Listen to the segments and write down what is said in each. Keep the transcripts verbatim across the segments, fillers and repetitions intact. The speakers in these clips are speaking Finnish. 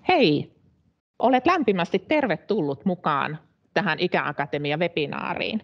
Hei, olet lämpimästi tervetullut mukaan tähän Ikäakatemia-webinaariin.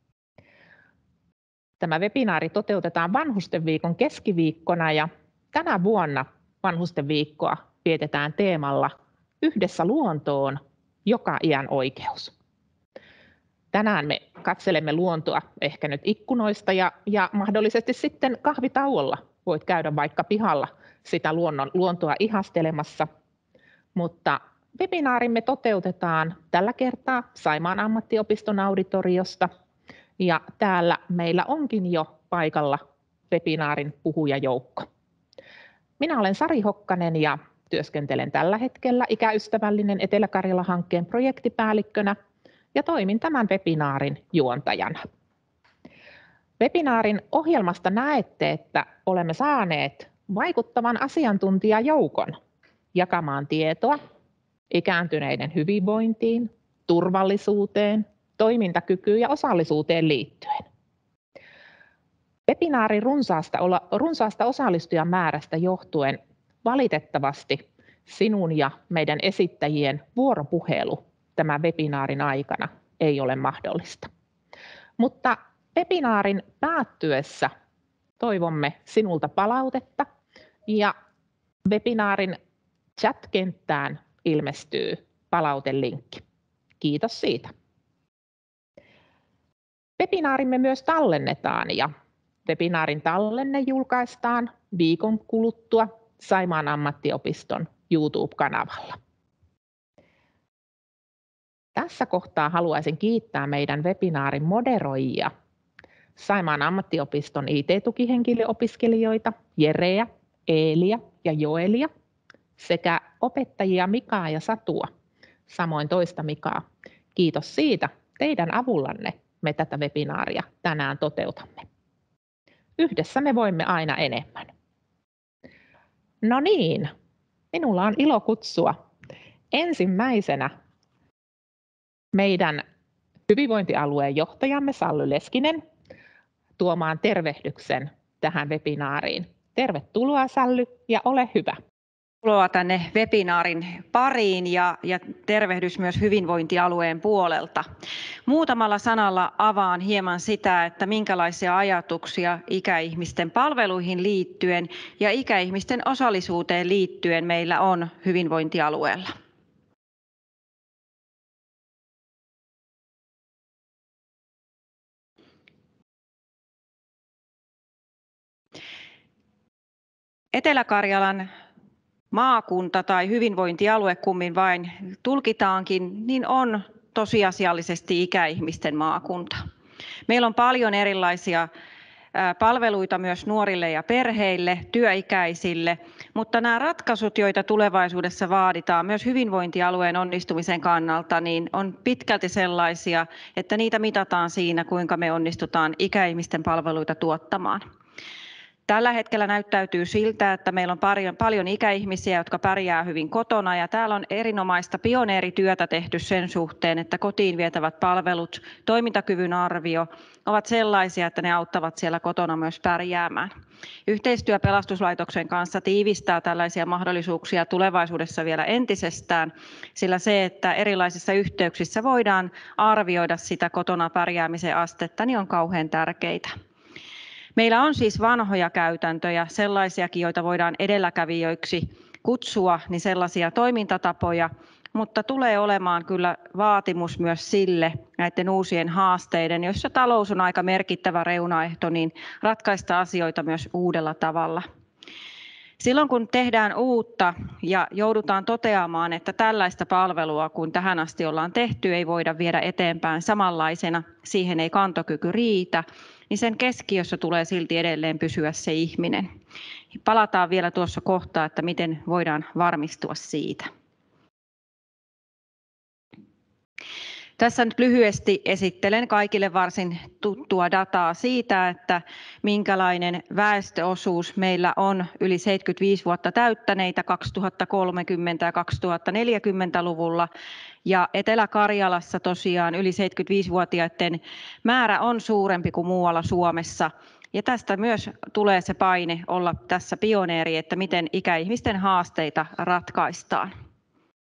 Tämä webinaari toteutetaan Vanhustenviikon keskiviikkona ja tänä vuonna Vanhustenviikkoa vietetään teemalla Yhdessä luontoon, joka iän oikeus. Tänään me katselemme luontoa ehkä nyt ikkunoista ja, ja mahdollisesti sitten kahvitauolla voit käydä vaikka pihalla sitä luonnon, luontoa ihastelemassa. Mutta webinaarimme toteutetaan tällä kertaa Saimaan ammattiopiston auditoriosta ja täällä meillä onkin jo paikalla webinaarin puhujajoukko. Minä olen Sari Hokkanen ja työskentelen tällä hetkellä Ikäystävällinen Etelä-Karjala-hankkeen projektipäällikkönä ja toimin tämän webinaarin juontajana. Webinaarin ohjelmasta näette, että olemme saaneet vaikuttavan asiantuntijajoukon jakamaan tietoa ikääntyneiden hyvinvointiin, turvallisuuteen, toimintakykyyn ja osallisuuteen liittyen. Webinaarin runsaasta, runsaasta osallistujamäärästä johtuen valitettavasti sinun ja meidän esittäjien vuoropuhelu tämän webinaarin aikana ei ole mahdollista. Mutta webinaarin päättyessä toivomme sinulta palautetta ja webinaarin chat-kenttään ilmestyy palautelinkki. Kiitos siitä. Webinaarimme myös tallennetaan ja webinaarin tallenne julkaistaan viikon kuluttua Saimaan ammattiopiston YouTube-kanavalla. Tässä kohtaa haluaisin kiittää meidän webinaarin moderoijia, Saimaan ammattiopiston I T-tukihenkilöopiskelijoita Jereä, Eeliä ja Joelia sekä opettajia Mikaa ja Satua, samoin toista Mikaa. Kiitos siitä. Teidän avullanne me tätä webinaaria tänään toteutamme. Yhdessä me voimme aina enemmän. No niin, minulla on ilo kutsua ensimmäisenä meidän hyvinvointialueen johtajamme Sally Leskinen tuomaan tervehdyksen tähän webinaariin. Tervetuloa Sally ja ole hyvä. Tervetuloa tänne webinaarin pariin ja, ja tervehdys myös hyvinvointialueen puolelta. Muutamalla sanalla avaan hieman sitä, että minkälaisia ajatuksia ikäihmisten palveluihin liittyen ja ikäihmisten osallisuuteen liittyen meillä on hyvinvointialueella. Etelä-Karjalan maakunta tai hyvinvointialue, kummin vain tulkitaankin, niin on tosiasiallisesti ikäihmisten maakunta. Meillä on paljon erilaisia palveluita myös nuorille ja perheille, työikäisille, mutta nämä ratkaisut, joita tulevaisuudessa vaaditaan myös hyvinvointialueen onnistumisen kannalta, niin on pitkälti sellaisia, että niitä mitataan siinä, kuinka me onnistutaan ikäihmisten palveluita tuottamaan. Tällä hetkellä näyttäytyy siltä, että meillä on paljon, paljon ikäihmisiä, jotka pärjää hyvin kotona ja täällä on erinomaista pioneerityötä tehty sen suhteen, että kotiin vietävät palvelut, toimintakyvyn arvio ovat sellaisia, että ne auttavat siellä kotona myös pärjäämään. Yhteistyö pelastuslaitoksen kanssa tiivistää tällaisia mahdollisuuksia tulevaisuudessa vielä entisestään, sillä se, että erilaisissa yhteyksissä voidaan arvioida sitä kotona pärjäämisen astetta, niin on kauhean tärkeää. Meillä on siis vanhoja käytäntöjä, sellaisiakin, joita voidaan edelläkävijöiksi kutsua, niin sellaisia toimintatapoja, mutta tulee olemaan kyllä vaatimus myös sille näiden uusien haasteiden, joissa talous on aika merkittävä reunaehto, niin ratkaista asioita myös uudella tavalla. Silloin kun tehdään uutta ja joudutaan toteamaan, että tällaista palvelua kuin tähän asti ollaan tehty ei voida viedä eteenpäin samanlaisena, siihen ei kantokyky riitä, niin sen keskiössä tulee silti edelleen pysyä se ihminen. Palataan vielä tuossa kohtaa, että miten voidaan varmistua siitä. Tässä nyt lyhyesti esittelen kaikille varsin tuttua dataa siitä, että minkälainen väestöosuus meillä on yli seitsemänkymmentäviisi vuotta täyttäneitä kaksituhattakolmekymmentä- ja kaksituhattaneljäkymmentäluvulla. Ja Etelä-Karjalassa tosiaan yli seitsemänkymmentäviisivuotiaiden määrä on suurempi kuin muualla Suomessa. Ja tästä myös tulee se paine olla tässä pioneeri, että miten ikäihmisten haasteita ratkaistaan.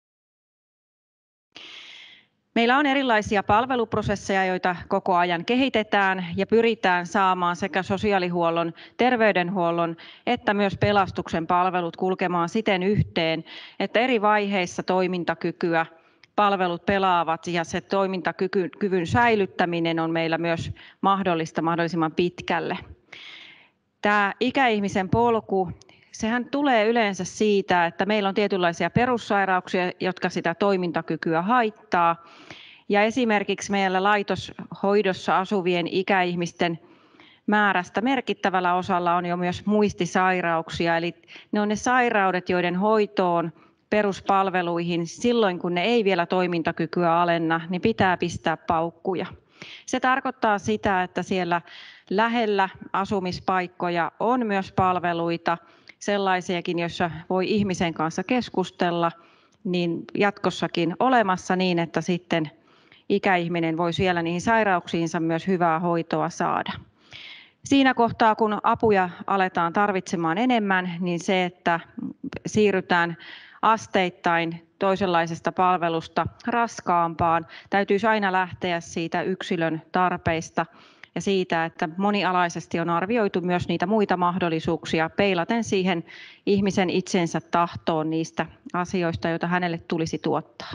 Meillä on erilaisia palveluprosesseja, joita koko ajan kehitetään ja pyritään saamaan sekä sosiaalihuollon, terveydenhuollon että myös pelastuksen palvelut kulkemaan siten yhteen, että eri vaiheissa toimintakykyä palvelut pelaavat ja se toimintakyvyn säilyttäminen on meillä myös mahdollista mahdollisimman pitkälle. Tämä ikäihmisen polku, sehän tulee yleensä siitä, että meillä on tietynlaisia perussairauksia, jotka sitä toimintakykyä haittaa. Ja esimerkiksi meillä laitoshoidossa asuvien ikäihmisten määrästä merkittävällä osalla on jo myös muistisairauksia. Eli ne on ne sairaudet, joiden hoitoon, peruspalveluihin, silloin kun ne ei vielä toimintakykyä alenna, niin pitää pistää paukkuja. Se tarkoittaa sitä, että siellä lähellä asumispaikkoja on myös palveluita, sellaisiakin, joissa voi ihmisen kanssa keskustella, niin jatkossakin olemassa niin, että sitten ikäihminen voi siellä niihin sairauksiinsa myös hyvää hoitoa saada. Siinä kohtaa, kun apuja aletaan tarvitsemaan enemmän, niin se, että siirrytään asteittain toisenlaisesta palvelusta raskaampaan, täytyisi aina lähteä siitä yksilön tarpeista ja siitä, että monialaisesti on arvioitu myös niitä muita mahdollisuuksia peilaten siihen ihmisen itsensä tahtoon niistä asioista, joita hänelle tulisi tuottaa.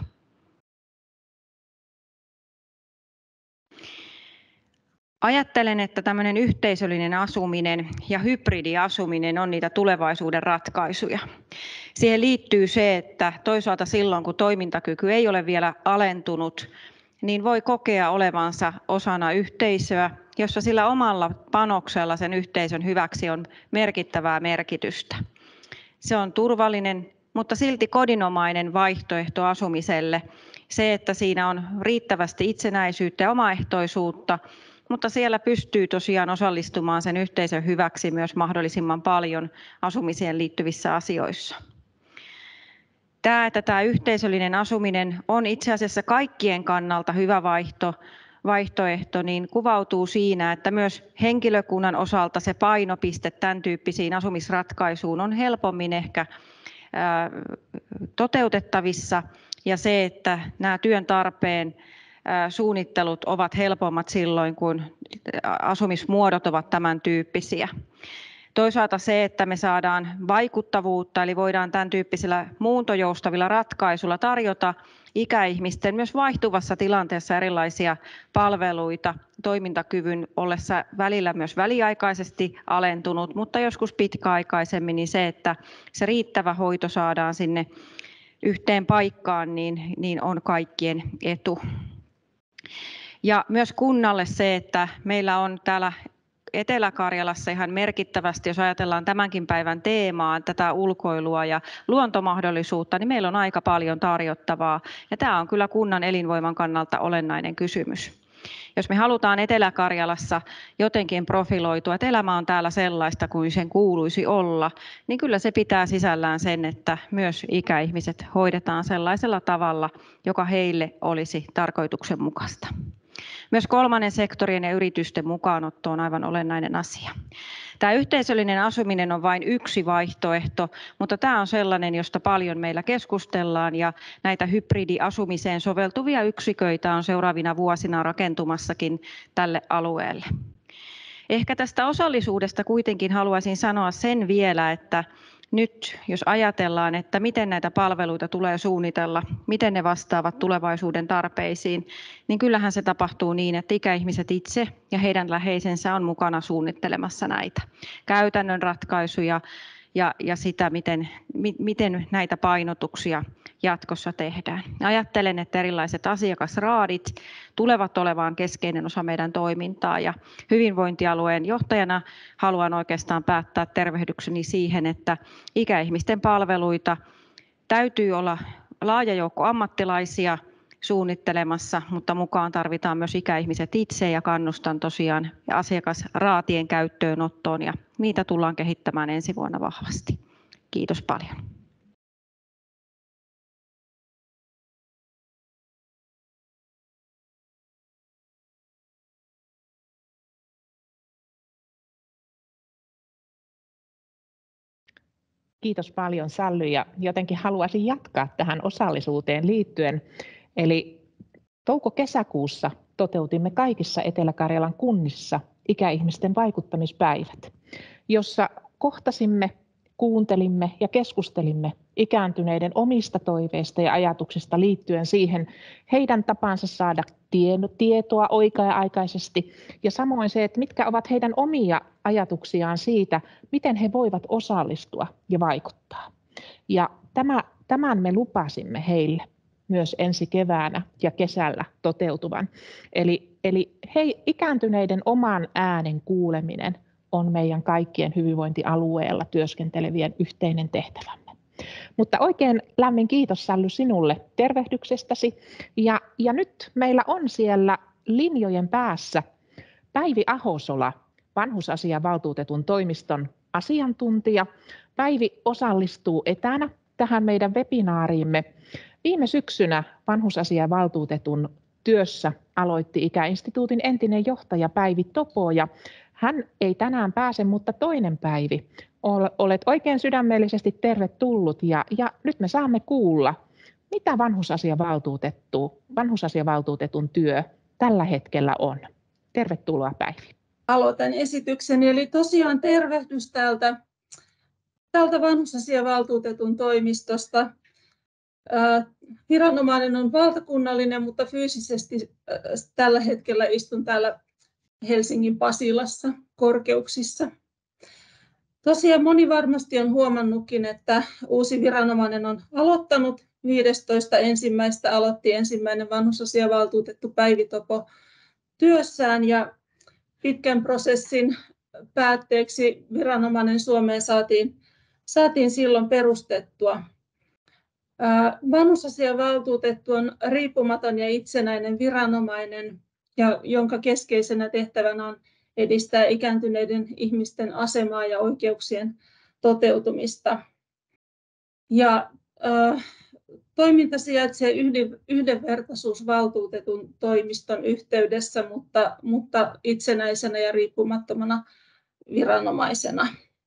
Ajattelen, että tämmöinen yhteisöllinen asuminen ja hybridiasuminen on niitä tulevaisuuden ratkaisuja. Siihen liittyy se, että toisaalta silloin kun toimintakyky ei ole vielä alentunut, niin voi kokea olevansa osana yhteisöä, jossa sillä omalla panoksella sen yhteisön hyväksi on merkittävää merkitystä. Se on turvallinen, mutta silti kodinomainen vaihtoehto asumiselle. Se, että siinä on riittävästi itsenäisyyttä ja omaehtoisuutta, mutta siellä pystyy tosiaan osallistumaan sen yhteisön hyväksi myös mahdollisimman paljon asumiseen liittyvissä asioissa. Tämä, että tämä yhteisöllinen asuminen on itse asiassa kaikkien kannalta hyvä vaihto, vaihtoehto, niin kuvautuu siinä, että myös henkilökunnan osalta se painopiste tämän tyyppisiin asumisratkaisuun on helpommin ehkä ää, toteutettavissa ja se, että nämä työn tarpeen suunnittelut ovat helpommat silloin, kun asumismuodot ovat tämän tyyppisiä. Toisaalta se, että me saadaan vaikuttavuutta, eli voidaan tämän tyyppisillä muuntojoustavilla ratkaisuilla tarjota ikäihmisten myös vaihtuvassa tilanteessa erilaisia palveluita toimintakyvyn ollessa välillä myös väliaikaisesti alentunut, mutta joskus pitkäaikaisemmin, niin se, että se riittävä hoito saadaan sinne yhteen paikkaan, niin, niin on kaikkien etu. Ja myös kunnalle se, että meillä on täällä Etelä-Karjalassa ihan merkittävästi, jos ajatellaan tämänkin päivän teemaa, tätä ulkoilua ja luontomahdollisuutta, niin meillä on aika paljon tarjottavaa. Ja tämä on kyllä kunnan elinvoiman kannalta olennainen kysymys. Jos me halutaan Etelä-Karjalassa jotenkin profiloitua, että elämä on täällä sellaista kuin sen kuuluisi olla, niin kyllä se pitää sisällään sen, että myös ikäihmiset hoidetaan sellaisella tavalla, joka heille olisi tarkoituksenmukaista. Myös kolmannen sektorin ja yritysten mukaanotto on aivan olennainen asia. Tämä yhteisöllinen asuminen on vain yksi vaihtoehto, mutta tämä on sellainen, josta paljon meillä keskustellaan ja näitä hybridiasumiseen soveltuvia yksiköitä on seuraavina vuosina rakentumassakin tälle alueelle. Ehkä tästä osallisuudesta kuitenkin haluaisin sanoa sen vielä, että nyt jos ajatellaan, että miten näitä palveluita tulee suunnitella, miten ne vastaavat tulevaisuuden tarpeisiin, niin kyllähän se tapahtuu niin, että ikäihmiset itse ja heidän läheisensä on mukana suunnittelemassa näitä käytännön ratkaisuja ja, ja sitä, miten, miten näitä painotuksia jatkossa tehdään. Ajattelen, että erilaiset asiakasraadit tulevat olemaan keskeinen osa meidän toimintaa ja hyvinvointialueen johtajana haluan oikeastaan päättää tervehdykseni siihen, että ikäihmisten palveluita täytyy olla laaja joukko ammattilaisia suunnittelemassa, mutta mukaan tarvitaan myös ikäihmiset itse ja kannustan tosiaan asiakasraatien käyttöönottoon ja niitä tullaan kehittämään ensi vuonna vahvasti. Kiitos paljon. Kiitos paljon Sally ja jotenkin haluaisin jatkaa tähän osallisuuteen liittyen. Eli touko-kesäkuussa toteutimme kaikissa Etelä-Karjalan kunnissa ikäihmisten vaikuttamispäivät, jossa kohtasimme, kuuntelimme ja keskustelimme ikääntyneiden omista toiveista ja ajatuksista liittyen siihen heidän tapansa saada tietoa oikea-aikaisesti ja samoin se, että mitkä ovat heidän omia ajatuksiaan siitä, miten he voivat osallistua ja vaikuttaa. Ja tämä, tämän me lupasimme heille myös ensi keväänä ja kesällä toteutuvan. Eli, eli he, ikääntyneiden oman äänen kuuleminen on meidän kaikkien hyvinvointialueella työskentelevien yhteinen tehtävämme. Mutta oikein lämmin kiitos, Sally, sinulle tervehdyksestäsi. Ja, ja nyt meillä on siellä linjojen päässä Päivi Ahosola, vanhusasiavaltuutetun toimiston asiantuntija. Päivi osallistuu etänä tähän meidän webinaariimme. Viime syksynä vanhusasiavaltuutetun työssä aloitti Ikäinstituutin entinen johtaja Päivi Topo, ja hän ei tänään pääse, mutta toinen Päivi, olet oikein sydämellisesti tervetullut, ja, ja nyt me saamme kuulla, mitä vanhusasiavaltuutettu, vanhusasiavaltuutetun työ tällä hetkellä on. Tervetuloa, Päivi. Aloitan esitykseni, eli tosiaan tervehdys täältä, täältä vanhusasiavaltuutetun toimistosta. Viranomainen on valtakunnallinen, mutta fyysisesti tällä hetkellä istun täällä Helsingin Pasilassa korkeuksissa. Tosiaan moni varmasti on huomannutkin, että uusi viranomainen on aloittanut viidestoista ensimmäistä aloitti ensimmäinen vanhusasiavaltuutettu Päivi Topo työssään, ja pitkän prosessin päätteeksi viranomainen Suomeen saatiin, saatiin silloin perustettua. Vanhusasiavaltuutettu on riippumaton ja itsenäinen viranomainen, ja jonka keskeisenä tehtävänä on edistää ikääntyneiden ihmisten asemaa ja oikeuksien toteutumista. Ja, äh, toiminta sijaitsee yhden, yhdenvertaisuusvaltuutetun toimiston yhteydessä, mutta, mutta itsenäisenä ja riippumattomana viranomaisena.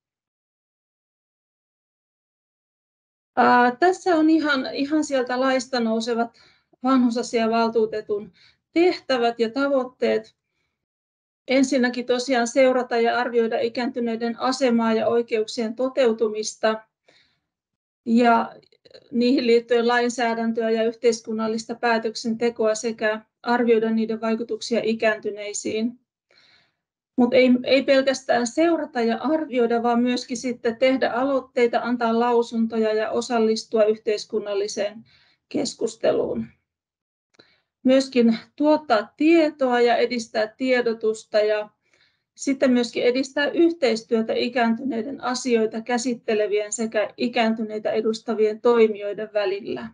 Ää, tässä on ihan, ihan sieltä laista nousevat vanhusasiavaltuutetun tehtävät ja tavoitteet. Ensinnäkin tosiaan seurata ja arvioida ikääntyneiden asemaa ja oikeuksien toteutumista ja niihin liittyen lainsäädäntöä ja yhteiskunnallista päätöksentekoa sekä arvioida niiden vaikutuksia ikääntyneisiin. Mutta ei, ei pelkästään seurata ja arvioida, vaan myöskin sitten tehdä aloitteita, antaa lausuntoja ja osallistua yhteiskunnalliseen keskusteluun. Myöskin tuottaa tietoa ja edistää tiedotusta ja sitten myöskin edistää yhteistyötä ikääntyneiden asioita käsittelevien sekä ikääntyneitä edustavien toimijoiden välillä.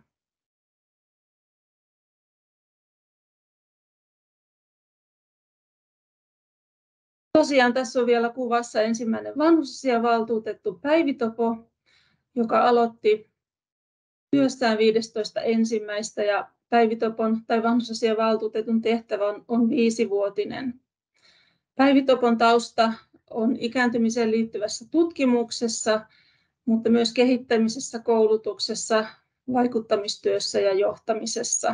Tosiaan tässä on vielä kuvassa ensimmäinen vanhusasiavaltuutettu Päivi Topo, joka aloitti työstään viidestoista ensimmäistä ja Päivi Topon tai vanhusasiavaltuutetun tehtävä on, on viisivuotinen. Päivi Topon tausta on ikääntymiseen liittyvässä tutkimuksessa, mutta myös kehittämisessä, koulutuksessa, vaikuttamistyössä ja johtamisessa.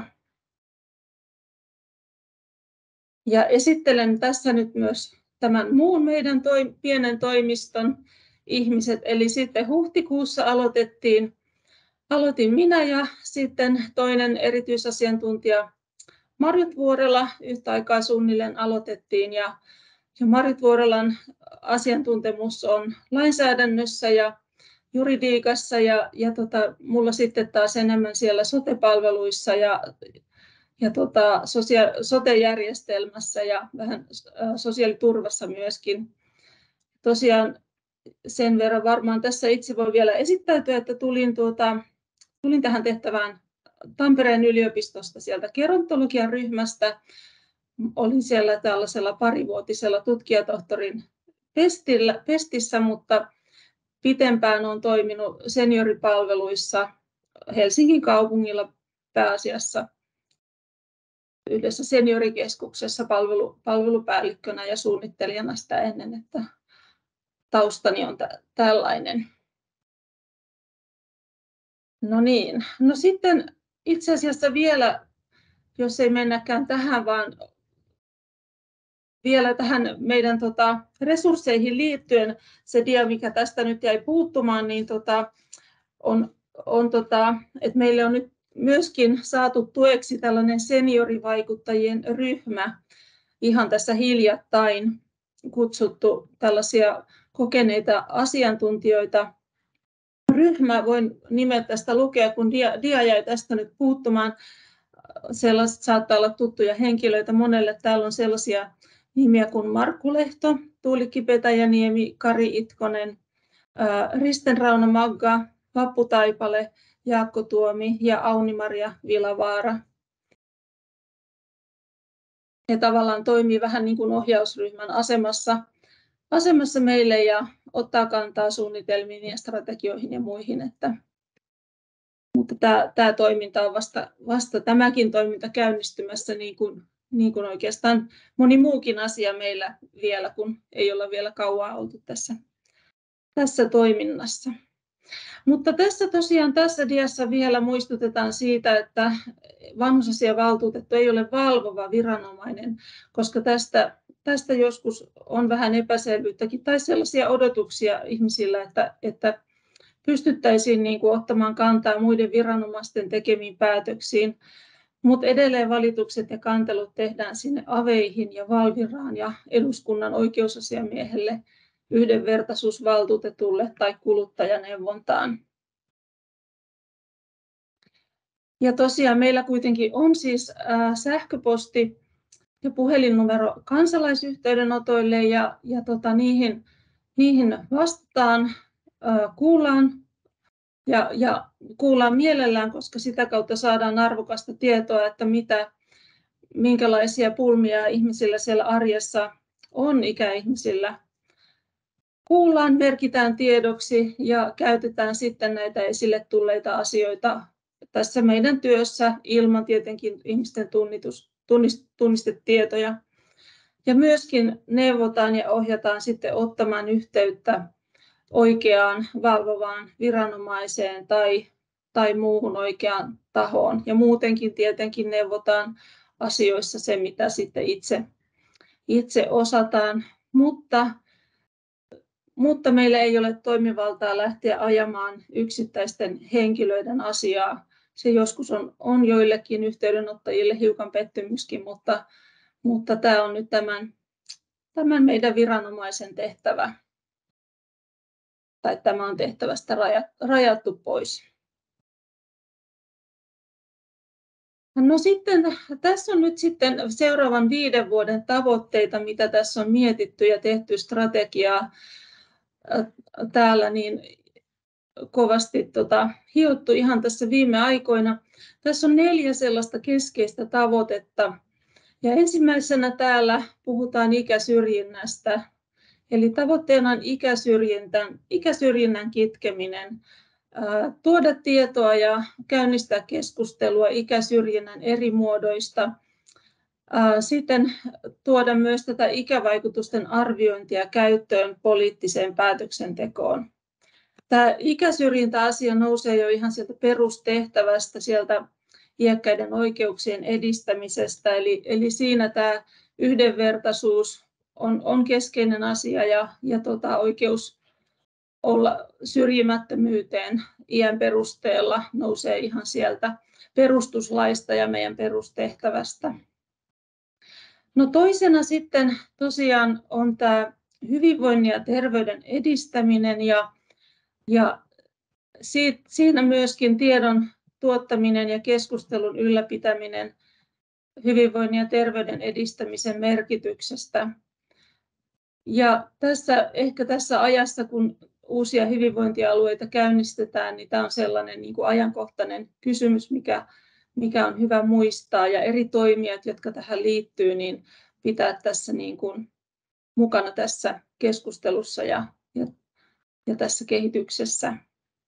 Ja esittelen tässä nyt myös tämän muun meidän toi, pienen toimiston ihmiset, eli sitten huhtikuussa aloitettiin, aloitin minä ja sitten toinen erityisasiantuntija Marjut Vuorela yhtä aikaa suunnilleen aloitettiin, ja, ja Marjut Vuorelan asiantuntemus on lainsäädännössä ja juridiikassa ja, ja tota, mulla sitten taas enemmän siellä sote-palveluissa ja ja tota, sosia- sote-järjestelmässä ja vähän sosiaaliturvassa myöskin. Tosiaan sen verran varmaan tässä itse voi vielä esittäytyä, että tulin, tuota, tulin tähän tehtävään Tampereen yliopistosta sieltä gerontologian ryhmästä. Olin siellä tällaisella parivuotisella tutkijatohtorin pestillä, pestissä, mutta pitempään olen toiminut senioripalveluissa Helsingin kaupungilla pääasiassa yhdessä seniorikeskuksessa palvelu, palvelupäällikkönä ja suunnittelijana sitä ennen, että taustani on tä- tällainen. No niin, no sitten itse asiassa vielä, jos ei mennäkään tähän, vaan vielä tähän meidän tota, resursseihin liittyen, se dia, mikä tästä nyt jäi puuttumaan, niin tota, on, on tota, että meille on nyt myöskin saatu tueksi tällainen seniorivaikuttajien ryhmä, ihan tässä hiljattain kutsuttu tällaisia kokeneita asiantuntijoita. Ryhmä, voin nimet tästä lukea, kun dia, dia jäi tästä nyt puuttumaan. Sellaiset saattaa olla tuttuja henkilöitä monelle. Täällä on sellaisia nimiä kuin Markku Lehto, Tuulikki Petäjäniemi, Kari Itkonen, Risten Rauno Magga, Vappu Taipale, Jaakko Tuomi ja Auni-Maria Vilavaara. He tavallaan toimii vähän niin kuin ohjausryhmän asemassa, asemassa meille ja ottaa kantaa suunnitelmiin ja strategioihin ja muihin. Että, mutta tämä, tämä toiminta on vasta, vasta tämäkin toiminta käynnistymässä niin kuin, niin kuin oikeastaan moni muukin asia meillä vielä, kun ei olla vielä kauan oltu tässä, tässä toiminnassa. Mutta tässä tosiaan tässä diassa vielä muistutetaan siitä, että vanhusasiavaltuutettu ei ole valvova viranomainen, koska tästä, tästä joskus on vähän epäselvyyttäkin tai sellaisia odotuksia ihmisillä, että, että pystyttäisiin niin kuin ottamaan kantaa muiden viranomaisten tekemiin päätöksiin, mutta edelleen valitukset ja kantelut tehdään sinne aveihin ja Valviraan ja eduskunnan oikeusasiamiehelle, yhdenvertaisuusvaltuutetulle tai kuluttajaneuvontaan. Ja tosiaan meillä kuitenkin on siis äh, sähköposti ja puhelinnumero kansalaisyhteydenotoille ja, ja tota, niihin, niihin vastataan, äh, kuullaan ja, ja kuullaan mielellään, koska sitä kautta saadaan arvokasta tietoa, että mitä, minkälaisia pulmia ihmisillä siellä arjessa on ikäihmisillä. Kuullaan, merkitään tiedoksi ja käytetään sitten näitä esille tulleita asioita tässä meidän työssä ilman tietenkin ihmisten tunnitus, tunnist, tunnistetietoja. Ja myöskin neuvotaan ja ohjataan sitten ottamaan yhteyttä oikeaan valvovaan viranomaiseen tai, tai muuhun oikeaan tahoon. Ja muutenkin tietenkin neuvotaan asioissa se, mitä sitten itse, itse osataan. Mutta Mutta meillä ei ole toimivaltaa lähteä ajamaan yksittäisten henkilöiden asiaa. Se joskus on, on joillekin yhteydenottajille hiukan pettymyskin, mutta, mutta tämä on nyt tämän, tämän meidän viranomaisen tehtävä. Tai tämä on tehtävästä rajattu pois. No sitten, tässä on nyt sitten seuraavan viiden vuoden tavoitteita, mitä tässä on mietitty ja tehty strategiaa täällä niin kovasti tota, hiottu ihan tässä viime aikoina. Tässä on neljä sellaista keskeistä tavoitetta. Ja ensimmäisenä täällä puhutaan ikäsyrjinnästä. Eli tavoitteena on ikäsyrjinnän, ikäsyrjinnän kitkeminen, ää, tuoda tietoa ja käynnistää keskustelua ikäsyrjinnän eri muodoista. Sitten tuoda myös tätä ikävaikutusten arviointia käyttöön poliittiseen päätöksentekoon. Tämä ikäsyrjintäasia nousee jo ihan sieltä perustehtävästä, sieltä iäkkäiden oikeuksien edistämisestä. Eli, eli siinä tämä yhdenvertaisuus on, on keskeinen asia ja, ja tota, oikeus olla syrjimättömyyteen iän perusteella nousee ihan sieltä perustuslaista ja meidän perustehtävästä. No toisena sitten tosiaan on tämä hyvinvoinnin ja terveyden edistäminen ja, ja siitä, siinä myöskin tiedon tuottaminen ja keskustelun ylläpitäminen hyvinvoinnin ja terveyden edistämisen merkityksestä. Ja tässä, ehkä tässä ajassa, kun uusia hyvinvointialueita käynnistetään, niin tämä on sellainen niin kuin ajankohtainen kysymys, mikä mikä on hyvä muistaa, ja eri toimijat, jotka tähän liittyy, niin pitää tässä niin kuin mukana tässä keskustelussa ja, ja, ja tässä kehityksessä.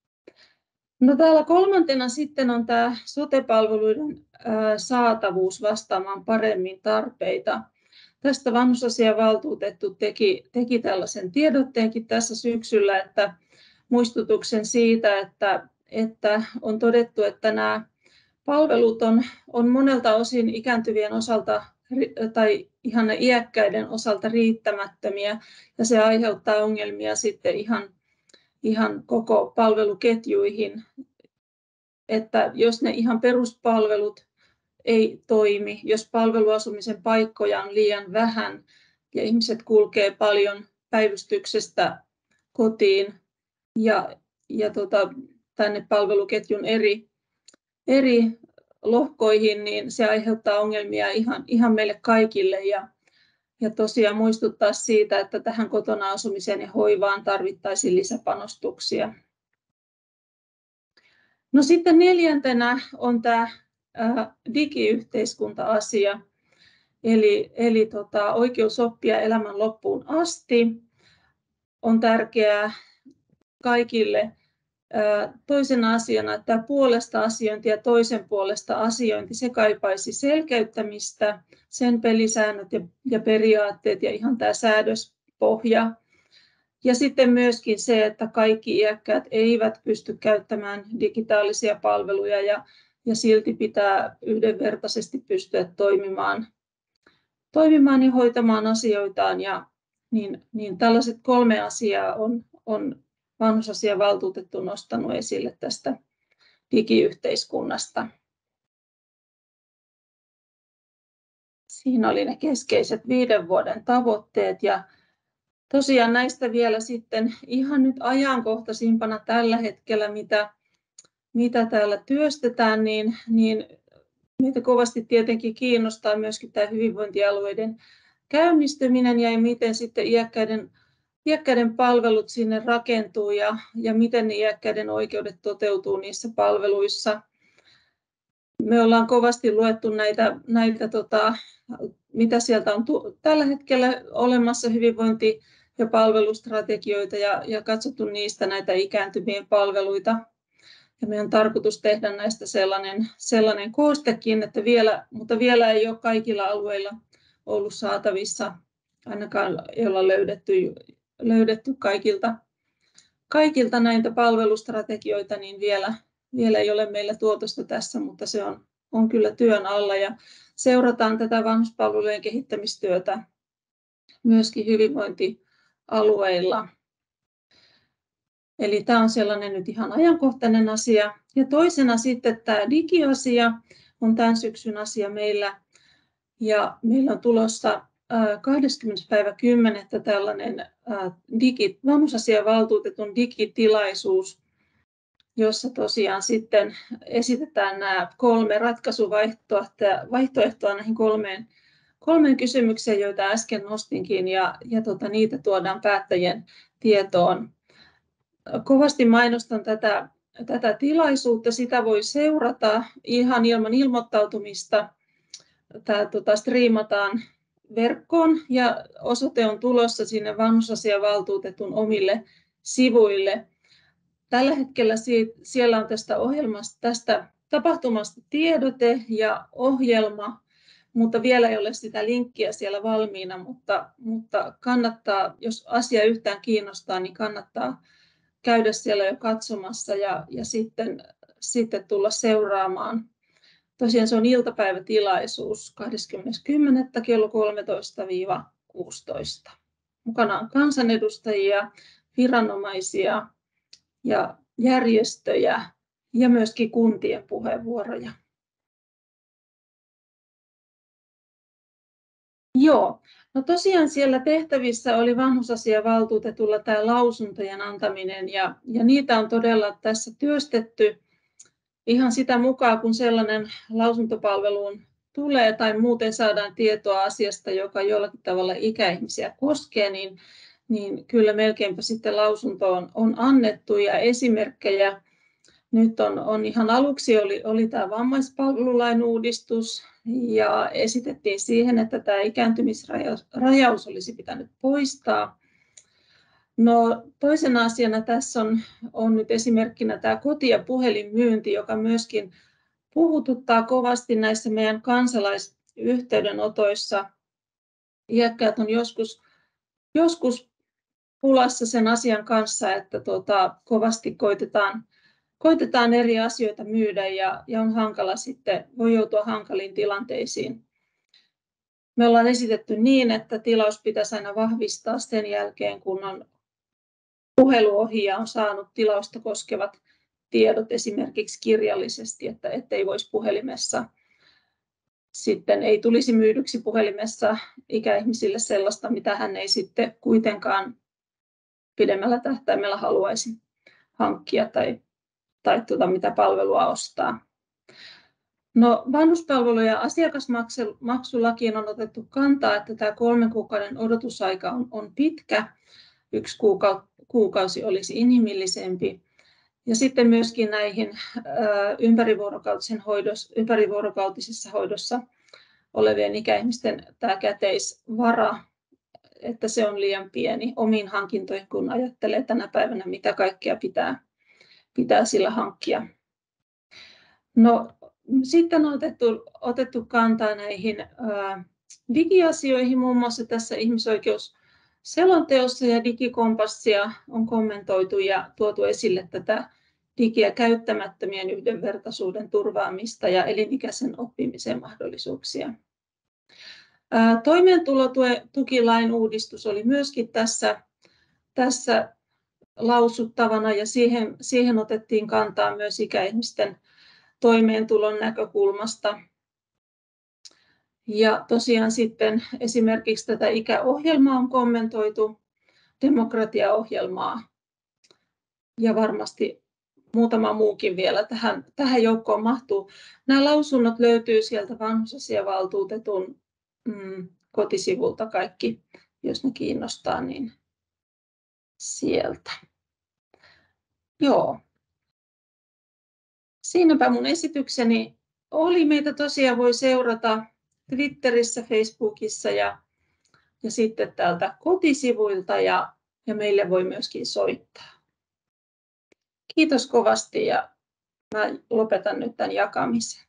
No täällä kolmantena sitten on tämä sote-palveluiden ää, saatavuus vastaamaan paremmin tarpeita. Tästä vanhusasiavaltuutettu teki, teki tällaisen tiedotteenkin tässä syksyllä, että muistutuksen siitä, että, että on todettu, että nämä palvelut on, on monelta osin ikääntyvien osalta tai ihan iäkkäiden osalta riittämättömiä, ja se aiheuttaa ongelmia sitten ihan, ihan koko palveluketjuihin, että jos ne ihan peruspalvelut ei toimi, jos palveluasumisen paikkoja on liian vähän ja ihmiset kulkee paljon päivystyksestä kotiin ja, ja tota, tänne palveluketjun eri, eri lohkoihin, niin se aiheuttaa ongelmia ihan, ihan meille kaikille. Ja, ja tosiaan muistuttaa siitä, että tähän kotona asumiseen ja hoivaan tarvittaisiin lisäpanostuksia. No sitten neljäntenä on tämä digiyhteiskunta-asia, eli, eli tota, oikeus oppia elämän loppuun asti on tärkeää kaikille. Toisena asiana, että tämä puolesta asiointi ja toisen puolesta asiointi, se kaipaisi selkeyttämistä, sen pelisäännöt ja, ja periaatteet ja ihan tämä säädöspohja. Ja sitten myöskin se, että kaikki iäkkäät eivät pysty käyttämään digitaalisia palveluja ja, ja silti pitää yhdenvertaisesti pystyä toimimaan, toimimaan ja hoitamaan asioitaan. Ja, niin, niin tällaiset kolme asiaa on, on vanhusasiavaltuutettu nostanut esille tästä digiyhteiskunnasta. Siinä oli ne keskeiset viiden vuoden tavoitteet. Ja tosiaan näistä vielä sitten ihan nyt ajankohtaisimpana tällä hetkellä, mitä, mitä täällä työstetään, niin, niin meitä kovasti tietenkin kiinnostaa myöskin tämä hyvinvointialueiden käynnistyminen ja miten sitten iäkkäiden, iäkkäiden palvelut sinne rakentuu ja, ja miten ne iäkkäiden oikeudet toteutuu niissä palveluissa. Me ollaan kovasti luettu näitä, näitä tota, mitä sieltä on tu- tällä hetkellä olemassa hyvinvointi- ja palvelustrategioita ja, ja katsottu niistä näitä ikääntyvien palveluita. Ja meidän on tarkoitus tehdä näistä sellainen, sellainen koostekin, että vielä, mutta vielä ei ole kaikilla alueilla ollut saatavissa, ainakaan ei olla löydetty, löydetty kaikilta, kaikilta näitä palvelustrategioita, niin vielä, vielä ei ole meillä tuotosta tässä, mutta se on, on kyllä työn alla ja seurataan tätä vanhuspalvelujen kehittämistyötä myöskin hyvinvointialueilla. Eli tämä on sellainen nyt ihan ajankohtainen asia. Ja toisena sitten tämä digiasia on tämän syksyn asia meillä. Ja meillä on tulossa kahdeskymmenes päivä kymmenettä tällainen digi, vanhusasiavaltuutetun digitilaisuus, jossa tosiaan sitten esitetään nämä kolme ratkaisuvaihtoehtoa näihin kolmeen, kolmeen kysymykseen, joita äsken nostinkin, ja, ja tota, niitä tuodaan päättäjien tietoon. Kovasti mainostan tätä, tätä tilaisuutta, sitä voi seurata ihan ilman ilmoittautumista. Tämä tota, striimataan verkkoon ja osoite on tulossa sinne vanhusasiavaltuutetun omille sivuille. Tällä hetkellä siellä on tästä ohjelmasta, tästä tapahtumasta tiedote ja ohjelma, mutta vielä ei ole sitä linkkiä siellä valmiina, mutta, mutta kannattaa, jos asia yhtään kiinnostaa, niin kannattaa käydä siellä jo katsomassa ja, ja sitten, sitten tulla seuraamaan. Tosiaan se on iltapäivätilaisuus kahdeskymmenes kymmenettä kello kolmetoista kuusitoista. Mukana on kansanedustajia, viranomaisia ja järjestöjä ja myöskin kuntien puheenvuoroja. Joo, no tosiaan siellä tehtävissä oli vanhusasiavaltuutetulla tämä lausuntojen antaminen ja, ja niitä on todella tässä työstetty ihan sitä mukaan, kun sellainen lausuntopalveluun tulee tai muuten saadaan tietoa asiasta, joka jollakin tavalla ikäihmisiä koskee, niin, niin kyllä melkeinpä sitten lausunto on, on annettu ja esimerkkejä. Nyt on, on ihan aluksi oli, oli tämä vammaispalvelulain uudistus ja esitettiin siihen, että tämä ikääntymisrajaus olisi pitänyt poistaa. No, toisena asiana tässä on, on nyt esimerkkinä tämä koti- ja puhelinmyynti, joka myöskin puhututtaa kovasti näissä meidän kansalaisyhteydenotoissa. Iäkkäät on joskus, joskus pulassa sen asian kanssa, että tuota, kovasti koitetaan koitetaan eri asioita myydä ja, ja on hankala sitten, voi joutua hankaliin tilanteisiin. Me ollaan esitetty niin, että tilaus pitäisi aina vahvistaa sen jälkeen, kun on puhelu ohi ja on saanut tilausta koskevat tiedot esimerkiksi kirjallisesti, että ettei voisi puhelimessa sitten ei tulisi myydyksi puhelimessa ikäihmisille sellaista, mitä hän ei sitten kuitenkaan pidemmällä tähtäimellä haluaisi hankkia tai, tai tuota, mitä palvelua ostaa. No, vanhuspalvelu- ja asiakasmaksulakiin on otettu kantaa, että tämä kolmen kuukauden odotusaika on, on pitkä. Yksi kuukausi olisi inhimillisempi. Ja sitten myöskin näihin ympärivuorokautisen hoidossa, ympärivuorokautisessa hoidossa olevien ikäihmisten tämä käteisvara, että se on liian pieni omiin hankintoihin, kun ajattelee tänä päivänä, mitä kaikkea pitää, pitää sillä hankkia. No, sitten on otettu, otettu kantaa näihin ää, digiasioihin, muun muassa tässä ihmisoikeusselonteossa, ja digikompassia on kommentoitu ja tuotu esille tätä digiä käyttämättömien yhdenvertaisuuden turvaamista ja elinikäisen oppimisen mahdollisuuksia. Ää, toimeentulotukilain uudistus oli myöskin tässä, tässä lausuttavana, ja siihen, siihen otettiin kantaa myös ikäihmisten toimeentulon näkökulmasta. Ja tosiaan sitten esimerkiksi tätä ikäohjelmaa on kommentoitu, demokratiaohjelmaa ja varmasti muutama muukin vielä tähän, tähän joukkoon mahtuu. Nämä lausunnot löytyy sieltä vanhusasiavaltuutetun mm, kotisivulta kaikki, jos ne kiinnostaa, niin sieltä. Joo. Siinäpä mun esitykseni oli. Meitä tosiaan voi seurata Twitterissä, Facebookissa ja, ja sitten täältä kotisivuilta, ja, ja meille voi myöskin soittaa. Kiitos kovasti, ja mä lopetan nyt tämän jakamisen.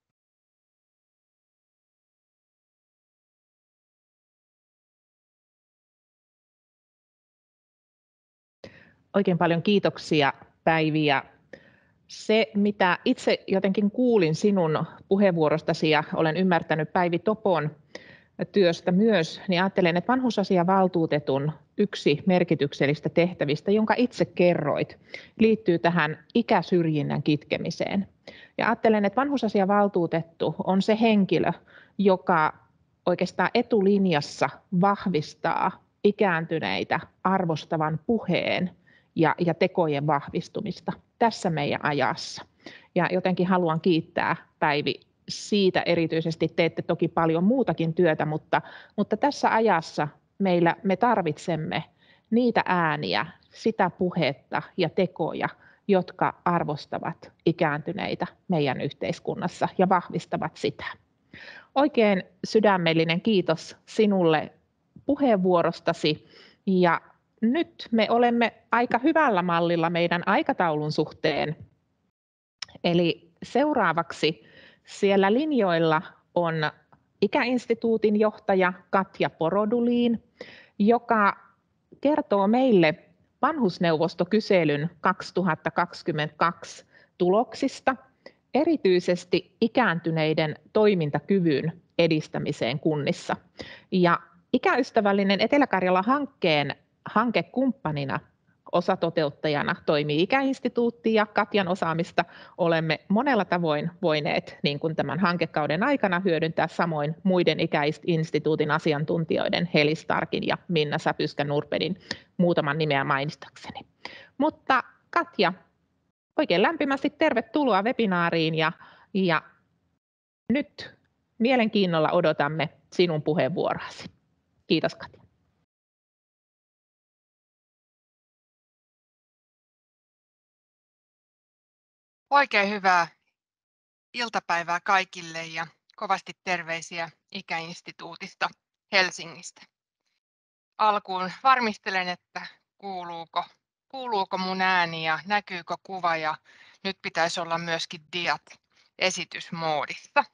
Oikein paljon kiitoksia, Päivi. Ja se, mitä itse jotenkin kuulin sinun puheenvuorostasi ja olen ymmärtänyt Päivi Topon työstä myös, niin ajattelen, että vanhusasiavaltuutetun yksi merkityksellistä tehtävistä, jonka itse kerroit, liittyy tähän ikäsyrjinnän kitkemiseen. Ja ajattelen, että vanhusasiavaltuutettu on se henkilö, joka oikeastaan etulinjassa vahvistaa ikääntyneitä arvostavan puheen ja, ja tekojen vahvistumista tässä meidän ajassa. Ja jotenkin haluan kiittää, Päivi, siitä erityisesti. Teette toki paljon muutakin työtä, mutta, mutta tässä ajassa meillä, me tarvitsemme niitä ääniä, sitä puhetta ja tekoja, jotka arvostavat ikääntyneitä meidän yhteiskunnassa ja vahvistavat sitä. Oikein sydämellinen kiitos sinulle puheenvuorostasi, ja nyt me olemme aika hyvällä mallilla meidän aikataulun suhteen. Eli seuraavaksi siellä linjoilla on Ikäinstituutin johtaja Katja Porodulin, joka kertoo meille vanhusneuvostokyselyn kaksituhattakaksikymmentäkaksi tuloksista, erityisesti ikääntyneiden toimintakyvyn edistämiseen kunnissa. Ja Ikäystävällinen Etelä-Karjala hankkeen hankekumppanina, osatoteuttajana toimii Ikäinstituutti, ja Katjan osaamista olemme monella tavoin voineet niin kuin tämän hankekauden aikana hyödyntää samoin muiden Ikäinstituutin asiantuntijoiden Heli Starkin ja Minna Säpyskä-Nurpedin muutaman nimeä mainitakseni. Mutta Katja, oikein lämpimästi tervetuloa webinaariin, ja, ja nyt mielenkiinnolla odotamme sinun puheenvuoroasi. Kiitos, Katja. Oikein hyvää iltapäivää kaikille ja kovasti terveisiä Ikäinstituutista Helsingistä. Alkuun varmistelen, että kuuluuko, kuuluuko mun ääni ja näkyykö kuva, ja nyt pitäisi olla myöskin diat esitysmoodissa.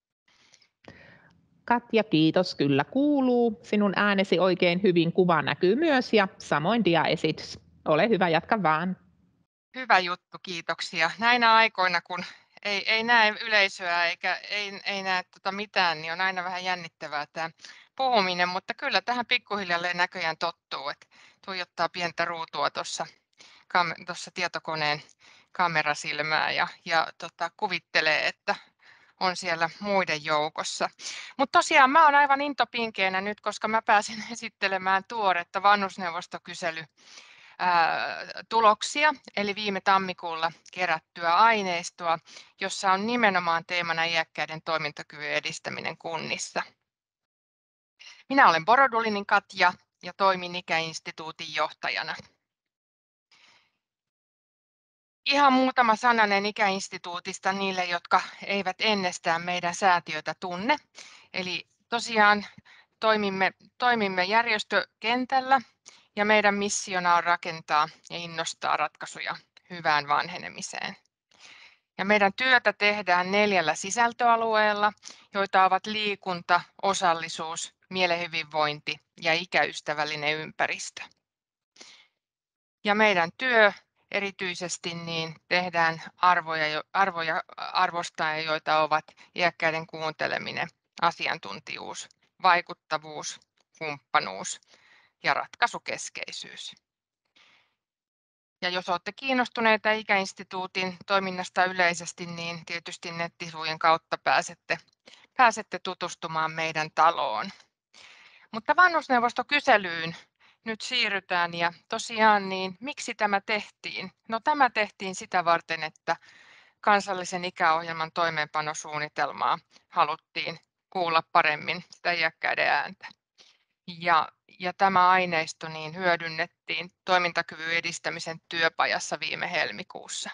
Katja, kiitos. Kyllä kuuluu. Sinun äänesi oikein hyvin, kuva näkyy myös, ja samoin diaesitys. Ole hyvä, jatka vaan. Hyvä juttu, kiitoksia. Näinä aikoina, kun ei, ei näe yleisöä eikä ei, ei näe tota mitään, niin on aina vähän jännittävää tämä puhuminen, mutta kyllä tähän pikkuhiljalleen näköjään tottuu, että tuijottaa pientä ruutua tuossa tuossa tietokoneen kamerasilmää ja, ja tota, kuvittelee, että on siellä muiden joukossa. Mutta tosiaan mä oon aivan intopinkeenä nyt, koska mä pääsin esittelemään tuoretta vanhusneuvostokysely tuloksia, eli viime tammikuulla kerättyä aineistoa, jossa on nimenomaan teemana iäkkäiden toimintakyvyn edistäminen kunnissa. Minä olen Borodulinin Katja ja toimin Ikäinstituutin johtajana. Ihan muutama sananen Ikäinstituutista niille, jotka eivät ennestään meidän säätiötä tunne. Eli tosiaan toimimme, toimimme järjestökentällä ja meidän missiona on rakentaa ja innostaa ratkaisuja hyvään vanhenemiseen. Ja meidän työtä tehdään neljällä sisältöalueella, joita ovat liikunta, osallisuus, mielen hyvinvointi ja ikäystävällinen ympäristö. Ja meidän työ erityisesti niin tehdään arvoja, arvoja arvostaen, joita ovat iäkkäiden kuunteleminen, asiantuntijuus, vaikuttavuus, kumppanuus ja ratkaisukeskeisyys. Ja jos olette kiinnostuneita Ikäinstituutin toiminnasta yleisesti, niin tietysti nettisivujen kautta pääsette, pääsette tutustumaan meidän taloon. Mutta vanhusneuvostokyselyyn nyt siirrytään ja tosiaan niin miksi tämä tehtiin? No tämä tehtiin sitä varten, että kansallisen ikäohjelman toimeenpanosuunnitelmaa haluttiin kuulla paremmin sitä iäkkäiden ääntä. Ja, ja tämä aineisto niin hyödynnettiin toimintakyvyn edistämisen työpajassa viime helmikuussa.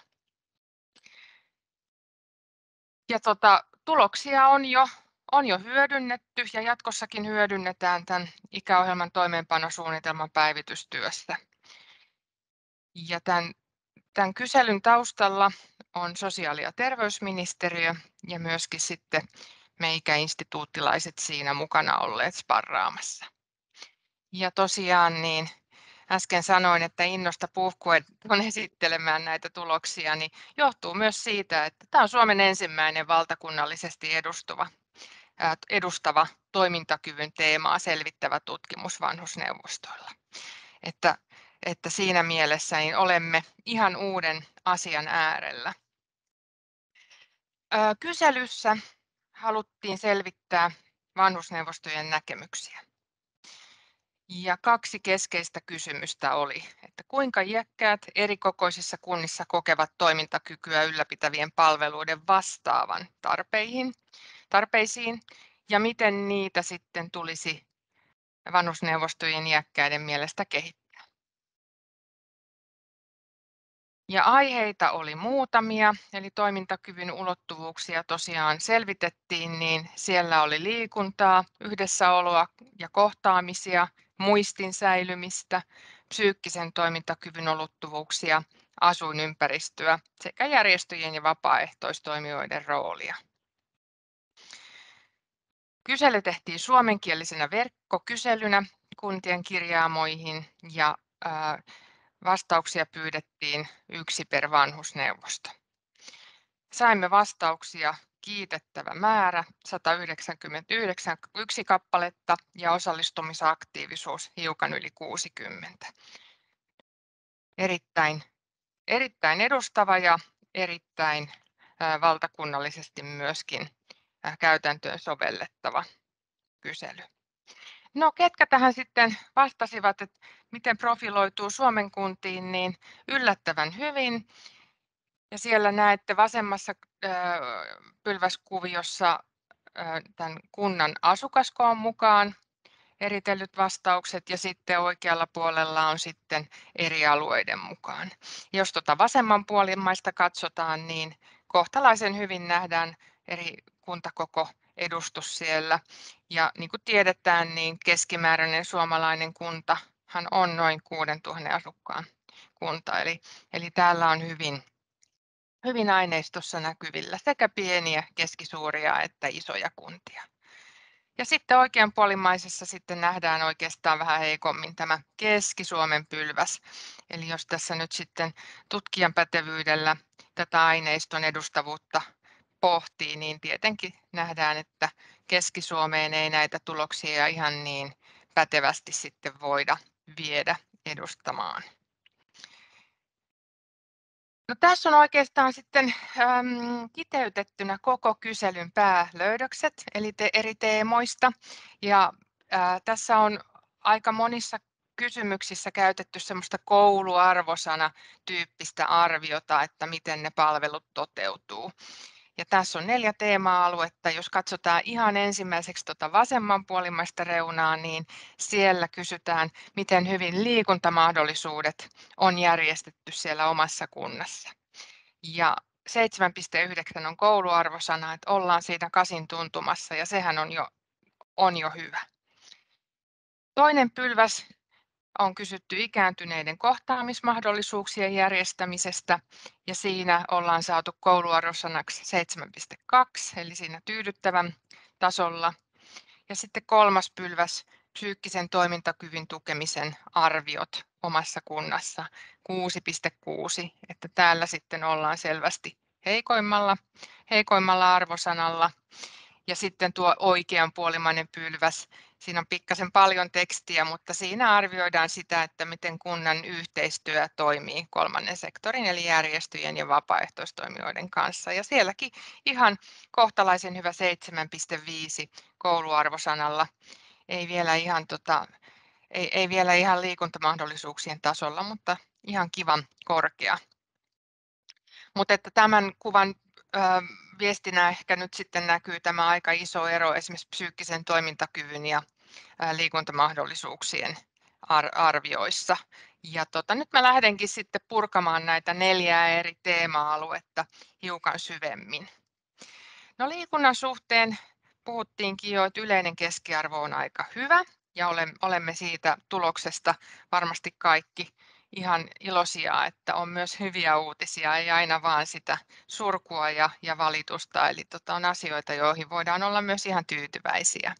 Ja tota, tuloksia on jo, on jo hyödynnetty ja jatkossakin hyödynnetään tämän ikäohjelman toimeenpanosuunnitelman päivitystyössä. Ja tämän, tämän kyselyn taustalla on sosiaali- ja terveysministeriö ja myöskin sitten me ikäinstituuttilaiset siinä mukana olleet sparraamassa. Ja tosiaan niin äsken sanoin, että innosta puhkuen on esittelemään näitä tuloksia, niin johtuu myös siitä, että tämä on Suomen ensimmäinen valtakunnallisesti edustava, edustava toimintakyvyn teemaa selvittävä tutkimus vanhusneuvostoilla. Että, että siinä mielessä niin olemme ihan uuden asian äärellä. Kyselyssä haluttiin selvittää vanhusneuvostojen näkemyksiä. Ja kaksi keskeistä kysymystä oli, että kuinka iäkkäät erikokoisissa kunnissa kokevat toimintakykyä ylläpitävien palveluiden vastaavan tarpeihin, tarpeisiin ja miten niitä sitten tulisi vanhusneuvostojen iäkkäiden mielestä kehittää. Ja aiheita oli muutamia, eli toimintakyvyn ulottuvuuksia tosiaan selvitettiin, niin siellä oli liikuntaa, yhdessäoloa ja kohtaamisia, muistin säilymistä, psyykkisen toimintakyvyn ulottuvuuksia, asuinympäristöä sekä järjestöjen ja vapaaehtoistoimijoiden roolia. Kysely tehtiin suomenkielisenä verkkokyselynä kuntien kirjaamoihin ja ää, vastauksia pyydettiin yksi per vanhusneuvosto. Saimme vastauksia kiitettävä määrä, sata yhdeksänkymmentäyksi kappaletta ja osallistumisaktiivisuus hiukan yli kuusikymmentä. Erittäin, erittäin edustava ja erittäin valtakunnallisesti myöskin käytäntöön sovellettava kysely. No ketkä tähän sitten vastasivat, että miten profiloituu Suomen kuntiin, niin yllättävän hyvin. Ja siellä näette vasemmassa pylväskuviossa tämän kunnan asukaskoon mukaan eritellyt vastaukset ja sitten oikealla puolella on sitten eri alueiden mukaan. Jos tuota vasemmanpuolimmaista katsotaan, niin kohtalaisen hyvin nähdään eri kuntakoko edustus siellä. Ja niin kuin tiedetään, niin keskimääräinen suomalainen kuntahan on noin kuusituhatta asukkaan kunta. Eli, eli täällä on hyvin, hyvin aineistossa näkyvillä sekä pieniä, keskisuuria että isoja kuntia. Ja sitten oikeanpuolimmaisessa sitten nähdään oikeastaan vähän heikommin tämä Keski-Suomen pylväs. Eli jos tässä nyt sitten tutkijan pätevyydellä tätä aineiston edustavuutta pohtii, niin tietenkin nähdään, että Keski-Suomeen ei näitä tuloksia ihan niin pätevästi sitten voida viedä edustamaan. No, tässä on oikeastaan sitten äm, kiteytettynä koko kyselyn päälöydökset eli te, eri teemoista. Ja ää, tässä on aika monissa kysymyksissä käytetty semmoista kouluarvosana tyyppistä arviota, että miten ne palvelut toteutuu. Ja tässä on neljä teema-aluetta. Jos katsotaan ihan ensimmäiseksi tuota vasemmanpuolimmaista reunaa, niin siellä kysytään, miten hyvin liikuntamahdollisuudet on järjestetty siellä omassa kunnassa. Ja seitsemän pilkku yhdeksän on kouluarvosana, että ollaan siinä kasin tuntumassa ja sehän on jo, on jo hyvä. Toinen pylväs on kysytty ikääntyneiden kohtaamismahdollisuuksien järjestämisestä ja siinä ollaan saatu kouluarvosanaksi seitsemän pilkku kaksi eli siinä tyydyttävän tasolla. Ja sitten kolmas pylväs, psyykkisen toimintakyvyn tukemisen arviot omassa kunnassa kuusi pilkku kuusi, että täällä sitten ollaan selvästi heikoimmalla, heikoimmalla arvosanalla. Ja sitten tuo oikeanpuolimainen pylväs, siinä on pikkasen paljon tekstiä, mutta siinä arvioidaan sitä, että miten kunnan yhteistyö toimii kolmannen sektorin eli järjestöjen ja vapaaehtoistoimijoiden kanssa. Ja sielläkin ihan kohtalaisen hyvä seitsemän pilkku viisi kouluarvosanalla. Ei vielä ihan, tota, ei, ei vielä ihan liikuntamahdollisuuksien tasolla, mutta ihan kivan korkea. Mutta että tämän kuvan ö, viestinä ehkä nyt sitten näkyy tämä aika iso ero esimerkiksi psyykkisen toimintakyvyn ja ö, liikuntamahdollisuuksien ar- arvioissa. Ja tota, nyt mä lähdenkin sitten purkamaan näitä neljää eri teema-aluetta hiukan syvemmin. No, liikunnan suhteen puhuttiinkin jo, että yleinen keskiarvo on aika hyvä ja olemme siitä tuloksesta varmasti kaikki ihan iloisia, että on myös hyviä uutisia, ei aina vaan sitä surkua ja, ja valitusta, eli tota, on asioita, joihin voidaan olla myös ihan tyytyväisiä.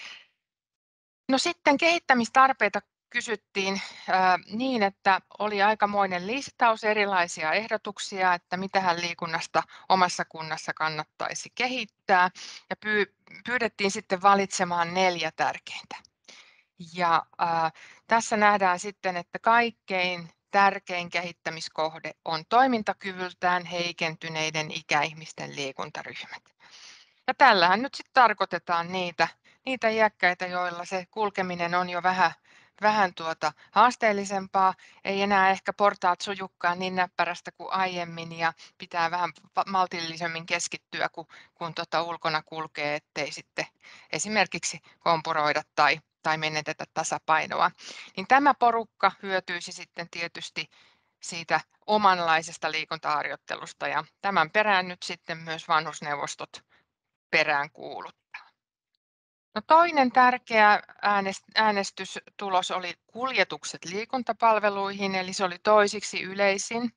No sitten kehittämistarpeita kysyttiin ää, niin, että oli aikamoinen listaus erilaisia ehdotuksia, että mitähän liikunnasta omassa kunnassa kannattaisi kehittää ja pyy- pyydettiin sitten valitsemaan neljä tärkeintä. Ja ää, tässä nähdään sitten, että kaikkein tärkein kehittämiskohde on toimintakyvyltään heikentyneiden ikäihmisten liikuntaryhmät. Ja tällähän nyt sitten tarkoitetaan niitä, niitä iäkkäitä, joilla se kulkeminen on jo vähän, vähän tuota haasteellisempaa, ei enää ehkä portaat sujukkaan niin näppärästä kuin aiemmin ja pitää vähän maltillisemmin keskittyä, kun, kun tuota ulkona kulkee, ettei sitten esimerkiksi kompuroida tai, tai menetetä tasapainoa. Niin tämä porukka hyötyisi sitten tietysti siitä omanlaisesta liikuntaharjoittelusta ja tämän perään nyt sitten myös vanhusneuvostot peräänkuuluttaa. No, toinen tärkeä äänestystulos oli kuljetukset liikuntapalveluihin, eli se oli toisiksi yleisin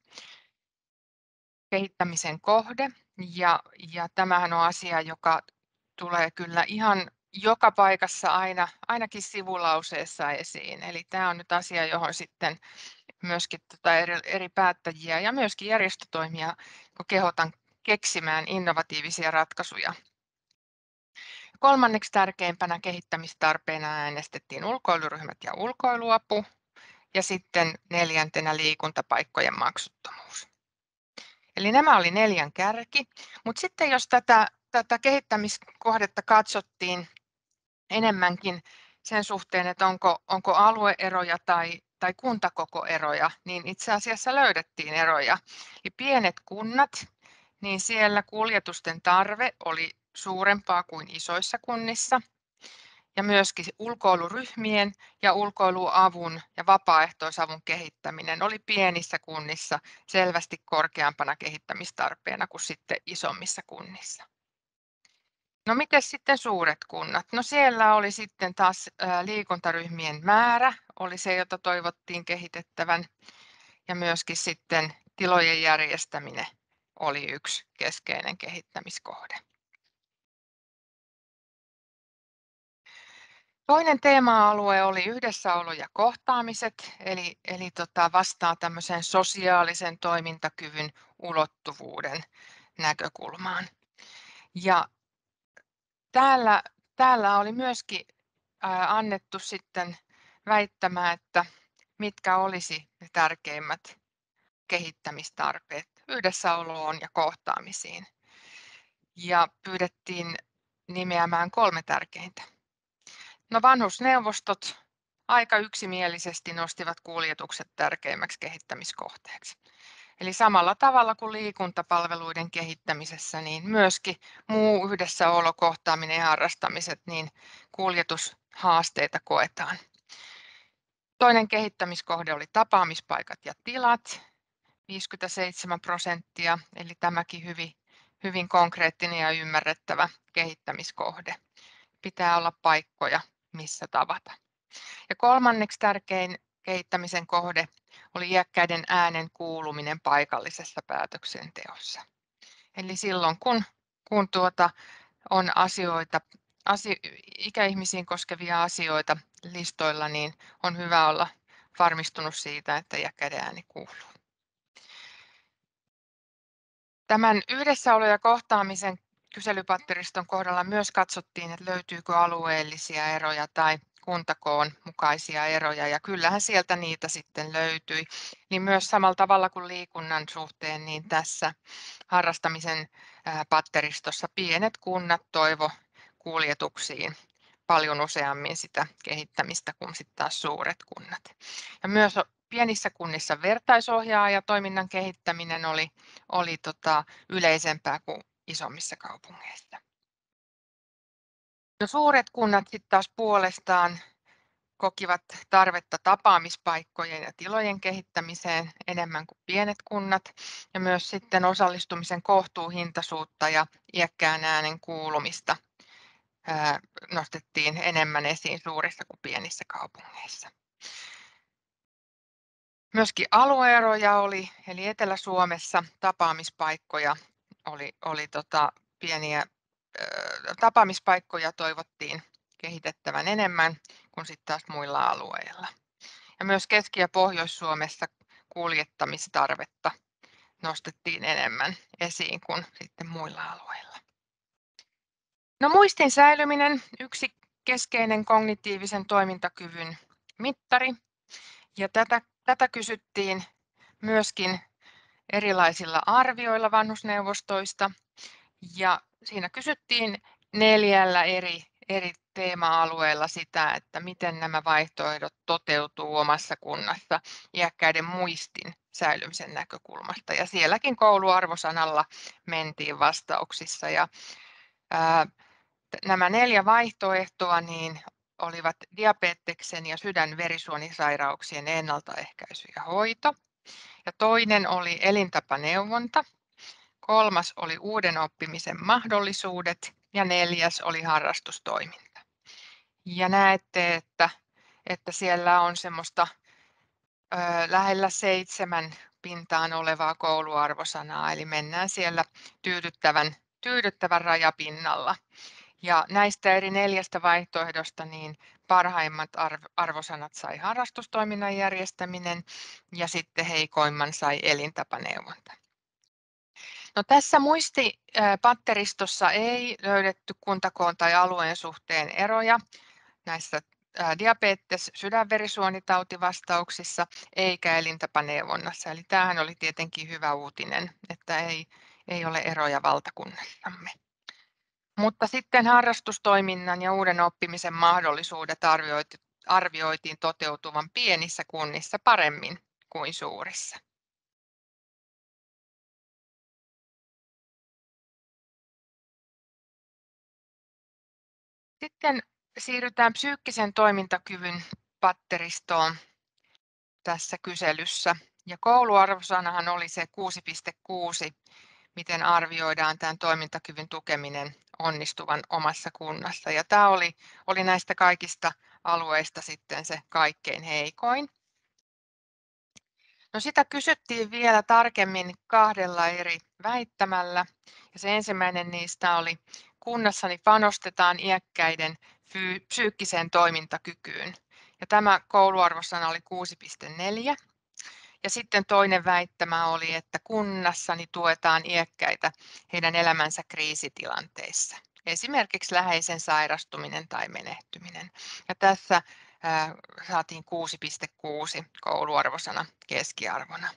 kehittämisen kohde. Ja, ja tämähän on asia, joka tulee kyllä ihan joka paikassa aina, ainakin sivulauseessa esiin. Eli tämä on nyt asia, johon sitten myöskin tota eri, eri päättäjiä ja myöskin järjestötoimia kehotan keksimään innovatiivisia ratkaisuja. Kolmanneksi tärkeimpänä kehittämistarpeena äänestettiin ulkoiluryhmät ja ulkoiluapu ja sitten neljäntenä liikuntapaikkojen maksuttomuus. Eli nämä oli neljän kärki, mutta sitten jos tätä, tätä kehittämiskohdetta katsottiin enemmänkin sen suhteen, että onko, onko alueeroja tai, tai kuntakokoeroja, niin itse asiassa löydettiin eroja. Eli pienet kunnat, niin siellä kuljetusten tarve oli suurempaa kuin isoissa kunnissa. Ja myöskin ulkoiluryhmien ja ulkoiluavun ja vapaaehtoisavun kehittäminen oli pienissä kunnissa selvästi korkeampana kehittämistarpeena kuin sitten isommissa kunnissa. No, miten sitten suuret kunnat? No, siellä oli sitten taas liikuntaryhmien määrä, oli se, jota toivottiin kehitettävän ja myöskin sitten tilojen järjestäminen oli yksi keskeinen kehittämiskohde. Toinen teema-alue oli yhdessäolo ja kohtaamiset, eli, eli tota vastaa tämmöiseen sosiaalisen toimintakyvyn ulottuvuuden näkökulmaan. Ja täällä, täällä oli myöskin ää, annettu sitten väittämä, että mitkä olisi ne tärkeimmät kehittämistarpeet yhdessäoloon ja kohtaamisiin. Ja pyydettiin nimeämään kolme tärkeintä. No, vanhusneuvostot aika yksimielisesti nostivat kuljetukset tärkeimmäksi kehittämiskohteeksi. Eli samalla tavalla kuin liikuntapalveluiden kehittämisessä, niin myöskin muu yhdessäolo, kohtaaminen ja harrastamiset, niin kuljetushaasteita koetaan. Toinen kehittämiskohde oli tapaamispaikat ja tilat, viisikymmentäseitsemän prosenttia, eli tämäkin hyvin, hyvin konkreettinen ja ymmärrettävä kehittämiskohde. Pitää olla paikkoja, missä tavata. Ja kolmanneksi tärkein kehittämisen kohde oli iäkkäiden äänen kuuluminen paikallisessa päätöksenteossa. Eli silloin kun, kun tuota on asioita, asio, ikäihmisiin koskevia asioita listoilla, niin on hyvä olla varmistunut siitä, että iäkkäiden ääni kuuluu. Tämän yhdessäolo- ja kohtaamisen kyselypatteriston kohdalla myös katsottiin, että löytyykö alueellisia eroja tai kuntakoon mukaisia eroja, ja kyllähän sieltä niitä sitten löytyi. Niin myös samalla tavalla kuin liikunnan suhteen, niin tässä harrastamisen patteristossa pienet kunnat toivo kuljetuksiin paljon useammin sitä kehittämistä kuin sitten taas suuret kunnat. Ja myös pienissä kunnissa vertaisohjaaja toiminnan kehittäminen oli, oli tota yleisempää kuin isommissa kaupungeissa. No, suuret kunnat sitten taas puolestaan kokivat tarvetta tapaamispaikkojen ja tilojen kehittämiseen enemmän kuin pienet kunnat, ja myös sitten osallistumisen kohtuuhintaisuutta ja iäkkään äänen kuulumista ää, nostettiin enemmän esiin suurissa kuin pienissä kaupungeissa. Myöskin alueeroja oli, eli Etelä-Suomessa tapaamispaikkoja oli, oli tota pieniä ö, tapaamispaikkoja toivottiin kehitettävän enemmän kuin sitten taas muilla alueilla. Ja myös Keski- ja Pohjois-Suomessa kuljettamistarvetta nostettiin enemmän esiin kuin sitten muilla alueilla. No, muistin säilyminen, yksi keskeinen kognitiivisen toimintakyvyn mittari, ja tätä, tätä kysyttiin myöskin erilaisilla arvioilla vanhusneuvostoista, ja siinä kysyttiin neljällä eri, eri teema-alueella sitä, että miten nämä vaihtoehdot toteutuu omassa kunnassa iäkkäiden muistin säilymisen näkökulmasta, ja sielläkin kouluarvosanalla mentiin vastauksissa. Ja, ää, nämä neljä vaihtoehtoa niin olivat diabeteksen ja sydän-verisuonisairauksien ennaltaehkäisy ja hoito. Ja toinen oli elintapaneuvonta, kolmas oli uuden oppimisen mahdollisuudet ja neljäs oli harrastustoiminta. Ja näette, että, että siellä on semmoista ö, lähellä seitsemän pintaan olevaa kouluarvosanaa, eli mennään siellä tyydyttävän, tyydyttävän rajapinnalla. Ja näistä eri neljästä vaihtoehdosta niin parhaimmat arvosanat sai harrastustoiminnan järjestäminen ja sitten heikoimman sai elintapaneuvonta. No, tässä muistipatteristossa ei löydetty kuntakoon tai alueen suhteen eroja näissä diabetes- sydänverisuonitautivastauksissa eikä elintapaneuvonnassa. Eli tämähän oli tietenkin hyvä uutinen, että ei, ei ole eroja valtakunnassamme. Mutta sitten harrastustoiminnan ja uuden oppimisen mahdollisuudet arvioitiin toteutuvan pienissä kunnissa paremmin kuin suurissa. Sitten siirrytään psyykkisen toimintakyvyn patteristoon tässä kyselyssä. Ja kouluarvosanahan oli se kuusi pilkku kuusi, miten arvioidaan tämän toimintakyvyn tukeminen onnistuvan omassa kunnassa. Ja tämä oli, oli näistä kaikista alueista sitten se kaikkein heikoin. No, sitä kysyttiin vielä tarkemmin kahdella eri väittämällä. Ja se ensimmäinen niistä oli: kunnassani panostetaan iäkkäiden psyykkiseen toimintakykyyn. Ja tämä kouluarvosana oli kuusi pilkku neljä. Ja sitten toinen väittämä oli, että kunnassani tuetaan iäkkäitä heidän elämänsä kriisitilanteissa. Esimerkiksi läheisen sairastuminen tai menehtyminen. Ja tässä ää, saatiin kuusi pilkku kuusi kouluarvosana keskiarvona.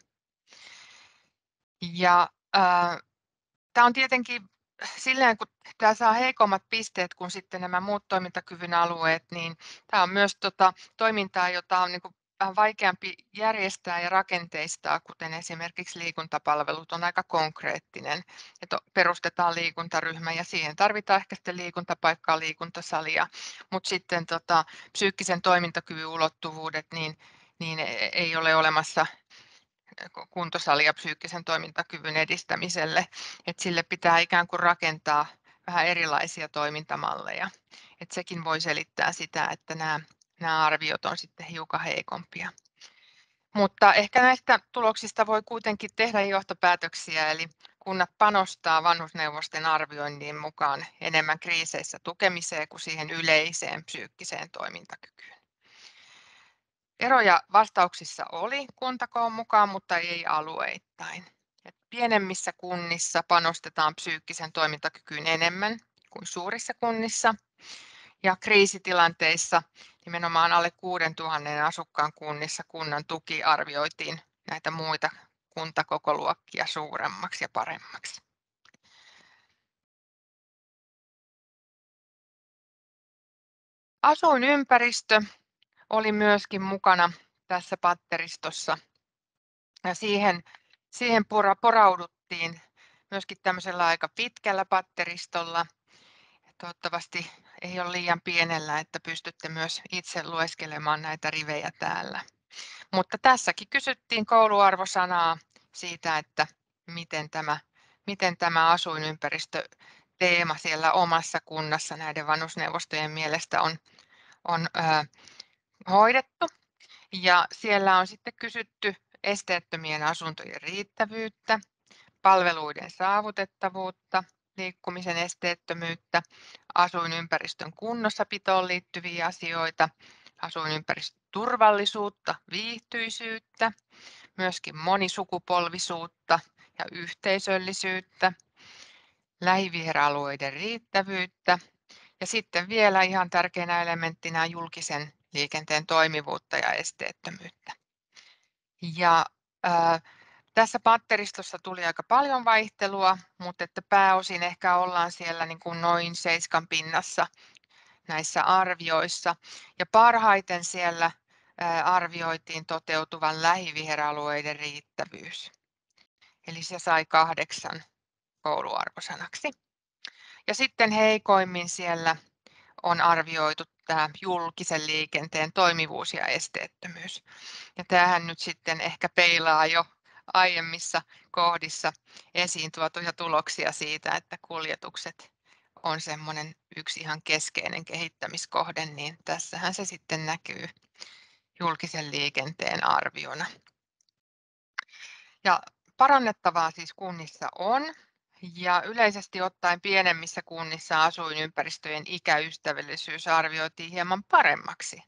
Ja ää, tämä on tietenkin silleen, kun tämä saa heikommat pisteet kuin sitten nämä muut toimintakyvyn alueet, niin tämä on myös tota, toimintaa, jota on niin kuin vähän vaikeampi järjestää ja rakenteistaa, kuten esimerkiksi liikuntapalvelut on aika konkreettinen, että perustetaan liikuntaryhmä ja siihen tarvitaan ehkä sitten liikuntapaikkaa, liikuntasalia, mutta sitten tota, psyykkisen toimintakyvyn ulottuvuudet, niin, niin ei ole olemassa kuntosalia psyykkisen toimintakyvyn edistämiselle, että sille pitää ikään kuin rakentaa vähän erilaisia toimintamalleja. Että sekin voi selittää sitä, että nämä, nämä arviot on sitten hiukan heikompia. Mutta ehkä näistä tuloksista voi kuitenkin tehdä johtopäätöksiä, eli kunnat panostaa vanhusneuvosten arvioinnin mukaan enemmän kriiseissä tukemiseen kuin siihen yleiseen psyykkiseen toimintakykyyn. Eroja vastauksissa oli kuntakoon mukaan, mutta ei alueittain. Et pienemmissä kunnissa panostetaan psyykkisen toimintakykyyn enemmän kuin suurissa kunnissa. Ja kriisitilanteissa nimenomaan alle kuusituhatta asukkaan kunnissa kunnan tuki arvioitiin näitä muita kuntakokoluokkia suuremmaksi ja paremmaksi. Asuinympäristö oli myöskin mukana tässä patteristossa. Ja siihen, siihen pora, porauduttiin myöskin tämmöisellä aika pitkällä patteristolla. Toivottavasti ei ole liian pienellä, että pystytte myös itse lueskelemaan näitä rivejä täällä. Mutta tässäkin kysyttiin kouluarvosanaa siitä, että miten tämä, miten tämä asuinympäristöteema siellä omassa kunnassa näiden vanhusneuvostojen mielestä on, on äh, hoidettu. Ja siellä on sitten kysytty esteettömien asuntojen riittävyyttä, palveluiden saavutettavuutta, liikkumisen esteettömyyttä, asuinympäristön kunnossapitoon liittyviä asioita, asuinympäristön turvallisuutta, viihtyisyyttä, myöskin monisukupolvisuutta ja yhteisöllisyyttä, lähiviheralueiden riittävyyttä ja sitten vielä ihan tärkeänä elementtinä julkisen liikenteen toimivuutta ja esteettömyyttä. Ja, ää, tässä patteristossa tuli aika paljon vaihtelua, mutta että pääosin ehkä ollaan siellä niin kuin noin seiskan pinnassa näissä arvioissa. Ja parhaiten siellä ää, arvioitiin toteutuvan lähiviheralueiden riittävyys. Eli se sai kahdeksan kouluarvosanaksi. Ja sitten heikoimmin siellä on arvioitu tämä julkisen liikenteen toimivuus ja esteettömyys. Ja tämähän nyt sitten ehkä peilaa jo aiemmissa kohdissa esiin tuotuja tuloksia siitä, että kuljetukset on semmoinen yksi ihan keskeinen kehittämiskohde, niin tässähän se sitten näkyy julkisen liikenteen arviona. Ja parannettavaa siis kunnissa on. Ja yleisesti ottaen pienemmissä kunnissa asuinympäristöjen ikäystävällisyys arvioitiin hieman paremmaksi.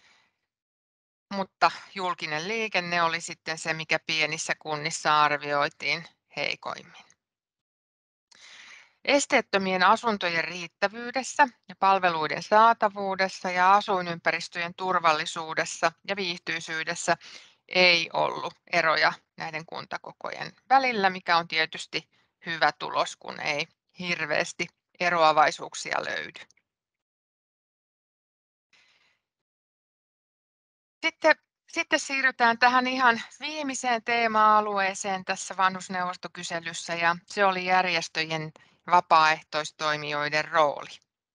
Mutta julkinen liikenne oli sitten se, mikä pienissä kunnissa arvioitiin heikoimmin. Esteettömien asuntojen riittävyydessä ja palveluiden saatavuudessa ja asuinympäristöjen turvallisuudessa ja viihtyisyydessä ei ollut eroja näiden kuntakokojen välillä, mikä on tietysti hyvä tulos, kun ei hirveästi eroavaisuuksia löydy. Sitten, sitten siirrytään tähän ihan viimeiseen teema-alueeseen tässä vanhusneuvostokyselyssä, ja se oli järjestöjen vapaaehtoistoimijoiden rooli.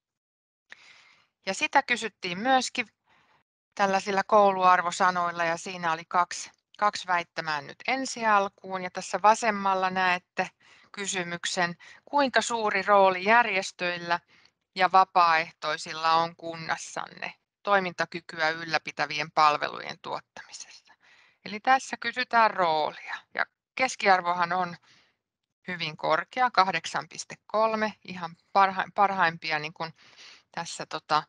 Ja sitä kysyttiin myöskin tällaisilla kouluarvosanoilla, ja siinä oli kaksi, kaksi väittämää nyt ensi alkuun. Ja tässä vasemmalla näette kysymyksen, kuinka suuri rooli järjestöillä ja vapaaehtoisilla on kunnassanne toimintakykyä ylläpitävien palvelujen tuottamisessa. Eli tässä kysytään roolia. Ja keskiarvohan on hyvin korkea, kahdeksan pilkku kolme, ihan parha, parhaimpia niin kuin tässä tota,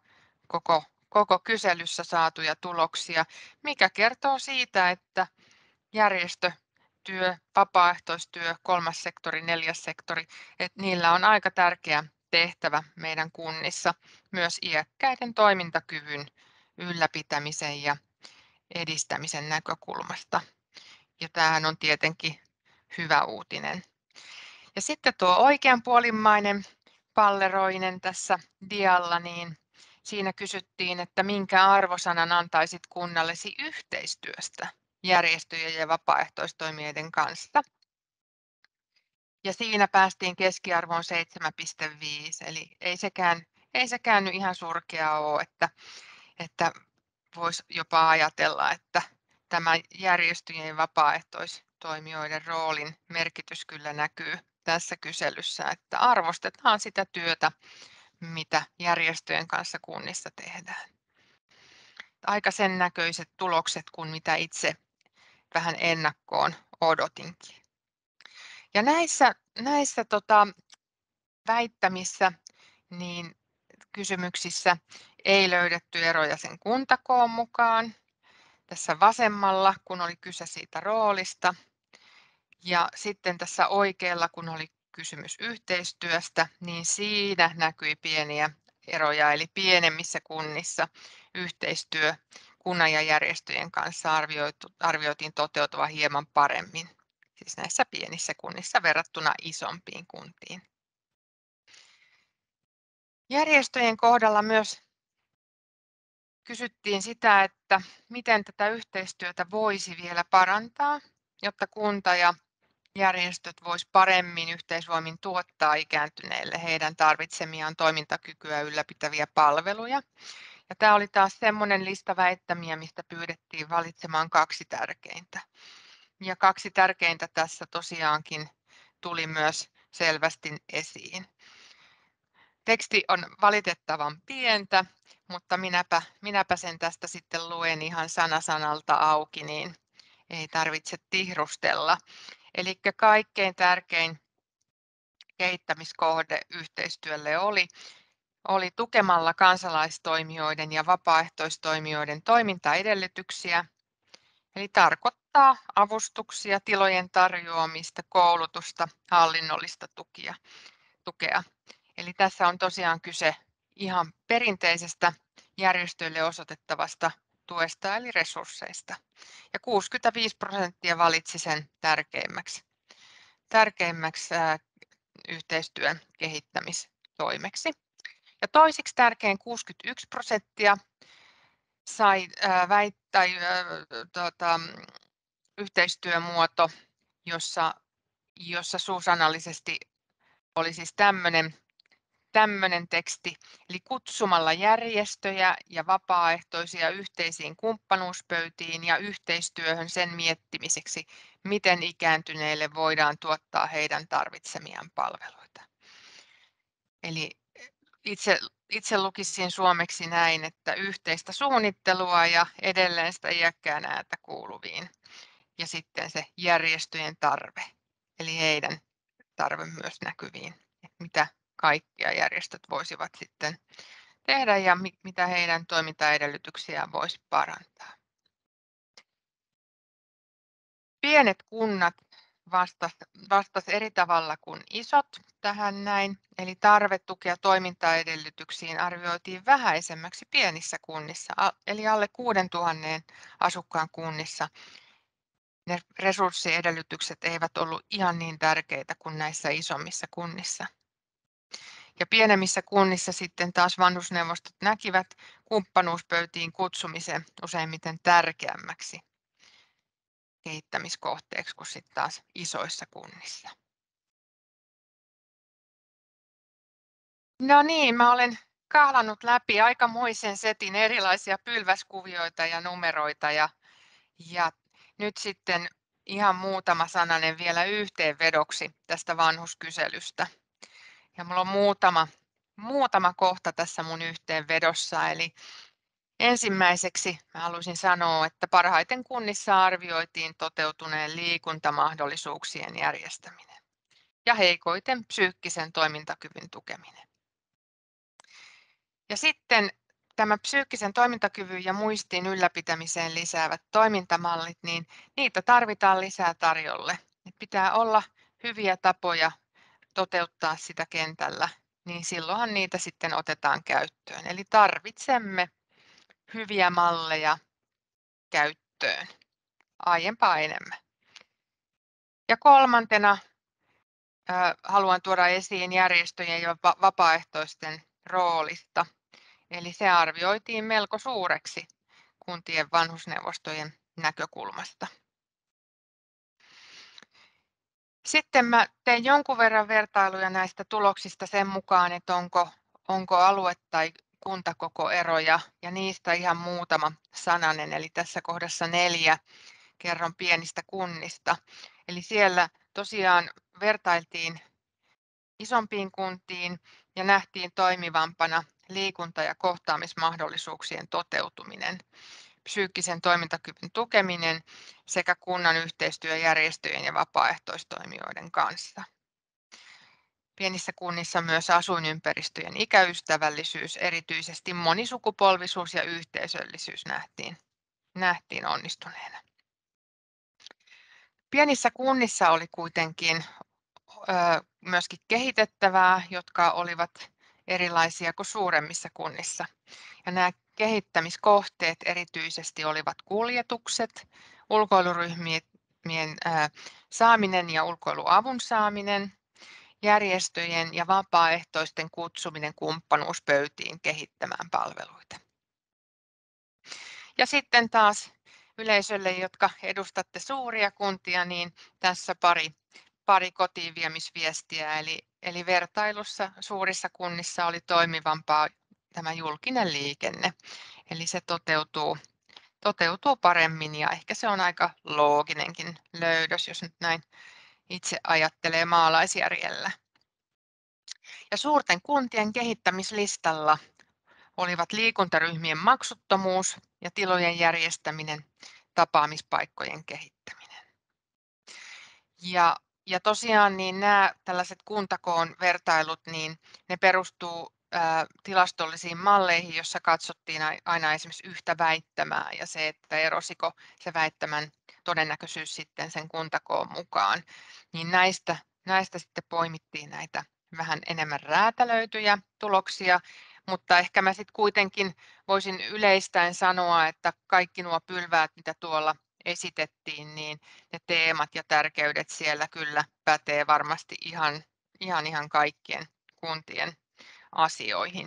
koko, koko kyselyssä saatuja tuloksia, mikä kertoo siitä, että järjestötyö, vapaaehtoistyö, kolmas sektori, neljäs sektori, että niillä on aika tärkeä tehtävä meidän kunnissa myös iäkkäiden toimintakyvyn ylläpitämisen ja edistämisen näkökulmasta. Ja tämähän on tietenkin hyvä uutinen. Ja sitten tuo oikeanpuolimmainen palleroinen tässä dialla, niin siinä kysyttiin, että minkä arvosanan antaisit kunnallesi yhteistyöstä järjestöjen ja vapaaehtoistoimijoiden kanssa. Ja siinä päästiin keskiarvoon seitsemän pilkku viisi, eli ei sekään, ei sekään nyt ihan surkea ole, että, että voisi jopa ajatella, että tämä järjestöjen ja vapaaehtoistoimijoiden roolin merkitys kyllä näkyy tässä kyselyssä, että arvostetaan sitä työtä, mitä järjestöjen kanssa kunnissa tehdään. Aika sen näköiset tulokset kuin mitä itse vähän ennakkoon odotinkin. Ja näissä, näissä tota, väittämissä niin kysymyksissä ei löydetty eroja sen kuntakoon mukaan. Tässä vasemmalla, kun oli kyse siitä roolista, ja sitten tässä oikealla, kun oli kysymys yhteistyöstä, niin siinä näkyi pieniä eroja, eli pienemmissä kunnissa yhteistyö kunnan ja järjestöjen kanssa arvioitiin toteutuvan hieman paremmin, siis näissä pienissä kunnissa verrattuna isompiin kuntiin. Järjestöjen kohdalla myös kysyttiin sitä, että miten tätä yhteistyötä voisi vielä parantaa, jotta kunta ja järjestöt voisivat paremmin yhteisvoimin tuottaa ikääntyneille heidän tarvitsemiaan toimintakykyä ylläpitäviä palveluja. Ja tämä oli taas semmoinen lista väittämiä, mistä pyydettiin valitsemaan kaksi tärkeintä. Ja kaksi tärkeintä tässä tosiaankin tuli myös selvästi esiin. Teksti on valitettavan pientä, mutta minäpä, minäpä sen tästä sitten luen ihan sana sanalta auki, niin ei tarvitse tihrustella. Eli kaikkein tärkein kehittämiskohde yhteistyölle oli, oli tukemalla kansalaistoimijoiden ja vapaaehtoistoimijoiden toimintaedellytyksiä, eli tarkoittaa avustuksia, tilojen tarjoamista, koulutusta, hallinnollista tukia, tukea. Eli tässä on tosiaan kyse ihan perinteisestä järjestöille osoitettavasta tuesta eli resursseista. Ja kuusikymmentäviisi prosenttia valitsi sen tärkeimmäksi, tärkeimmäksi ää, yhteistyön kehittämistoimeksi. Ja toiseksi tärkein kuusikymmentäyksi prosenttia sai ää, väit, tai, ää, tuota, yhteistyömuoto, jossa, jossa suusanallisesti oli siis tämmöinen Tämmöinen teksti, eli kutsumalla järjestöjä ja vapaaehtoisia yhteisiin kumppanuuspöytiin ja yhteistyöhön sen miettimiseksi, miten ikääntyneille voidaan tuottaa heidän tarvitsemiaan palveluita. Eli itse, itse lukisin suomeksi näin, että yhteistä suunnittelua ja edelleen sitä iäkkään ääntä kuuluviin. Ja sitten se järjestöjen tarve, eli heidän tarve myös näkyviin, mitä kaikkia järjestöt voisivat sitten tehdä ja mitä heidän toimintaedellytyksiään voisi parantaa. Pienet kunnat vastasivat vastas eri tavalla kuin isot tähän näin, eli tarve tukea toimintaedellytyksiin arvioitiin vähäisemmäksi pienissä kunnissa, eli alle kuusituhatta asukkaan kunnissa. Ne resurssiedellytykset eivät ollut ihan niin tärkeitä kuin näissä isommissa kunnissa. Ja pienemmissä kunnissa sitten taas vanhusneuvostot näkivät kumppanuuspöytiin kutsumisen useimmiten tärkeämmäksi kehittämiskohteeksi kuin sitten taas isoissa kunnissa. No niin, mä olen kahlannut läpi aikamoisen setin erilaisia pylväskuvioita ja numeroita ja, ja nyt sitten ihan muutama sananen vielä yhteenvedoksi tästä vanhuskyselystä. Ja mulla on muutama, muutama kohta tässä mun yhteenvedossa, eli ensimmäiseksi mä haluaisin sanoa, että parhaiten kunnissa arvioitiin toteutuneen liikuntamahdollisuuksien järjestäminen ja heikoiten psyykkisen toimintakyvyn tukeminen. Ja sitten tämä psyykkisen toimintakyvyn ja muistin ylläpitämiseen lisäävät toimintamallit, niin niitä tarvitaan lisää tarjolle. Pitää olla hyviä tapoja toteuttaa sitä kentällä, niin silloinhan niitä sitten otetaan käyttöön. Eli tarvitsemme hyviä malleja käyttöön aiempaa enemmän. Ja kolmantena äh, haluan tuoda esiin järjestöjen ja vapaaehtoisten roolista. Eli se arvioitiin melko suureksi kuntien vanhusneuvostojen näkökulmasta. Sitten mä tein jonkun verran vertailuja näistä tuloksista sen mukaan, että onko, onko alue- tai kuntakokoeroja, ja niistä ihan muutama sananen. Eli tässä kohdassa neljä kerron pienistä kunnista. Eli siellä tosiaan vertailtiin isompiin kuntiin ja nähtiin toimivampana liikunta- ja kohtaamismahdollisuuksien toteutuminen, psyykkisen toimintakyvyn tukeminen sekä kunnan yhteistyö järjestöjen ja vapaaehtoistoimijoiden kanssa. Pienissä kunnissa myös asuinympäristöjen ikäystävällisyys, erityisesti monisukupolvisuus ja yhteisöllisyys nähtiin, nähtiin onnistuneena. Pienissä kunnissa oli kuitenkin myöskin kehitettävää, jotka olivat erilaisia kuin suuremmissa kunnissa. Ja nämä kehittämiskohteet erityisesti olivat kuljetukset, ulkoiluryhmien saaminen ja ulkoiluavun saaminen, järjestöjen ja vapaaehtoisten kutsuminen kumppanuuspöytiin kehittämään palveluita. Ja sitten taas yleisölle, jotka edustatte suuria kuntia, niin tässä pari Pari kotiinviemisviestiä, eli, eli vertailussa suurissa kunnissa oli toimivampaa tämä julkinen liikenne, eli se toteutuu, toteutuu paremmin ja ehkä se on aika looginenkin löydös, jos nyt näin itse ajattelee maalaisjärjellä. Ja suurten kuntien kehittämislistalla olivat liikuntaryhmien maksuttomuus ja tilojen järjestäminen, tapaamispaikkojen kehittäminen. Ja Ja tosiaan niin nämä tällaiset kuntakoon vertailut, niin ne perustuu ää, tilastollisiin malleihin, jossa katsottiin aina esimerkiksi yhtä väittämää ja se, että erosiko se väittämän todennäköisyys sitten sen kuntakoon mukaan. Niin näistä, näistä sitten poimittiin näitä vähän enemmän räätälöityjä tuloksia, mutta ehkä mä sitten kuitenkin voisin yleistäen sanoa, että kaikki nuo pylväät, mitä tuolla esitettiin, niin ne teemat ja tärkeydet siellä kyllä pätee varmasti ihan, ihan, ihan kaikkien kuntien asioihin.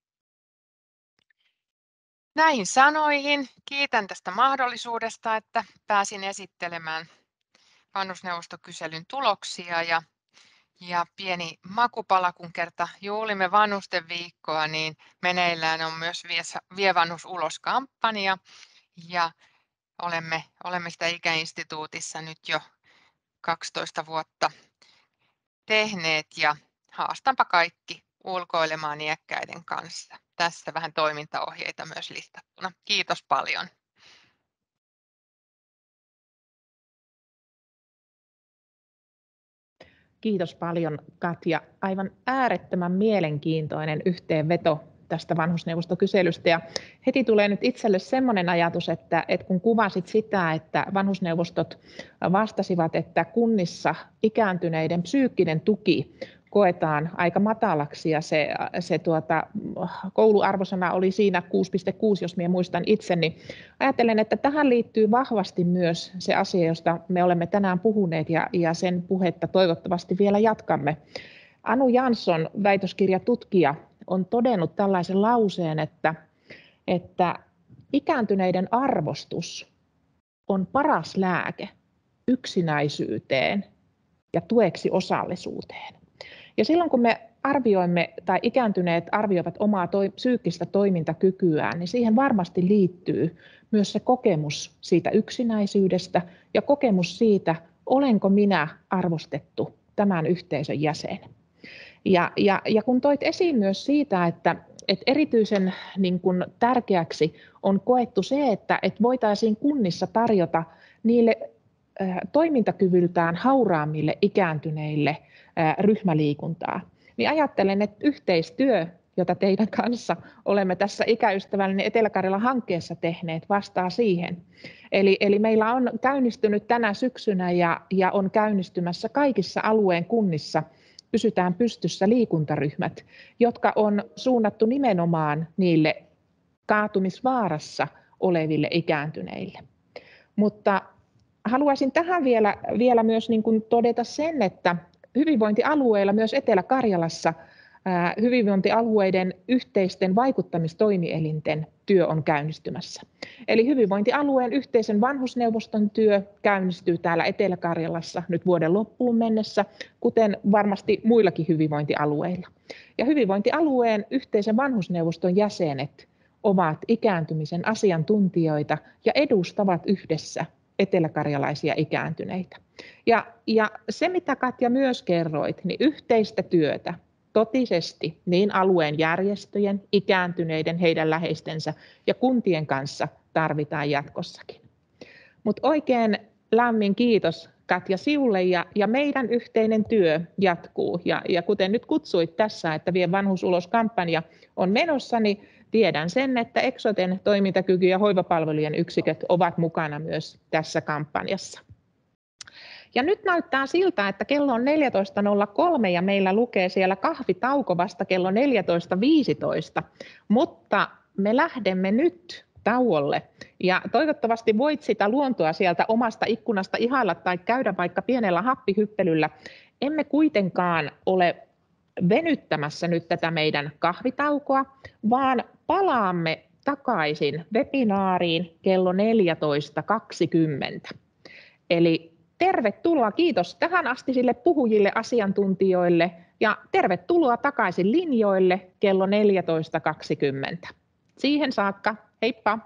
Näihin sanoihin kiitän tästä mahdollisuudesta, että pääsin esittelemään vanhusneuvostokyselyn tuloksia ja, ja pieni makupala, kun kerta juhlimme vanhusten viikkoa, niin meneillään on myös Vie vanhus ulos -kampanja ja Olemme, olemme sitä ikäinstituutissa nyt jo kaksitoista vuotta tehneet ja haastanpa kaikki ulkoilemaan iäkkäiden kanssa. Tässä vähän toimintaohjeita myös listattuna. Kiitos paljon. Kiitos paljon, Katja. Aivan äärettömän mielenkiintoinen yhteenveto tästä vanhusneuvostokyselystä. Ja heti tulee nyt itselle semmoinen ajatus, että, että kun kuvasit sitä, että vanhusneuvostot vastasivat, että kunnissa ikääntyneiden psyykkinen tuki koetaan aika matalaksi ja se, se tuota, kouluarvosana oli siinä kuusi pilkku kuusi, jos minä muistan itse, niin ajattelen, että tähän liittyy vahvasti myös se asia, josta me olemme tänään puhuneet ja, ja sen puhetta toivottavasti vielä jatkamme. Anu Jansson, väitöskirjatutkija, on todennut tällaisen lauseen, että, että ikääntyneiden arvostus on paras lääke yksinäisyyteen ja tueksi osallisuuteen. Ja silloin kun me arvioimme tai ikääntyneet arvioivat omaa toi, psyykkistä toimintakykyään, niin siihen varmasti liittyy myös se kokemus siitä yksinäisyydestä ja kokemus siitä, olenko minä arvostettu tämän yhteisön jäsen. Ja, ja, ja kun toit esiin myös siitä, että, että erityisen niin kuin tärkeäksi on koettu se, että, että voitaisiin kunnissa tarjota niille äh, toimintakyvyltään hauraammille ikääntyneille äh, ryhmäliikuntaa, niin ajattelen, että yhteistyö jota teidän kanssa olemme tässä Ikäystävällinen Etelä-Karjala hankkeessa tehneet, vastaa siihen. Eli, eli meillä on käynnistynyt tänä syksynä ja, ja on käynnistymässä kaikissa alueen kunnissa Pysytään pystyssä liikuntaryhmät, jotka on suunnattu nimenomaan niille kaatumisvaarassa oleville ikääntyneille. Mutta haluaisin tähän vielä, vielä myös niin kuin todeta sen, että hyvinvointialueilla, myös Etelä-Karjalassa, hyvinvointialueiden yhteisten vaikuttamistoimielinten työ on käynnistymässä. Eli hyvinvointialueen yhteisen vanhusneuvoston työ käynnistyy täällä Etelä-Karjalassa nyt vuoden loppuun mennessä, kuten varmasti muillakin hyvinvointialueilla. Ja hyvinvointialueen yhteisen vanhusneuvoston jäsenet ovat ikääntymisen asiantuntijoita ja edustavat yhdessä eteläkarjalaisia ikääntyneitä. Ja, ja se, mitä Katja myös kerroit, niin yhteistä työtä totisesti niin alueen järjestöjen, ikääntyneiden, heidän läheistensä ja kuntien kanssa tarvitaan jatkossakin. Mutta oikein lämmin kiitos Katja sinulle ja, ja meidän yhteinen työ jatkuu. Ja, ja kuten nyt kutsuit tässä, että Vie vanhus ulos -kampanja on menossa, niin tiedän sen, että Eksoten toimintakyky- ja hoivapalvelujen yksiköt ovat mukana myös tässä kampanjassa. Ja nyt näyttää siltä, että kello on neljätoista nolla kolme ja meillä lukee siellä kahvitauko vasta kello neljätoista viisitoista, mutta me lähdemme nyt tauolle ja toivottavasti voit sitä luontoa sieltä omasta ikkunasta ihailla tai käydä vaikka pienellä happihyppelyllä. Emme kuitenkaan ole venyttämässä nyt tätä meidän kahvitaukoa, vaan palaamme takaisin webinaariin kello neljätoista kaksikymmentä. Eli tervetuloa, kiitos tähän astisille puhujille, asiantuntijoille ja tervetuloa takaisin linjoille kello neljätoista kaksikymmentä. Siihen saakka, heippa!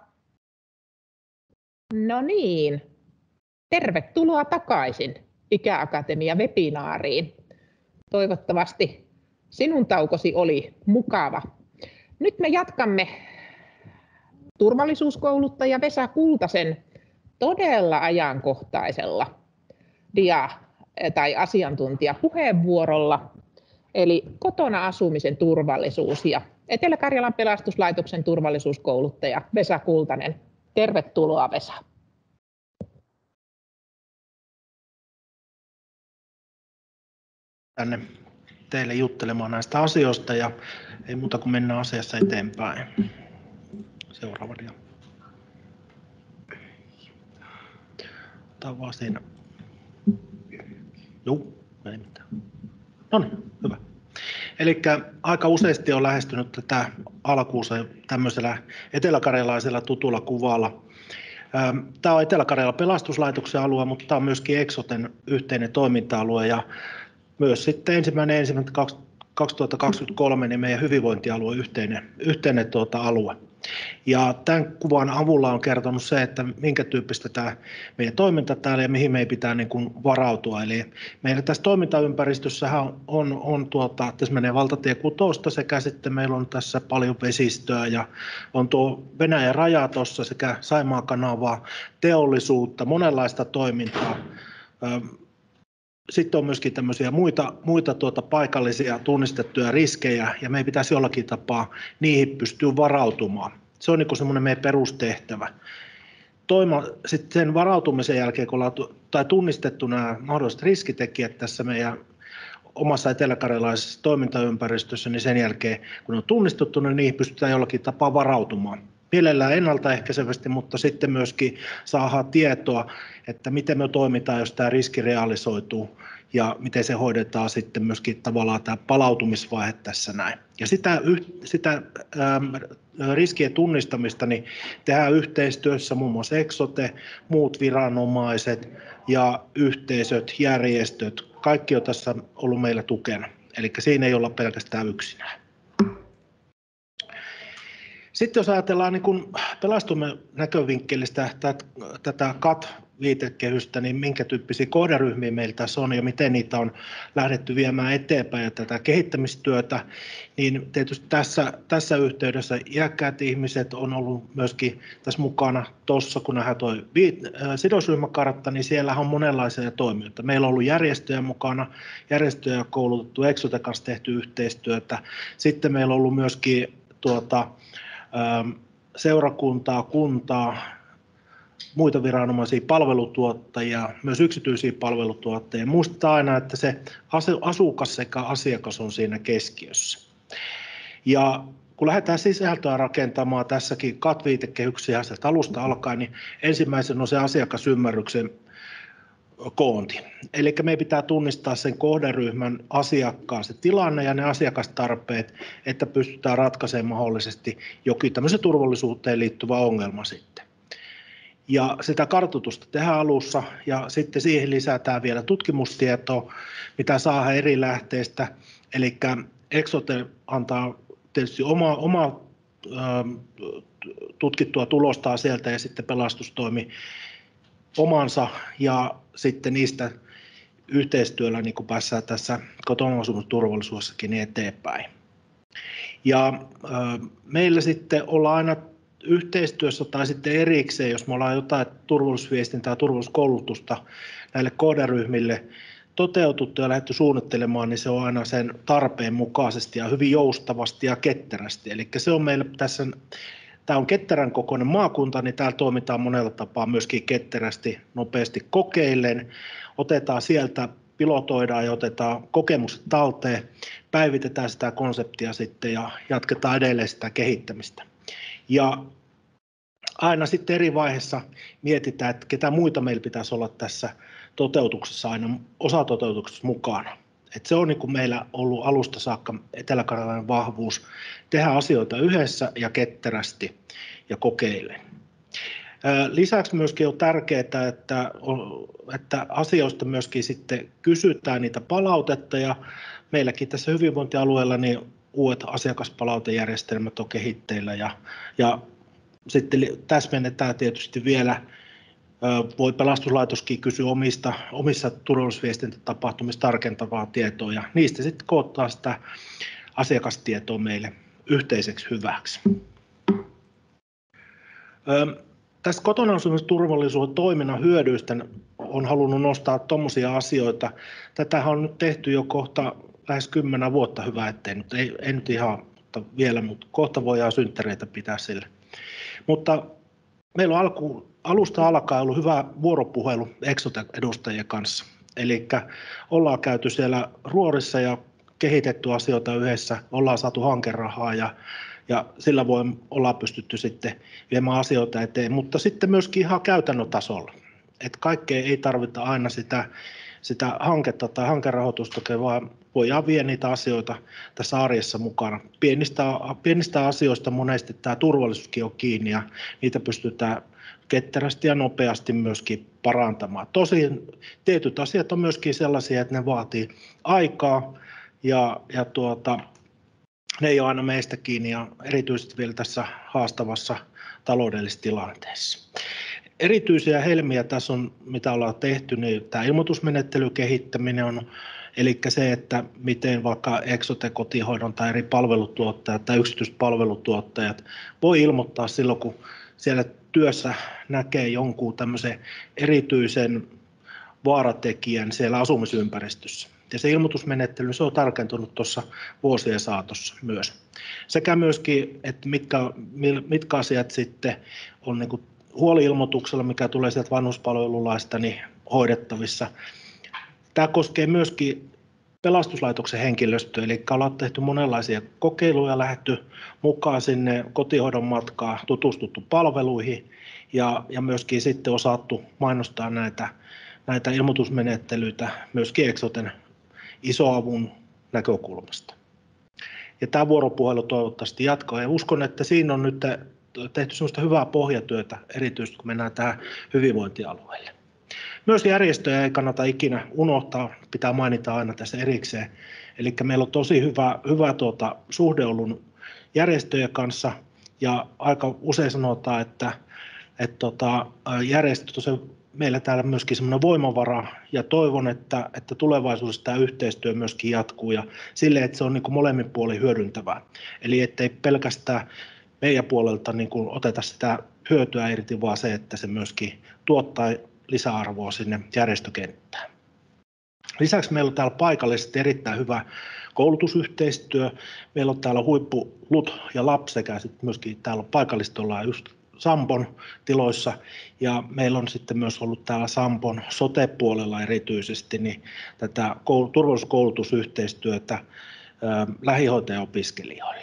No niin, tervetuloa takaisin Ikäakatemia-webinaariin. Toivottavasti sinun taukosi oli mukava. Nyt me jatkamme turvallisuuskouluttaja Vesa Kultasen todella ajankohtaisella dia- tai asiantuntijapuheenvuorolla, eli kotona asumisen turvallisuus ja Etelä-Karjalan pelastuslaitoksen turvallisuuskouluttaja Vesa Kultanen. Tervetuloa Vesa. Tänne teille juttelemaan näistä asioista ja ei muuta kuin mennään asiassa eteenpäin. Seuraava dia. Tämä vaan siinä. Joo, ei mitään. No niin, hyvä. Eli aika useasti on lähestynyt tätä alkuunsa tämmöisellä eteläkarjalaisella tutulla kuvalla. Tämä on Etelä-Karjalan pelastuslaitoksen alue, mutta tämä on myöskin Eksoten yhteinen toiminta-alue ja myös sitten ensimmäinen ensimmäinen kaksituhattakaksikymmentäkolme niin meidän hyvinvointialue yhteinen, yhteinen tuota alue. Ja tämän kuvan avulla on kertonut se, että minkä tyyppistä tämä meidän toiminta täällä ja mihin meidän pitää niin kuin varautua. Eli meillä tässä toimintaympäristössähän on, on, on tuota, tässä menee valtatie kutosta sekä sitten meillä on tässä paljon vesistöä ja on tuo Venäjän raja tuossa sekä Saimaan kanavaa, teollisuutta, monenlaista toimintaa. Sitten on myöskin tämmöisiä muita, muita tuota paikallisia tunnistettuja riskejä ja meidän pitäisi jollakin tapaa niihin pystyä varautumaan. Se on niin kuin semmoinen meidän perustehtävä. Toima, sitten sen varautumisen jälkeen, kun ollaan tai tunnistettu nämä mahdolliset riskitekijät tässä meidän omassa eteläkarjalaisessa toimintaympäristössä, niin sen jälkeen kun on tunnistettu, niin niihin pystytään jollakin tapaa varautumaan. Mielellään ennaltaehkäisevästi, mutta sitten myöskin saadaan tietoa, että miten me toimitaan, jos tämä riski realisoituu ja miten se hoidetaan sitten myöskin tavallaan tämä palautumisvaihe tässä näin. Ja sitä, sitä ähm, riskien tunnistamista niin tehdään yhteistyössä muun muassa Eksote, muut viranomaiset ja yhteisöt, järjestöt. Kaikki on tässä ollut meillä tukena, eli siinä ei olla pelkästään yksinään. Sitten jos ajatellaan niin kun pelastumme näkövinkkelistä tätä C A T-viitekehystä, niin minkä tyyppisiä kohderyhmiä meillä tässä on ja miten niitä on lähdetty viemään eteenpäin ja tätä kehittämistyötä, niin tietysti tässä, tässä yhteydessä iäkkäät ihmiset on ollut myöskin tässä mukana tuossa, kun nähdään tuo sidosryhmäkartta, niin siellä on monenlaisia toimijoita. Meillä on ollut järjestöjä mukana, järjestöjä koulutettu, Exoten kanssa tehty yhteistyötä. Sitten meillä on ollut myöskin tuota, seurakuntaa, kuntaa, muita viranomaisia, palvelutuottajia, myös yksityisiä palvelutuottajia. Muistetaan aina, että se asukas sekä asiakas on siinä keskiössä. Ja kun lähdetään sisältöä rakentamaan tässäkin C A T-viitekehyksiä sieltä alusta alkaen, niin ensimmäisen on se asiakasymmärryksen koonti. Eli meidän pitää tunnistaa sen kohderyhmän asiakkaan se tilanne ja ne asiakastarpeet, että pystytään ratkaisemaan mahdollisesti jokin tämmöisen turvallisuuteen liittyvä ongelma sitten. Ja sitä kartoitusta tehdään alussa ja sitten siihen lisätään vielä tutkimustietoa, mitä saadaan eri lähteistä. Eli Exote antaa tietysti omaa, omaa tutkittua tulostaa sieltä ja sitten pelastustoimi omansa ja sitten niistä yhteistyöllä niin kuin päästään tässä kotona asumisturvallisuudessakin eteenpäin. Ja äh, meillä sitten ollaan aina yhteistyössä tai sitten erikseen, jos me ollaan jotain turvallisuusviestintää ja turvallisuuskoulutusta näille kohderyhmille toteutettu ja lähdetty suunnittelemaan, niin se on aina sen tarpeen mukaisesti ja hyvin joustavasti ja ketterästi. Eli se on meillä tässä, tämä on ketterän kokoinen maakunta, niin täällä toimitaan monella tapaa myöskin ketterästi, nopeasti kokeillen. Otetaan sieltä, pilotoidaan ja otetaan kokemukset talteen, päivitetään sitä konseptia sitten ja jatketaan edelleen sitä kehittämistä. Ja aina sitten eri vaiheessa mietitään, että ketä muita meillä pitäisi olla tässä toteutuksessa aina osatoteutuksessa mukana. Et se on niin kuin meillä ollut alusta saakka Etelä-Karjalan vahvuus, tehdä asioita yhdessä ja ketterästi ja kokeillen. Lisäksi myöskin on tärkeää, että, että asioista myöskin sitten kysytään niitä palautetta ja meilläkin tässä hyvinvointialueella niin uudet asiakaspalautejärjestelmät on kehitteillä ja, ja sitten täsmennetään tietysti vielä, voi pelastuslaitoskin kysyä omista, omissa turvallisuusviestintätapahtumissa tarkentavaa tietoa ja niistä sitten koottaa sitä asiakastietoa meille yhteiseksi hyväksi. Tästä kotona asumisturvallisuuden toiminnan hyödyistä on halunnut nostaa tuommoisia asioita. Tätähän on nyt tehty jo kohta lähes kymmenen vuotta, hyvä ettei nyt, ei, ei nyt ihan mutta vielä, mutta kohta voidaan synttäreitä pitää sille. Mutta meillä on alku, alusta alkaen ollut hyvä vuoropuhelu Exoten edustajien kanssa. Eli ollaan käyty siellä ruorissa ja kehitetty asioita yhdessä, ollaan saatu hankerahaa ja, ja sillä voi, ollaan pystytty sitten viemään asioita eteen, mutta sitten myöskin ihan käytännön tasolla. Että kaikkea ei tarvita aina sitä, sitä hanketta tai hankerahoitusta, vaan voidaan viedä niitä asioita tässä arjessa mukana. Pienistä, pienistä asioista monesti tämä turvallisuuskin on kiinni ja niitä pystytään ketterästi ja nopeasti myöskin parantamaan. Tosin tietyt asiat on myöskin sellaisia, että ne vaatii aikaa ja, ja tuota, ne ei ole aina meistä kiinni ja erityisesti vielä tässä haastavassa taloudellisessa tilanteessa. Erityisiä helmiä tässä on, mitä ollaan tehty, niin tämä ilmoitusmenettelyn kehittäminen on, eli se, että miten vaikka Exoten kotihoidon tai eri palvelutuottajat tai yksityiset palvelutuottajat voi ilmoittaa silloin, kun siellä työssä näkee jonkun tämmöisen erityisen vaaratekijän siellä asumisympäristössä. Ja se ilmoitusmenettely se on tarkentunut tuossa vuosien saatossa myös. Sekä myöskin, että mitkä, mitkä asiat sitten on niin kuin huoli-ilmoituksella, mikä tulee sieltä vanhuspalvelulaista, niin hoidettavissa. Tämä koskee myöskin pelastuslaitoksen henkilöstöä, eli ollaan tehty monenlaisia kokeiluja, lähdetty mukaan sinne kotihoidon matkaa, tutustuttu palveluihin ja, ja myöskin sitten osattu mainostaa näitä, näitä ilmoitusmenettelyitä myöskin Exoten isoavun näkökulmasta. Ja tämä vuoropuhelu toivottavasti jatkaa ja uskon, että siinä on nyt tehty sellaista hyvää pohjatyötä, erityisesti kun mennään tähän hyvinvointialueelle. Myös järjestöjä ei kannata ikinä unohtaa, pitää mainita aina tässä erikseen. Eli meillä on tosi hyvä, hyvä tuota, suhde ollut järjestöjen kanssa Ja aika usein sanotaan, että, että tota, järjestöt on se meillä täällä myöskin semmoinen voimavara, ja toivon, että, että tulevaisuudessa tämä yhteistyö myöskin jatkuu ja silleen, että se on niin kuin molemmin puolin hyödyntävää. Eli ettei pelkästään meidän puolelta niin kuin oteta sitä hyötyä irti, vaan se, että se myöskin tuottaa lisäarvoa sinne järjestökenttään. Lisäksi meillä on täällä paikallisesti erittäin hyvä koulutusyhteistyö. Meillä on täällä huippu L U T ja L A P sekä sitten myöskin täällä paikallisesti ollaan just Sampon tiloissa, ja meillä on sitten myös ollut täällä Sampon sote-puolella erityisesti niin tätä turvallisuuskoulutusyhteistyötä lähihoitajaopiskelijoille.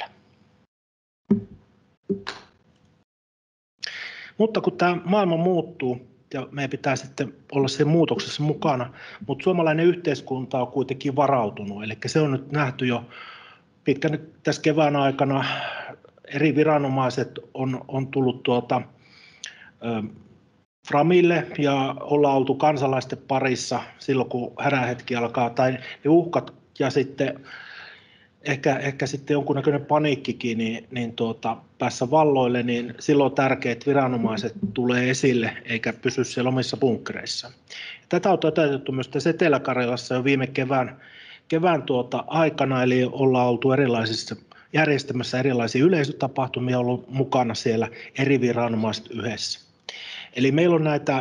Mutta kun tämä maailma muuttuu ja meidän pitää sitten olla sen muutoksessa mukana, mutta suomalainen yhteiskunta on kuitenkin varautunut, eli se on nyt nähty jo pitkän tässä kevään aikana. Eri viranomaiset on, on tullut tuota, ö, Framille ja ollaan oltu kansalaisten parissa silloin, kun hädänhetki alkaa, tai ne uhkat ja sitten ehkä, ehkä sitten jonkunnäköinen paniikkikin niin, niin tuota, päässä valloille, niin silloin on tärkeää, että viranomaiset tulee esille eikä pysy siellä omissa bunkkereissa. Tätä on toteutettu myös tässä Etelä-Karjalassa jo viime kevään, kevään tuota aikana, eli ollaan oltu erilaisissa järjestämässä erilaisia yleisötapahtumia, ollut mukana siellä eri viranomaiset yhdessä. Eli meillä on näitä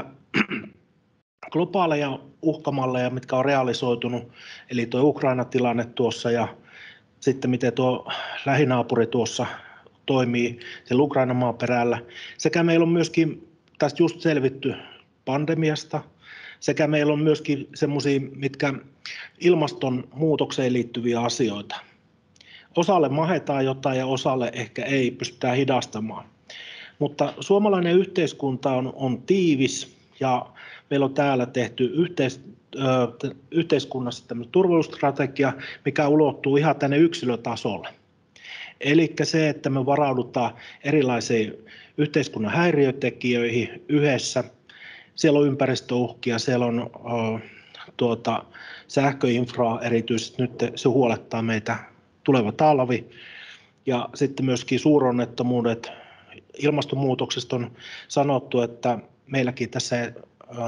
globaaleja uhkamalleja, mitkä on realisoitunut, eli tuo Ukraina-tilanne tuossa ja sitten miten tuo lähinaapuri tuossa toimii siellä Ukrainan maaperällä. Sekä meillä on myöskin tästä just selvitty pandemiasta, sekä meillä on myöskin semmoisia, mitkä ilmastonmuutokseen liittyviä asioita. Osalle mahetaan jotain ja osalle ehkä ei, pystytään hidastamaan. Mutta suomalainen yhteiskunta on, on tiivis ja meillä on täällä tehty yhteis, ö, yhteiskunnassa tämmöinen turvallisuusstrategia, mikä ulottuu ihan tänne yksilötasolle. Eli se, että me varaudutaan erilaisiin yhteiskunnan häiriötekijöihin yhdessä. Siellä on ympäristöuhkia, siellä on ö, tuota, sähköinfraa erityisesti, nyt se huolettaa meitä tuleva talvi. Ja sitten myöskin suuronnettomuudet. Ilmastonmuutoksesta on sanottu, että meilläkin tässä ö,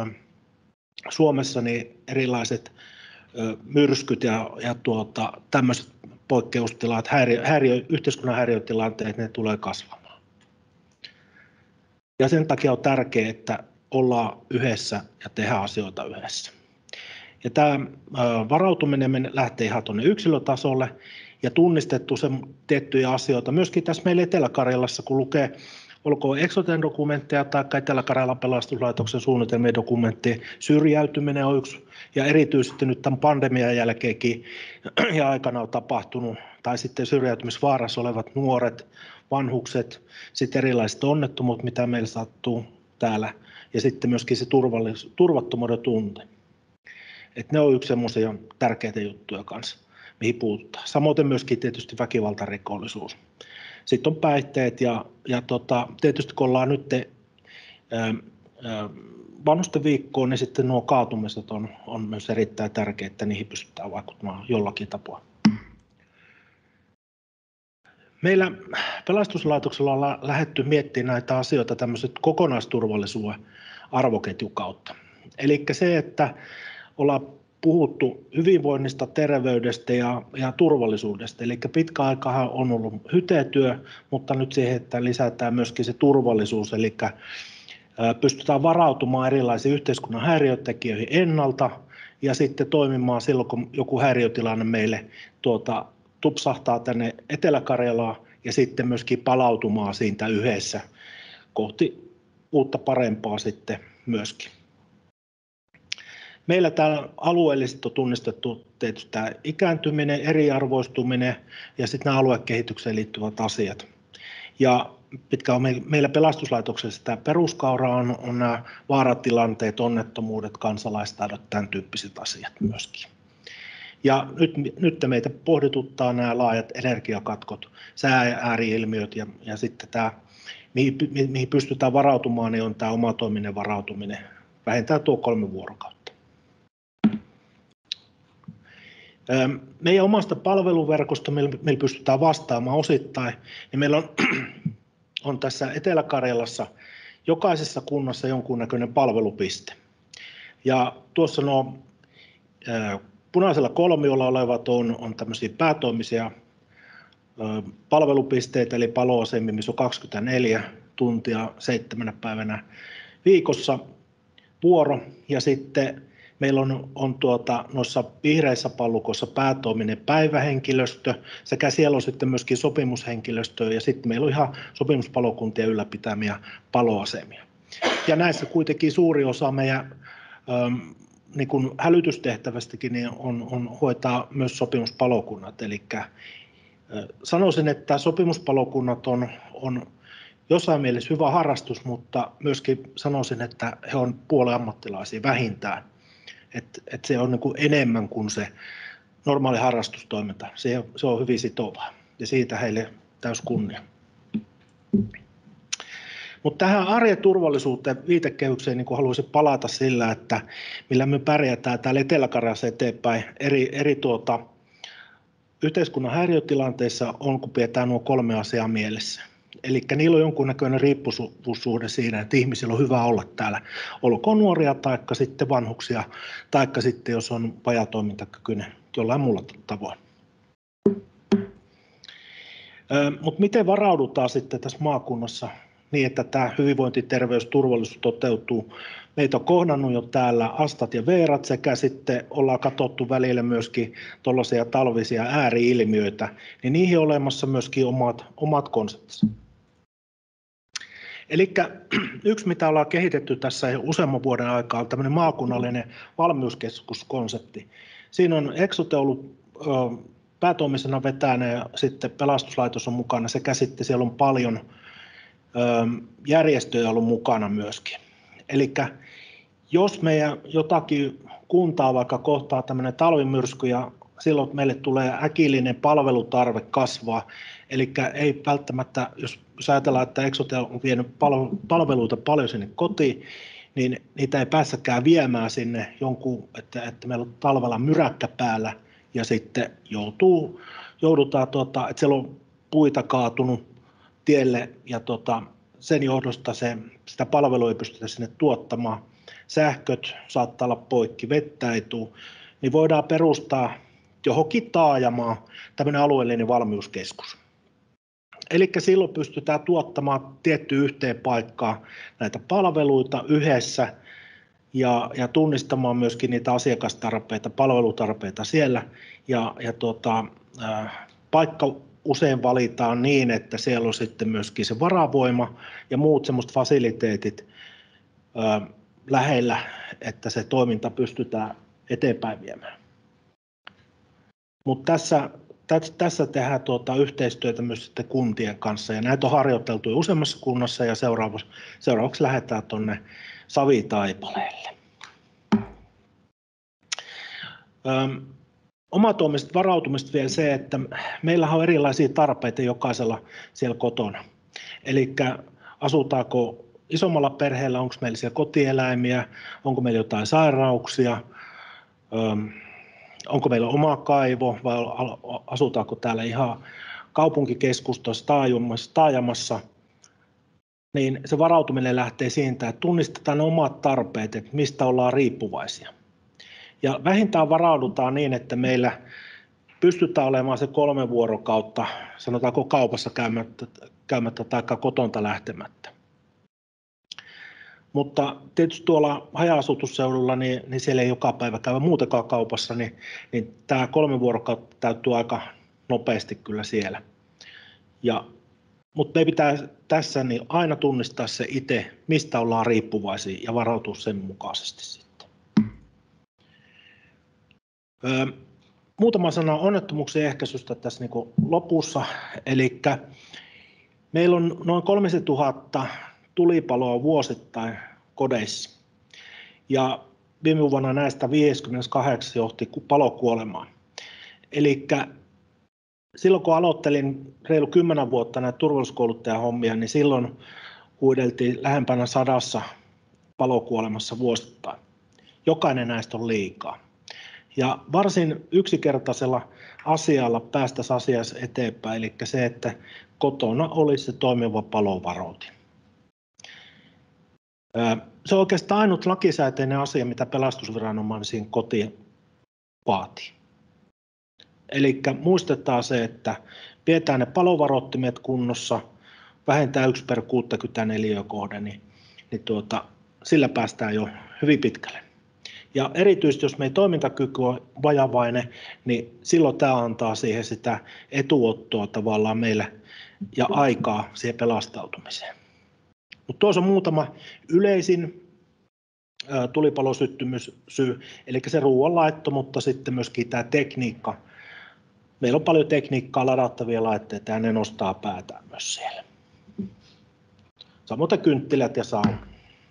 Suomessa niin erilaiset ö, myrskyt ja, ja tuota, tämmöiset poikkeustilat, häiriö, häiriö, yhteiskunnan häiriötilanteet, ne tulee kasvamaan. Ja sen takia on tärkeää, että ollaan yhdessä ja tehdään asioita yhdessä. Ja tämä ö, varautuminen lähtee ihan tuonne yksilötasolle ja tunnistettu sen tiettyjä asioita. Myöskin tässä meillä Etelä-Karjalassa, kun lukee olkoon Exoten dokumentteja tai Etelä-Karjalan pelastuslaitoksen suunnitelmien dokumentteja, syrjäytyminen on yksi, ja erityisesti nyt tämän pandemian jälkeenkin ja aikana on tapahtunut, tai sitten syrjäytymisvaarassa olevat nuoret, vanhukset, sitten erilaiset onnettomuudet, mitä meillä sattuu täällä, ja sitten myöskin se turvattomuuden tunte. Et ne on yksi semmoisia tärkeitä juttuja kanssa, mihin puututaan. Samoin myöskin tietysti väkivaltarikollisuus. Sitten on päihteet ja, ja tota, tietysti kun ollaan nyt vanhusten viikkoon, niin sitten nuo kaatumiset on, on myös erittäin tärkeää, että niihin pystytään vaikuttamaan jollakin tapaa. Meillä pelastuslaitoksella on lähdetty miettimään näitä asioita tämmöiset kokonaisturvallisuuden arvoketjun kautta. Eli se, että ollaan puhuttu hyvinvoinnista, terveydestä ja, ja turvallisuudesta. Eli pitkä aikaa on ollut hytetyö, mutta nyt siihen, että lisätään myöskin se turvallisuus, eli pystytään varautumaan erilaisiin yhteiskunnan häiriötekijöihin ennalta ja sitten toimimaan silloin, kun joku häiriötilanne meille tuota, tupsahtaa tänne Etelä-Karjalaan ja sitten myöskin palautumaan siitä yhdessä kohti uutta parempaa sitten myöskin. Meillä täällä alueellisesti on tunnistettu tietysti tämä ikääntyminen, eriarvoistuminen ja sitten nämä aluekehitykseen liittyvät asiat. Ja pitkä on meillä pelastuslaitoksessa tämä peruskaura on, on nämä vaaratilanteet, onnettomuudet, kansalaistaidot, tämän tyyppiset asiat myöskin. Ja nyt, nyt meitä pohdituttaa nämä laajat energiakatkot, sää-ääri-ilmiöt ja, ja sitten tämä, mihin, mihin pystytään varautumaan, niin on tämä omatoiminen varautuminen, vähintään tuo kolme vuorokautta. Meidän omasta palveluverkosta, millä pystytään vastaamaan osittain, niin meillä on on tässä Etelä-Karjalassa jokaisessa kunnassa jonkunnäköinen palvelupiste. Ja tuossa nuo ää, punaisella kolmiolla olevat on, on tämmöisiä päätoimisia ää, palvelupisteitä, eli paloasemia, missä on kaksikymmentäneljä tuntia seitsemänä päivänä viikossa vuoro, ja sitten meillä on, on tuota, noissa vihreissä pallukoissa päätoiminen päivähenkilöstö, sekä siellä on sitten myöskin sopimushenkilöstöä, ja sitten meillä on ihan sopimuspalokuntien ylläpitämiä paloasemia. Ja näissä kuitenkin suuri osa meidän ähm, niin kuin hälytystehtävästäkin niin on, on hoitaa myös sopimuspalokunnat. Eli äh, sanoisin, että sopimuspalokunnat on, on jossain mielessä hyvä harrastus, mutta myöskin sanoisin, että he on puolen ammattilaisia vähintään. Että et se on niin kuin enemmän kuin se normaali harrastustoiminta. Se, se on hyvin sitovaa ja siitä heille täys kunnia. Mutta tähän arjen turvallisuuteen viitekehykseen niin haluaisin palata sillä, että millä me pärjätään täällä Etelä-Karjalassa eteenpäin eri, eri tuota, yhteiskunnan häiriötilanteissa on, kun pidetään nuo kolme asiaa mielessä. Eli niillä on jonkunnäköinen riippuvuussuhde siinä, että ihmisillä on hyvä olla täällä, olkoon nuoria tai sitten vanhuksia, tai sitten jos on vajatoimintakykyinen jollain muulla tavoin. Mutta miten varaudutaan sitten tässä maakunnassa niin, että tämä hyvinvointi, terveys, turvallisuus toteutuu? Meitä on kohdannut jo täällä Astat ja Veerat, sekä sitten ollaan katsottu välillä myöskin tuollaisia talvisia ääri-ilmiöitä, niin niihin on olemassa myöskin omat, omat konseptinsa. Eli yksi, mitä ollaan kehitetty tässä jo useamman vuoden aikaa, on tämmöinen maakunnallinen valmiuskeskuskonsepti. Siinä on Eksote ollut päätoimisena vetäjänä ja sitten pelastuslaitos on mukana, sekä sitten siellä on paljon järjestöjä ollut mukana myöskin. Eli jos meidän jotakin kuntaa vaikka kohtaa tämmöinen talvimyrsky ja silloin meille tulee äkillinen palvelutarve kasvaa, eli ei välttämättä, jos ajatellaan, että Eksote on vienyt palveluita paljon sinne kotiin, niin niitä ei päässäkään viemään sinne jonkun, että, että meillä on talvella myräkkä päällä ja sitten joutuu, joudutaan, tuota, että siellä on puita kaatunut tielle ja tuota, sen johdosta se, sitä palvelua ei pystytä sinne tuottamaan. Sähköt saattaa olla poikki, vettä ei tule, niin voidaan perustaa johonkin taajamaan tämmöinen alueellinen valmiuskeskus. Eli silloin pystytään tuottamaan tiettyyn yhteen paikkaan näitä palveluita yhdessä ja, ja tunnistamaan myöskin niitä asiakastarpeita, palvelutarpeita siellä. Ja, ja tuota, äh, paikka usein valitaan niin, että siellä on sitten myöskin se varavoima ja muut semmoiset fasiliteetit äh, lähellä, että se toiminta pystytään eteenpäin viemään. Mutta tässä, tässä tehdään tuota yhteistyötä myös sitten kuntien kanssa, ja näitä on harjoiteltu useammassa kunnassa, ja seuraavaksi, seuraavaksi lähdetään tuonne Savitaipaleelle. Öm, omatoimista varautumista vielä se, että meillä on erilaisia tarpeita jokaisella siellä kotona. Eli asutaanko isommalla perheellä, onko meillä siellä kotieläimiä, onko meillä jotain sairauksia, öm, onko meillä oma kaivo vai asutaanko täällä ihan kaupunkikeskustassa taajamassa, taajamassa, niin se varautuminen lähtee siitä, että tunnistetaan ne omat tarpeet, että mistä ollaan riippuvaisia. Ja vähintään varaudutaan niin, että meillä pystytään olemaan se kolme vuorokautta, sanotaanko kaupassa käymättä, käymättä tai kotonta lähtemättä. Mutta tietysti tuolla haja-asutusseudulla, niin, niin siellä ei joka päivä käydä muutenkaan kaupassa, niin, niin tämä kolme vuorokautta täytyy aika nopeasti kyllä siellä. Ja, mutta me pitää tässä niin aina tunnistaa se itse, mistä ollaan riippuvaisia ja varautua sen mukaisesti sitten. Öö, muutama sana onnettomuuksien ehkäisystä tässä niin kuin lopussa. Eli meillä on noin kolmetuhatta tulipaloa vuosittain kodeissa. Ja viime vuonna näistä viisikymmentäkahdeksan johti palokuolemaan. Eli silloin kun aloittelin reilu kymmenen vuotta näitä turvallisuuskouluttajan hommia, niin silloin huideltiin lähempänä sadassa palokuolemassa vuosittain. Jokainen näistä on liikaa. Ja varsin yksinkertaisella asialla päästäisiin asiassa eteenpäin, eli se, että kotona olisi se toimiva palovaroitin. Se on oikeastaan ainut lakisääteinen asia, mitä pelastusviranomaisiin kotiin vaatii. Eli muistetaan se, että pidetään ne palovaroittimet kunnossa, vähentää yksi per kuusikymmentäneljä kohde, niin, niin tuota, sillä päästään jo hyvin pitkälle. Ja erityisesti jos meidän toimintakyky on vajavainen, niin silloin tämä antaa siihen sitä etuottoa tavallaan meille ja aikaa siihen pelastautumiseen. Mutta tuossa on muutama yleisin ä, tulipalosyttymyssyy, eli se ruoanlaitto, mutta sitten myöskin tämä tekniikka. Meillä on paljon tekniikkaa, ladattavia laitteita ja ne nostaa päätään myös siellä. Samoin kynttilät ja sauna.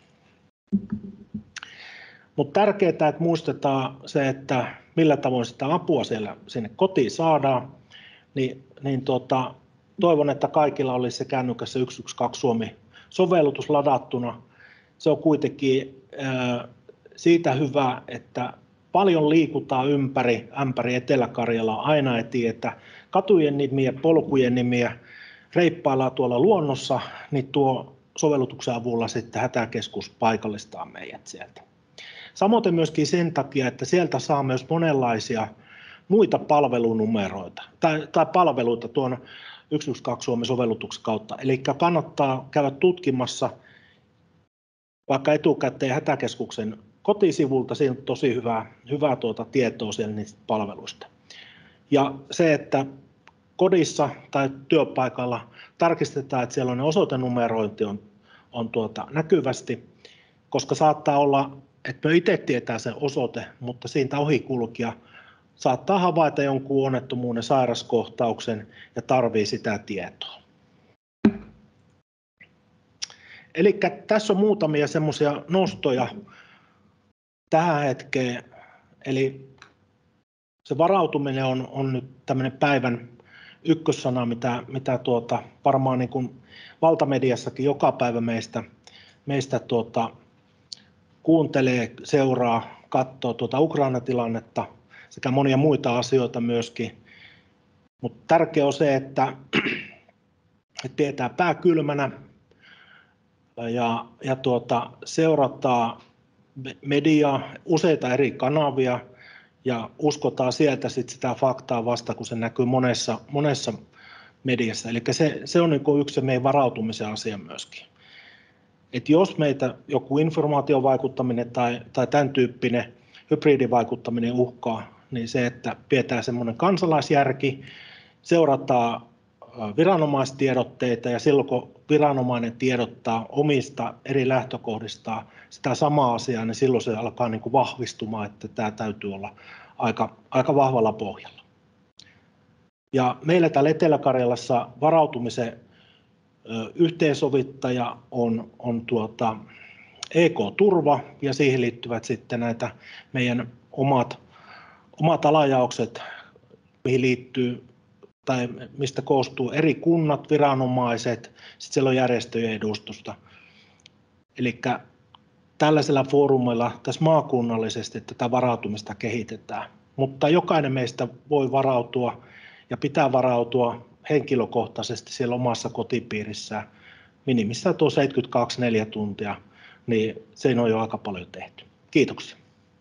Mutta tärkeää, että muistetaan se, että millä tavoin sitä apua siellä sinne kotiin saadaan, niin, niin tuota, toivon, että kaikilla olisi se kännykässä yksi yksi kaksi Suomi-sovellutus ladattuna. Se on kuitenkin ää, siitä hyvä, että paljon liikutaan ympäri, ämpäri Etelä-Karjalaa, aina ei tiedetä katujen nimiä, polkujen nimiä, reippaillaan tuolla luonnossa, niin tuo sovellutuksen avulla sitten hätäkeskus paikallistaa meidät sieltä. Samoin myöskin sen takia, että sieltä saa myös monenlaisia muita palvelunumeroita tai, tai palveluita tuon yksi yksi kaksi Suomi-sovellutuksen kautta. Eli kannattaa käydä tutkimassa vaikka etukäteen hätäkeskuksen kotisivulta, siinä on tosi hyvää, hyvää tuota tietoa siellä niistä palveluista. Ja se, että kodissa tai työpaikalla tarkistetaan, että siellä on ne osoitenumerointi on, on tuota näkyvästi, koska saattaa olla, että me itse tietää sen osoite, mutta siitä ohikulkija saattaa havaita jonkun onnettomuuden, sairaskohtauksen ja tarvii sitä tietoa. Eli tässä on muutamia semmoisia nostoja tähän hetkeen. Eli se varautuminen on, on nyt tämmöinen päivän ykkössana, mitä, mitä tuota, varmaan niin kuin valtamediassakin joka päivä meistä, meistä tuota, kuuntelee, seuraa, katsoo tuota Ukraina-tilannetta sekä monia muita asioita myöskin. Mutta tärkeää on se, että, että pidetään pää kylmänä ja, ja tuota, seurataan mediaa, useita eri kanavia ja uskotaan sieltä sit sitä faktaa vasta, kun se näkyy monessa, monessa mediassa. Eli se, se on niin yksi meidän varautumisen asia myöskin. Et jos meitä joku informaatiovaikuttaminen tai, tai tämän tyyppinen hybridivaikuttaminen uhkaa, niin se, että pidetään semmoinen kansalaisjärki, seurataan viranomaistiedotteita ja silloin kun viranomainen tiedottaa omista eri lähtökohdista sitä samaa asiaa, niin silloin se alkaa niin kuin vahvistumaan, että tämä täytyy olla aika, aika vahvalla pohjalla. Ja meillä täällä Etelä-Karjalassa varautumisen yhteensovittaja on, on tuota E K-turva ja siihen liittyvät sitten näitä meidän omat, omat alajaokset, mihin liittyy tai mistä koostuu eri kunnat, viranomaiset, sitten siellä on järjestöjen edustusta. Eli tällaisella foorumilla tässä maakunnallisesti tätä varautumista kehitetään, mutta jokainen meistä voi varautua ja pitää varautua henkilökohtaisesti siellä omassa kotipiirissään minimissään tuo seitsemänkymmentäkaksi neljä tuntia, niin se on jo aika paljon tehty. Kiitoksia.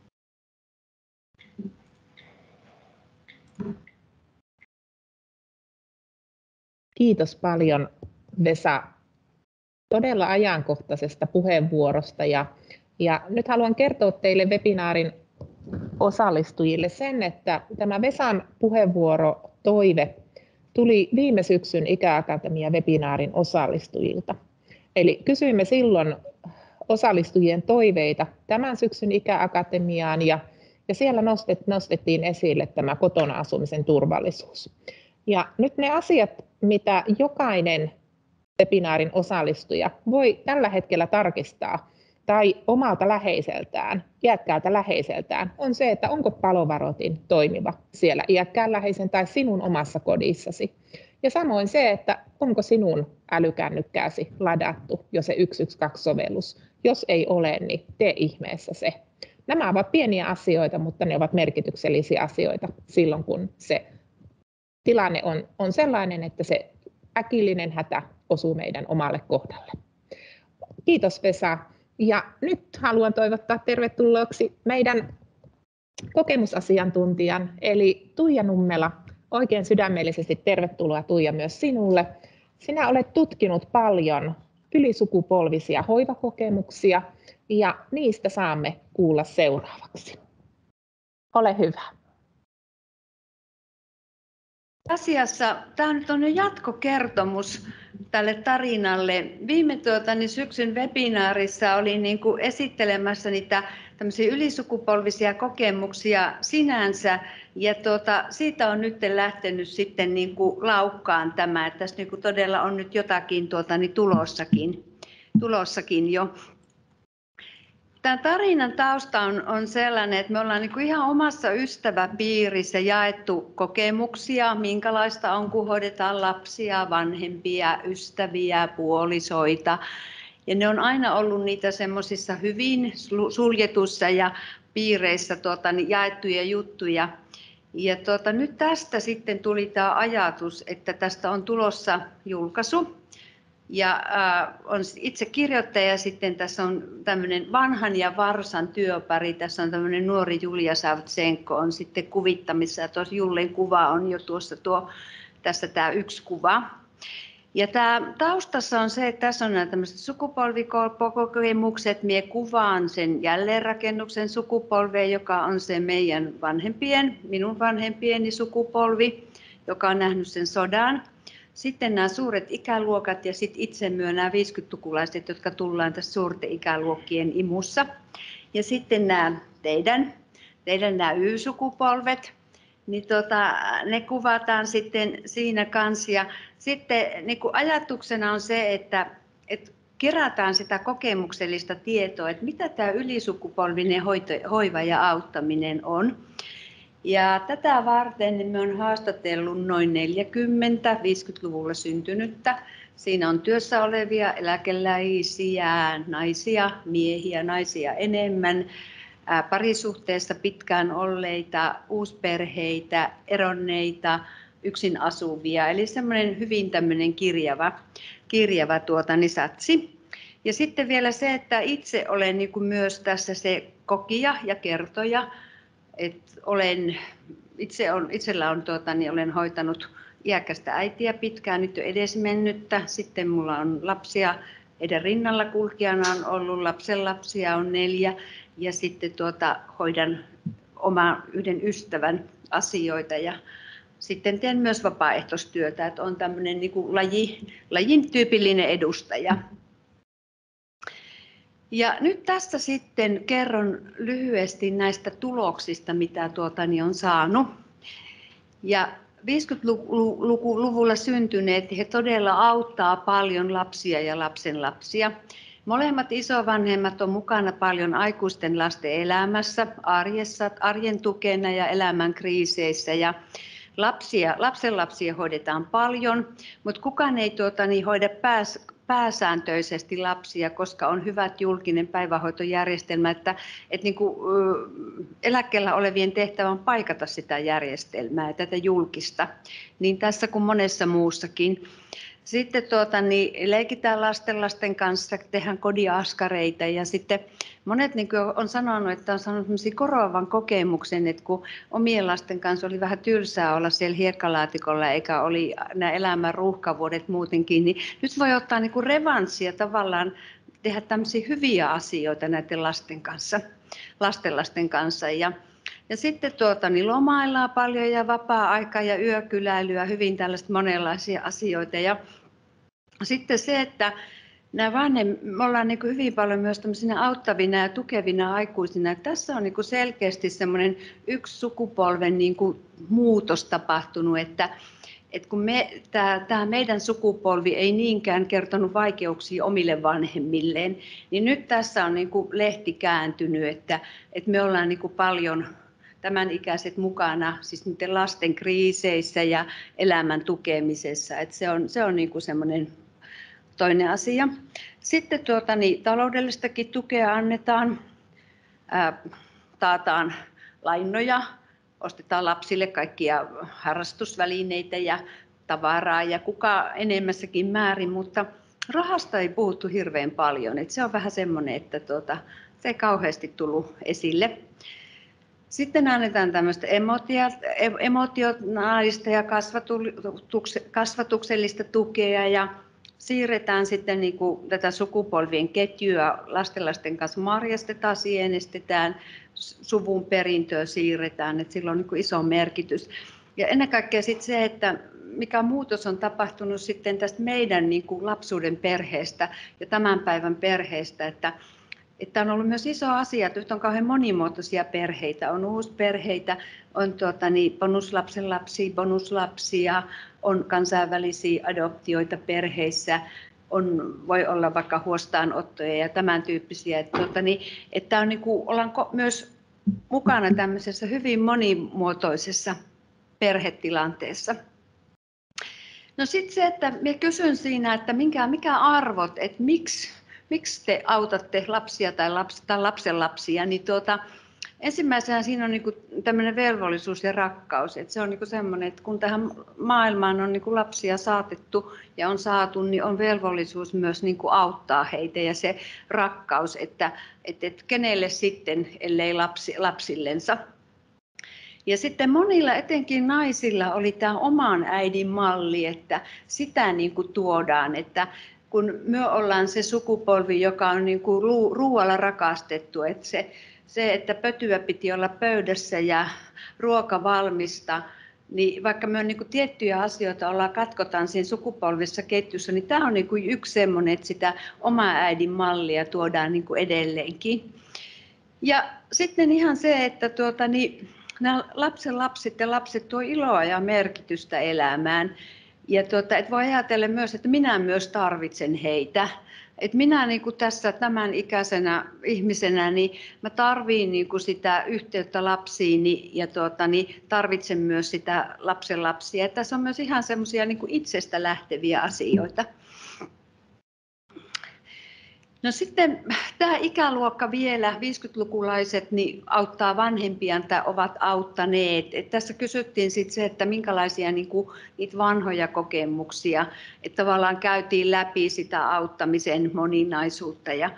Kiitos paljon, Vesa, todella ajankohtaisesta puheenvuorosta. Ja, ja nyt haluan kertoa teille webinaarin osallistujille sen, että tämä Vesan puheenvuoro toive tuli viime syksyn Ikäakatemia-webinaarin osallistujilta. Eli kysyimme silloin osallistujien toiveita tämän syksyn Ikäakatemiaan ja, ja siellä nostet, nostettiin esille tämä kotona asumisen turvallisuus. Ja nyt ne asiat, mitä jokainen webinaarin osallistuja voi tällä hetkellä tarkistaa tai omalta läheiseltään, iäkkäältä läheiseltään, on se, että onko palovaroitin toimiva siellä iäkkään läheisen tai sinun omassa kodissasi. Ja samoin se, että onko sinun älykännykkääsi ladattu jo se yksi yksi kaksi-sovellus. Jos ei ole, niin tee ihmeessä se. Nämä ovat pieniä asioita, mutta ne ovat merkityksellisiä asioita silloin, kun se tilanne on, on sellainen, että se äkillinen hätä osuu meidän omalle kohdalle. Kiitos Vesa. Ja nyt haluan toivottaa tervetulleeksi meidän kokemusasiantuntijan eli Tuija Nummela. Oikein sydämellisesti tervetuloa Tuija myös sinulle. Sinä olet tutkinut paljon ylisukupolvisia hoivakokemuksia ja niistä saamme kuulla seuraavaksi. Ole hyvä. Asiassa tämä nyt on jo jatkokertomus tälle tarinalle. Viime tuota, niin syksyn webinaarissa olin niin kuin esittelemässä niitä tämmöisiä ylisukupolvisia kokemuksia sinänsä, ja tuota, siitä on nyt lähtenyt sitten niin kuin laukkaan tämä, että tässä niin kuin todella on nyt jotakin tuota, niin tulossakin, tulossakin jo. Tämän tarinan tausta on, on sellainen, että me ollaan niin kuin ihan omassa ystäväpiirissä jaettu kokemuksia, minkälaista on, kun hoidetaan lapsia, vanhempia, ystäviä, puolisoita. Ja ne on aina ollut niitä semmoisissa hyvin suljetussa ja piireissä tuota, niin jaettuja juttuja. Ja tuota, nyt tästä sitten tuli tämä ajatus, että tästä on tulossa julkaisu. Ja äh, on itse kirjoittaja, sitten tässä on tämmöinen vanhan ja varsan työpari, tässä on tämmöinen nuori Julia Savtsenko on sitten kuvittamissa, ja tuossa Jullen kuva on jo tuossa tuo, tässä tämä yksi kuva. Ja tämä taustassa on se, että tässä on nämä tämmöiset sukupolvikokemukset, mie kuvaan sen jälleenrakennuksen sukupolvea, joka on se meidän vanhempien, minun vanhempieni sukupolvi, joka on nähnyt sen sodan. Sitten nämä suuret ikäluokat ja sitten itse myö nämä viisikymmentälukulaiset, jotka tullaan tässä suurten ikäluokkien imussa. Ja sitten nämä teidän, teidän nämä Y-sukupolvet, niin tota, ne kuvataan sitten siinä kanssa. Ja sitten niin kuin ajatuksena on se, että, että kerätään sitä kokemuksellista tietoa, että mitä tämä ylisukupolvinen hoito, hoiva ja auttaminen on. Ja tätä varten niin me on haastatellut noin neljäkymmentä viisikymmentäluvulla syntynyttä. Siinä on työssä olevia eläkeläisiä, naisia, miehiä, naisia enemmän, parisuhteessa pitkään olleita, uusperheitä, eronneita, yksin asuvia. Eli semmoinen hyvin tämmöinen kirjava, kirjava tuota, niin satsi. Ja sitten vielä se, että itse olen niin kuin myös tässä se kokija ja kertoja. Et olen, itse on, itsellä on, tuota, niin olen hoitanut iäkästä äitiä pitkään, nyt jo edesmennyttä. Sitten minulla on lapsia, heidän rinnalla kulkijana on ollut, lapsenlapsia on neljä. Ja sitten tuota, hoidan oman yhden ystävän asioita. Ja sitten teen myös vapaaehtoistyötä, että olen tämmöinen niin kuin laji, lajin tyypillinen edustaja. Ja nyt tässä sitten kerron lyhyesti näistä tuloksista, mitä tuotani on saanut. Ja viisikymmentäluvulla syntyneet, he todella auttaa paljon lapsia ja lapsenlapsia. Molemmat isovanhemmat on mukana paljon aikuisten lasten elämässä, arjessa, arjen tukena ja elämän kriiseissä. Ja lapsia, lapsenlapsia hoidetaan paljon, mutta kukaan ei tuota, niin hoida pääs, pääsääntöisesti lapsia, koska on hyvät julkinen päivähoitojärjestelmä, että, että niin kuin, eläkkeellä olevien tehtävä on paikata sitä järjestelmää, tätä julkista, niin tässä kuin monessa muussakin. Sitten tuota, niin leikitään lastenlasten kanssa, tehdään kodiaskareita ja sitten monet niin kuin on sanonut, että on saanut koroavan kokemuksen, että kun omien lasten kanssa oli vähän tylsää olla siellä hiekkalaatikolla eikä oli nämä elämän ruuhkavuodet muutenkin, niin nyt voi ottaa niin kuin revanssia tavallaan tehdä tämmöisiä hyviä asioita näiden lasten kanssa, lastenlasten kanssa. Ja Ja sitten tuota, niin lomaillaan paljon ja vapaa-aikaa ja yökyläilyä, hyvin tällaista monenlaisia asioita. Ja sitten se, että nämä vanhem, me ollaan niin kuin hyvin paljon myös tämmöisinä auttavina ja tukevina aikuisina. Tässä on niin kuin selkeästi semmoinen yksi sukupolven niin kuin muutos tapahtunut, että, että kun me, tämä, tämä meidän sukupolvi ei niinkään kertonut vaikeuksia omille vanhemmilleen, niin nyt tässä on niin kuin lehti kääntynyt, että, että me ollaan niin kuin paljon tämän ikäiset mukana siis niiden lasten kriiseissä ja elämän tukemisessa. Että se on, se on niin kuin semmoinen toinen asia. Sitten tuota, niin, taloudellistakin tukea annetaan, ää, taataan lainoja, ostetaan lapsille kaikkia harrastusvälineitä ja tavaraa ja kuka enemmässäkin määrin, mutta rahasta ei puhuttu hirveän paljon. Et se on vähän semmoinen, että tuota, se ei kauheasti tullut esille. Sitten annetaan tämmöistä emotionaalista ja kasvatuksellista tukea ja siirretään sitten niin kuin tätä sukupolvien ketjua. Lastenlasten kanssa marjastetaan, sienestetään, suvun perintöä siirretään, että sillä on niin kuin iso merkitys. Ja ennen kaikkea sitten se, että mikä muutos on tapahtunut sitten tästä meidän niin kuin lapsuuden perheestä ja tämän päivän perheestä, että Että on ollut myös iso asia, että nyt on kauhean monimuotoisia perheitä, on uusperheitä, on tuota, niin, bonuslapsen lapsia, bonuslapsia, on kansainvälisiä adoptioita perheissä, on, voi olla vaikka huostaanottoja ja tämän tyyppisiä. Että, tuota, niin, että on, niin kuin, ollaan myös mukana tämmöisessä hyvin monimuotoisessa perhetilanteessa. No sitten se, että minä kysyn siinä, että minkä, mikä arvot, että miksi, miksi te autatte lapsia tai, laps, tai lapsenlapsia, niin tuota, ensimmäisenä siinä on niinku tämmöinen velvollisuus ja rakkaus. Et se on niinku semmoinen, että kun tähän maailmaan on niinku lapsia saatettu ja on saatu, niin on velvollisuus myös niinku auttaa heitä ja se rakkaus, että et, et kenelle sitten, ellei lapsi, lapsillensa. Ja sitten monilla, etenkin naisilla, oli tämä oman äidin malli, että sitä niinku tuodaan, että kun me ollaan se sukupolvi, joka on niinku ruoalla rakastettu, että se Se, että pötyä piti olla pöydässä ja ruoka valmista, niin vaikka me on niin kuin tiettyjä asioita ollaan katkotaan siinä sukupolvissa ketjussa, niin tämä on niin kuin yksi semmoinen, että sitä omaa äidin mallia tuodaan niin kuin edelleenkin. Ja sitten ihan se, että tuota, niin, nämä lapsen lapset ja lapset tuo iloa ja merkitystä elämään. Ja tuota, et voi ajatella myös, että minä myös tarvitsen heitä. Et minä niin kuin tässä tämän ikäisenä ihmisenä, niin mä tarviin niin kuin sitä yhteyttä lapsiini ja tuota, niin tarvitsen myös sitä lapsenlapsia. Et tässä on myös ihan semmoisia niin kuin itsestä lähteviä asioita. No sitten tämä ikäluokka vielä, viisikymmentälukulaiset, niin auttaa vanhempiaan tai ovat auttaneet. Et tässä kysyttiin sit se, että minkälaisia niinku, niitä vanhoja kokemuksia, että tavallaan käytiin läpi sitä auttamisen moninaisuutta. Ja,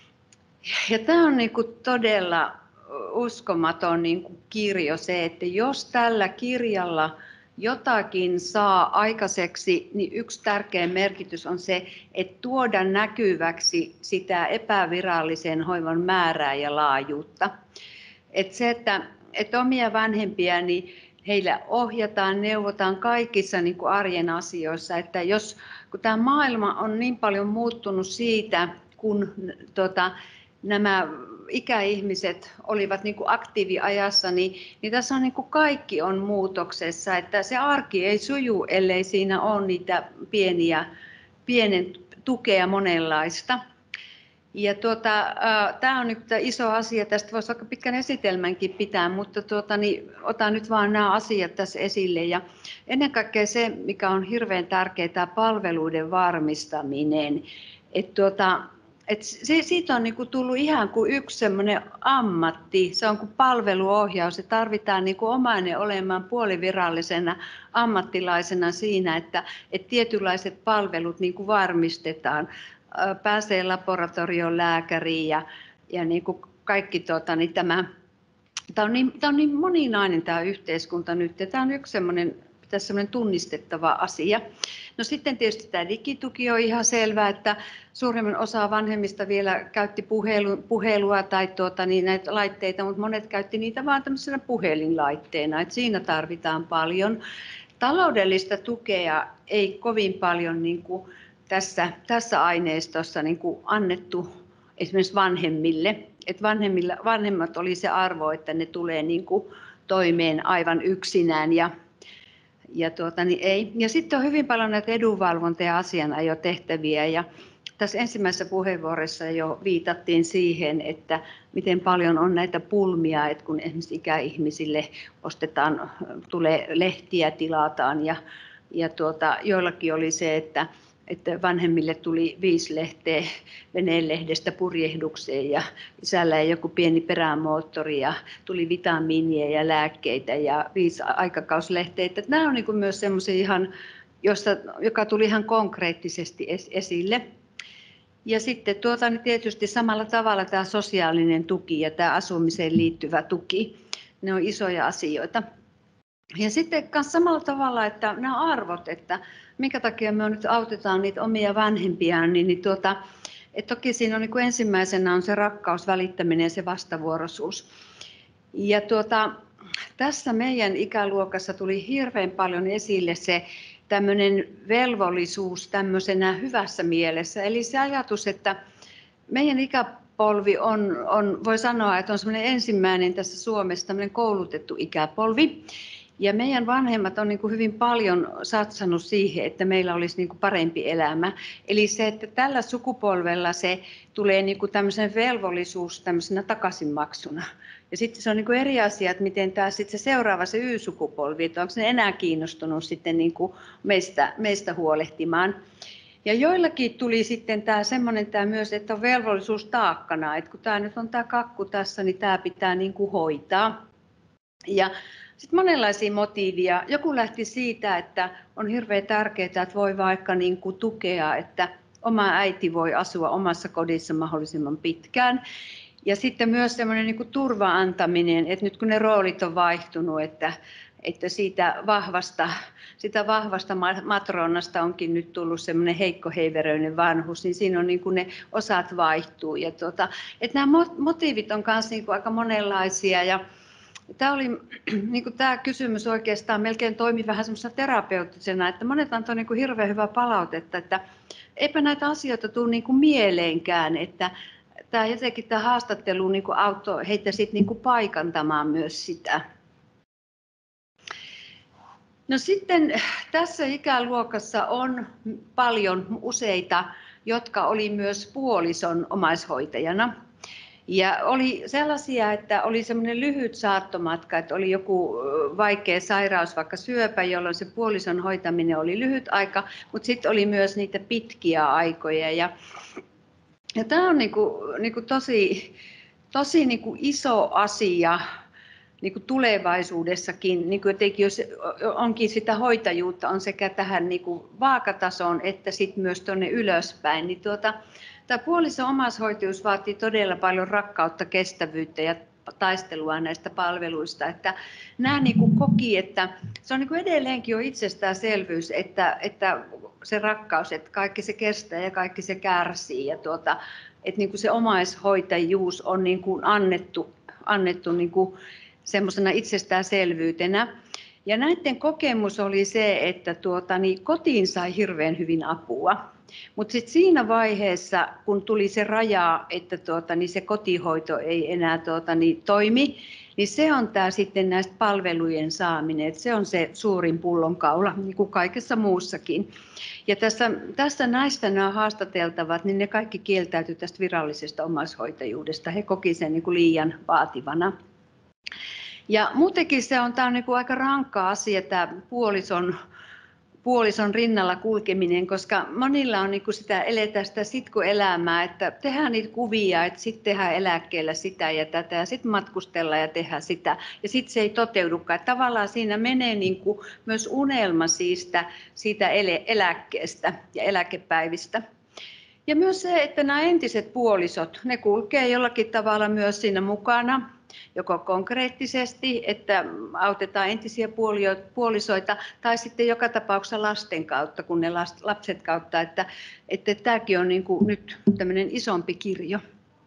ja tämä on niinku todella uskomaton niinku kirjo se, että jos tällä kirjalla jotakin saa aikaiseksi, niin yksi tärkeä merkitys on se, että tuoda näkyväksi sitä epävirallisen hoivan määrää ja laajuutta. Että se, että, että omia vanhempia, niin heillä ohjataan, neuvotaan kaikissa niin kuin arjen asioissa. Että jos, kun tämä maailma on niin paljon muuttunut siitä, kun tota, nämä ikäihmiset olivat niin kuin aktiiviajassa, niin, niin tässä on niin kuin kaikki on muutoksessa, että se arki ei suju, ellei siinä ole niitä pieniä, pienen tukea monenlaista. Ja tuota, äh, tämä on nyt iso asia, tästä voisi vaikka pitkän esitelmänkin pitää, mutta tuota, niin otan nyt vaan nämä asiat tässä esille. Ja ennen kaikkea se, mikä on hirveän tärkeää, tämä palveluiden varmistaminen. Että tuota, Et se, siitä on niinku tullut ihan kuin yksi semmoinen ammatti, se on kuin palveluohjaus, se tarvitaan niinku omainen olemaan puolivirallisena ammattilaisena siinä, että et tietynlaiset palvelut niinku varmistetaan, pääsee laboratorion lääkäriin ja, ja niinku kaikki tota, niin tämä, tämä, on niin, tämä on niin moninainen tämä yhteiskunta nyt ja tämä on yksi semmoinen, tässä semmoinen tunnistettava asia. No sitten tietysti tämä digituki on ihan selvää, että suurimman osa vanhemmista vielä käytti puhelu, puhelua tai tuota, niin näitä laitteita, mutta monet käytti niitä vain tämmöisenä puhelinlaitteena, että siinä tarvitaan paljon. Taloudellista tukea ei kovin paljon niin kuin tässä, tässä aineistossa niin kuin annettu esimerkiksi vanhemmille. Että vanhemmilla, vanhemmat oli se arvo, että ne tulee niin kuin toimeen aivan yksinään ja Ja, tuota, niin ei. ja sitten on hyvin paljon näitä edunvalvonta- ja asianajotehtäviä. Ja tässä ensimmäisessä puheenvuorossa jo viitattiin siihen, että miten paljon on näitä pulmia, että kun esimerkiksi ikäihmisille ostetaan, tulee lehtiä, tilataan ja, ja tuota, joillakin oli se, että että vanhemmille tuli viisi lehteä veneenlehdestä purjehdukseen ja isällä ei joku pieni perämoottori ja tuli vitamiinia ja lääkkeitä ja viisi aikakauslehteitä. Nämä on niin kuin myös semmoisia ihan josta, joka tuli ihan konkreettisesti esille. Ja sitten tuota, niin tietysti samalla tavalla tämä sosiaalinen tuki ja tämä asumiseen liittyvä tuki, ne on isoja asioita. Ja sitten myös samalla tavalla, että nämä arvot, että minkä takia me nyt autetaan niitä omia vanhempiaan, niin, niin tuota, että toki siinä on niin kuin ensimmäisenä on se rakkaus, välittäminen ja se vastavuoroisuus. Ja tuota, tässä meidän ikäluokassa tuli hirveän paljon esille se tämmöinen velvollisuus tämmöisenä hyvässä mielessä. Eli se ajatus, että meidän ikäpolvi on, on voi sanoa, että on semmoinen ensimmäinen tässä Suomessa tämmöinen koulutettu ikäpolvi. Ja meidän vanhemmat on niin kuin hyvin paljon satsannut siihen, että meillä olisi niin kuin parempi elämä. Eli se, että tällä sukupolvella se tulee niin kuin tämmöisen velvollisuus tämmöisenä takaisinmaksuna. Ja sitten se on niin kuin eri asia, että miten tämä sitten se seuraava, se Y-sukupolvi, että onko se enää kiinnostunut sitten niin kuin meistä, meistä huolehtimaan. Ja joillakin tuli sitten tämä semmoinen tämä myös, että on velvollisuus taakkana, että kun tämä nyt on tämä kakku tässä, niin tämä pitää niin kuin hoitaa. Ja sitten monenlaisia motiivia. Joku lähti siitä, että on hirveän tärkeää, että voi vaikka niin kuin tukea, että oma äiti voi asua omassa kodissa mahdollisimman pitkään. Ja sitten myös semmoinen niin kuin turva antaminen, että nyt kun ne roolit on vaihtunut, että, että siitä vahvasta, sitä vahvasta matronasta onkin nyt tullut semmoinen heikkoheiveröinen vanhus, niin siinä on niin kuin ne osat vaihtuu. Ja tuota, että nämä motiivit on myös niin kuin aika monenlaisia. Ja tämä, oli, niin kuin tämä kysymys oikeastaan melkein toimi vähän semmoisena terapeuttisena, että monet antoi niin kuin hirveän hyvää palautetta, että eipä näitä asioita tule niin kuin mieleenkään, että tämä jotenkin tämä haastattelu niin kuin auttoi heitä sitten niin kuin paikantamaan myös sitä. No sitten tässä ikäluokassa on paljon useita, jotka oli myös puolison omaishoitajana. Ja oli sellaisia, että oli semmoinen lyhyt saattomatka, että oli joku vaikea sairaus, vaikka syöpä, jolloin se puolison hoitaminen oli lyhyt aika, mutta sitten oli myös niitä pitkiä aikoja. Ja, ja tämä on niinku, niinku tosi, tosi niinku iso asia niinku tulevaisuudessakin, niinku jotenkin jos onkin sitä hoitajuutta, on sekä tähän niinku vaakatasoon että sitten myös tuonne ylöspäin. Niin tuota, tämä puolison omaishoitajuus vaatii todella paljon rakkautta, kestävyyttä ja taistelua näistä palveluista. Että nämä niin kuin koki, että se on niin kuin edelleenkin jo itsestäänselvyys, että, että se rakkaus, että kaikki se kestää ja kaikki se kärsii. Ja tuota, että niin kuin se omaishoitajuus on niin kuin annettu, annettu niin kuin semmoisena itsestäänselvyytenä. Ja näiden kokemus oli se, että tuota, niin kotiin sai hirveän hyvin apua. Mutta sitten siinä vaiheessa, kun tuli se raja, että tuota, niin se kotihoito ei enää tuota, niin toimi, niin se on tämä sitten näistä palvelujen saaminen. Et se on se suurin pullonkaula, niin kuin kaikessa muussakin. Ja tässä, tässä näistä nämä haastateltavat, niin ne kaikki kieltäytyi tästä virallisesta omaishoitajuudesta. He koki sen niin kuin liian vaativana. Ja muutenkin se on, tämä on niin kuin aika rankka asia, tämä puolison, puolison rinnalla kulkeminen, koska monilla on niin kuin sitä, eletään sitä sitkoelämää, että tehdään niitä kuvia, että sitten tehdään eläkkeellä sitä ja tätä ja sitten matkustellaan ja tehdään sitä ja sitten se ei toteudukaan. Että tavallaan siinä menee niin kuin myös unelma siitä, siitä eläkkeestä ja eläkepäivistä. Ja myös se, että nämä entiset puolisot, ne kulkee jollakin tavalla myös siinä mukana. Joko konkreettisesti, että autetaan entisiä puolisoita, tai sitten joka tapauksessa lasten kautta, kun ne lapset kautta, että, että tämäkin on niin kuin nyt tämmöinen isompi kirjo.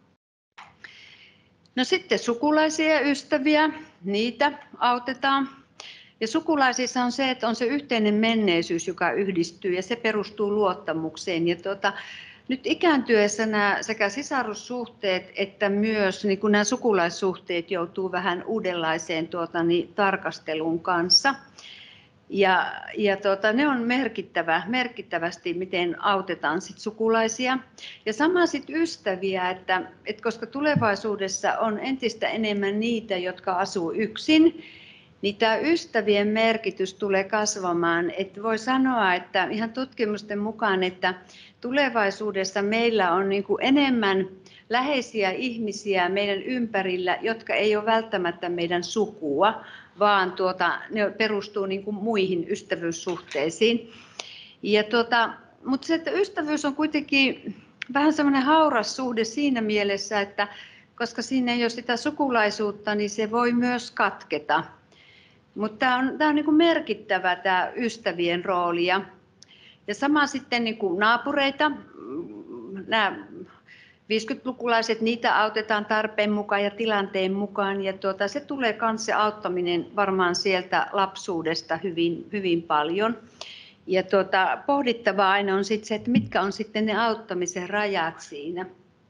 No sitten sukulaisia ja ystäviä, niitä autetaan. Ja sukulaisissa on se, että on se yhteinen menneisyys, joka yhdistyy, ja se perustuu luottamukseen. Ja tuota, nyt ikääntyessä nämä sekä sisarussuhteet että myös niin kuin nämä sukulaissuhteet joutuu vähän uudenlaiseen tuota, niin, tarkastelun kanssa. Ja, ja tuota, ne on merkittävä, merkittävästi, miten autetaan sit sukulaisia. Ja sama sitten ystäviä, että, että koska tulevaisuudessa on entistä enemmän niitä, jotka asuu yksin, niin tämä ystävien merkitys tulee kasvamaan. Että voi sanoa, että ihan tutkimusten mukaan, että tulevaisuudessa meillä on niin kuin enemmän läheisiä ihmisiä meidän ympärillä, jotka ei ole välttämättä meidän sukua, vaan tuota, ne perustuu niin kuin muihin ystävyyssuhteisiin. Ja tuota, mutta se, että ystävyys on kuitenkin vähän semmoinen hauras suhde siinä mielessä, että koska siinä ei ole sitä sukulaisuutta, niin se voi myös katketa. Mutta tämä on, tämä on niin kuin merkittävä tämä ystävien rooli. Ja, ja sama sitten niin kuin naapureita, nämä viisikymmentälukulaiset, niitä autetaan tarpeen mukaan ja tilanteen mukaan. Ja tuota, se tulee myös se auttaminen varmaan sieltä lapsuudesta hyvin, hyvin paljon. Ja tuota, pohdittavaa aina on sitten se, että mitkä on sitten ne auttamisen rajat siinä.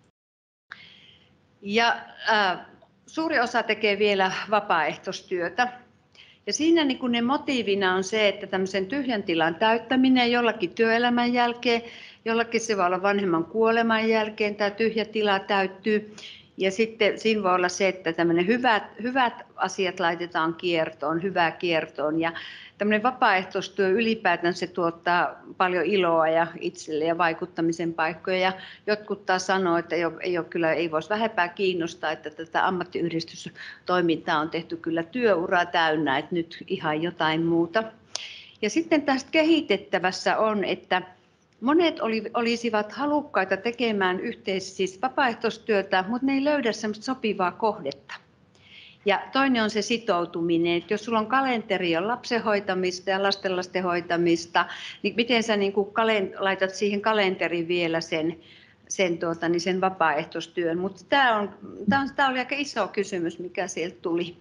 Ja ää, suuri osa tekee vielä vapaaehtoistyötä. Ja siinä niin kun ne motiivina on se, että tämmöisen tyhjän tilan täyttäminen jollakin työelämän jälkeen, jollakin se voi olla vanhemman kuoleman jälkeen, tämä tyhjä tila täyttyy. Ja sitten siinä voi olla se, että tämmöinen hyvät, hyvät asiat laitetaan kiertoon, hyvää kiertoon. Ja tämmöinen vapaaehtoistyö ylipäätään se tuottaa paljon iloa ja itselle ja vaikuttamisen paikkoja. Ja jotkut taas sanoo, että ei, ole, ei, ole kyllä, ei voisi vähempää kiinnostaa, että tätä ammattiyhdistystoimintaa on tehty kyllä työuraa täynnä, että nyt ihan jotain muuta. Ja sitten tästä kehitettävässä on, että monet oli, olisivat halukkaita tekemään yhteis, siis vapaaehtoistyötä, mutta ne ei löydä semmoista sopivaa kohdetta. Ja toinen on se sitoutuminen, että jos sulla on kalenteri on lapsen hoitamista ja lastenlasten hoitamista, niin miten sä niin kuin laitat siihen kalenteriin vielä sen, sen, tuota, niin sen vapaaehtoistyön. Mutta tämä, on, tämä, on, tämä oli aika iso kysymys, mikä sieltä tuli.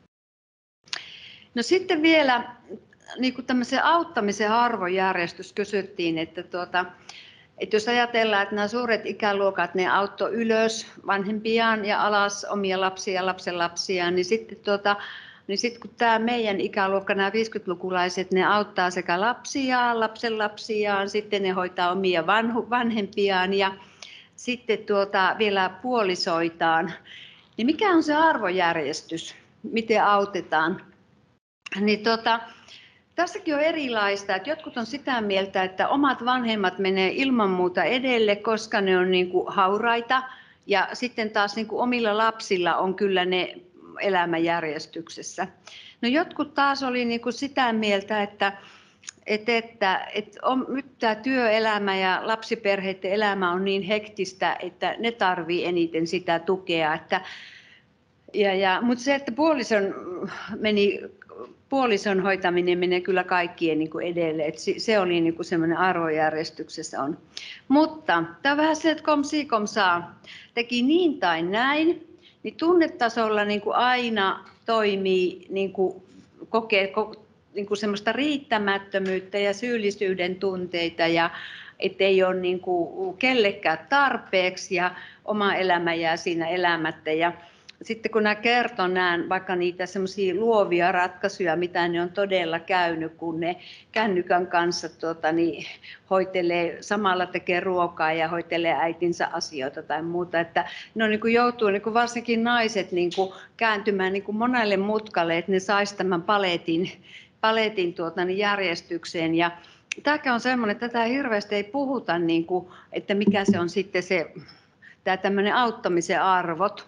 No sitten vielä niin kuin tämmöisen auttamisen arvojärjestys kysyttiin, että tuota, että jos ajatellaan, että nämä suuret ikäluokat, ne auttoi ylös vanhempiaan ja alas omia lapsia ja lapsenlapsiaan, niin sitten, tuota, niin sitten kun tämä meidän ikäluokka, nämä viisikymmentälukulaiset, ne auttaa sekä lapsiaan, lapsenlapsiaan, sitten ne hoitaa omia vanhu, vanhempiaan ja sitten tuota, vielä puolisoitaan. Niin mikä on se arvojärjestys, miten autetaan? Niin tuota, tässäkin on erilaista, että jotkut on sitä mieltä, että omat vanhemmat menee ilman muuta edelle, koska ne on niin kuin hauraita ja sitten taas niin kuin omilla lapsilla on kyllä ne elämäjärjestyksessä. No jotkut taas oli niin kuin sitä mieltä, että, että, että, että on, nyt tämä työelämä ja lapsiperheiden elämä on niin hektistä, että ne tarvii eniten sitä tukea. Että, ja, ja, mutta se, että puolison meni Puolison hoitaminen menee kyllä kaikkien niin kuin edelle, että se oli niin kuin semmoinen arvojärjestyksessä on. Mutta tämä on vähän se, että komsi komsaa teki niin tai näin, niin tunnetasolla niin kuin aina toimii, niin kuin kokee niin kuin semmoista riittämättömyyttä ja syyllisyyden tunteita ja ettei ole niin kuin kellekään tarpeeksi ja oma elämä jää siinä elämättä. Ja sitten kun nämä kertoo nämä, vaikka niitä semmoisia luovia ratkaisuja, mitä ne on todella käynyt, kun ne kännykän kanssa tuota, niin hoitelee, samalla tekee ruokaa ja hoitelee äitinsä asioita tai muuta. Että ne on, niin kuin joutuu, niin kuin varsinkin naiset, niin kuin kääntymään niin kuin monelle mutkalle, että ne saisi tämän paletin, paletin tuota, niin järjestykseen. Ja tämäkin on semmoinen, että tätä hirveästi ei puhuta, niin kuin, että mikä se on sitten se tämä tämmöinen auttamisen arvot.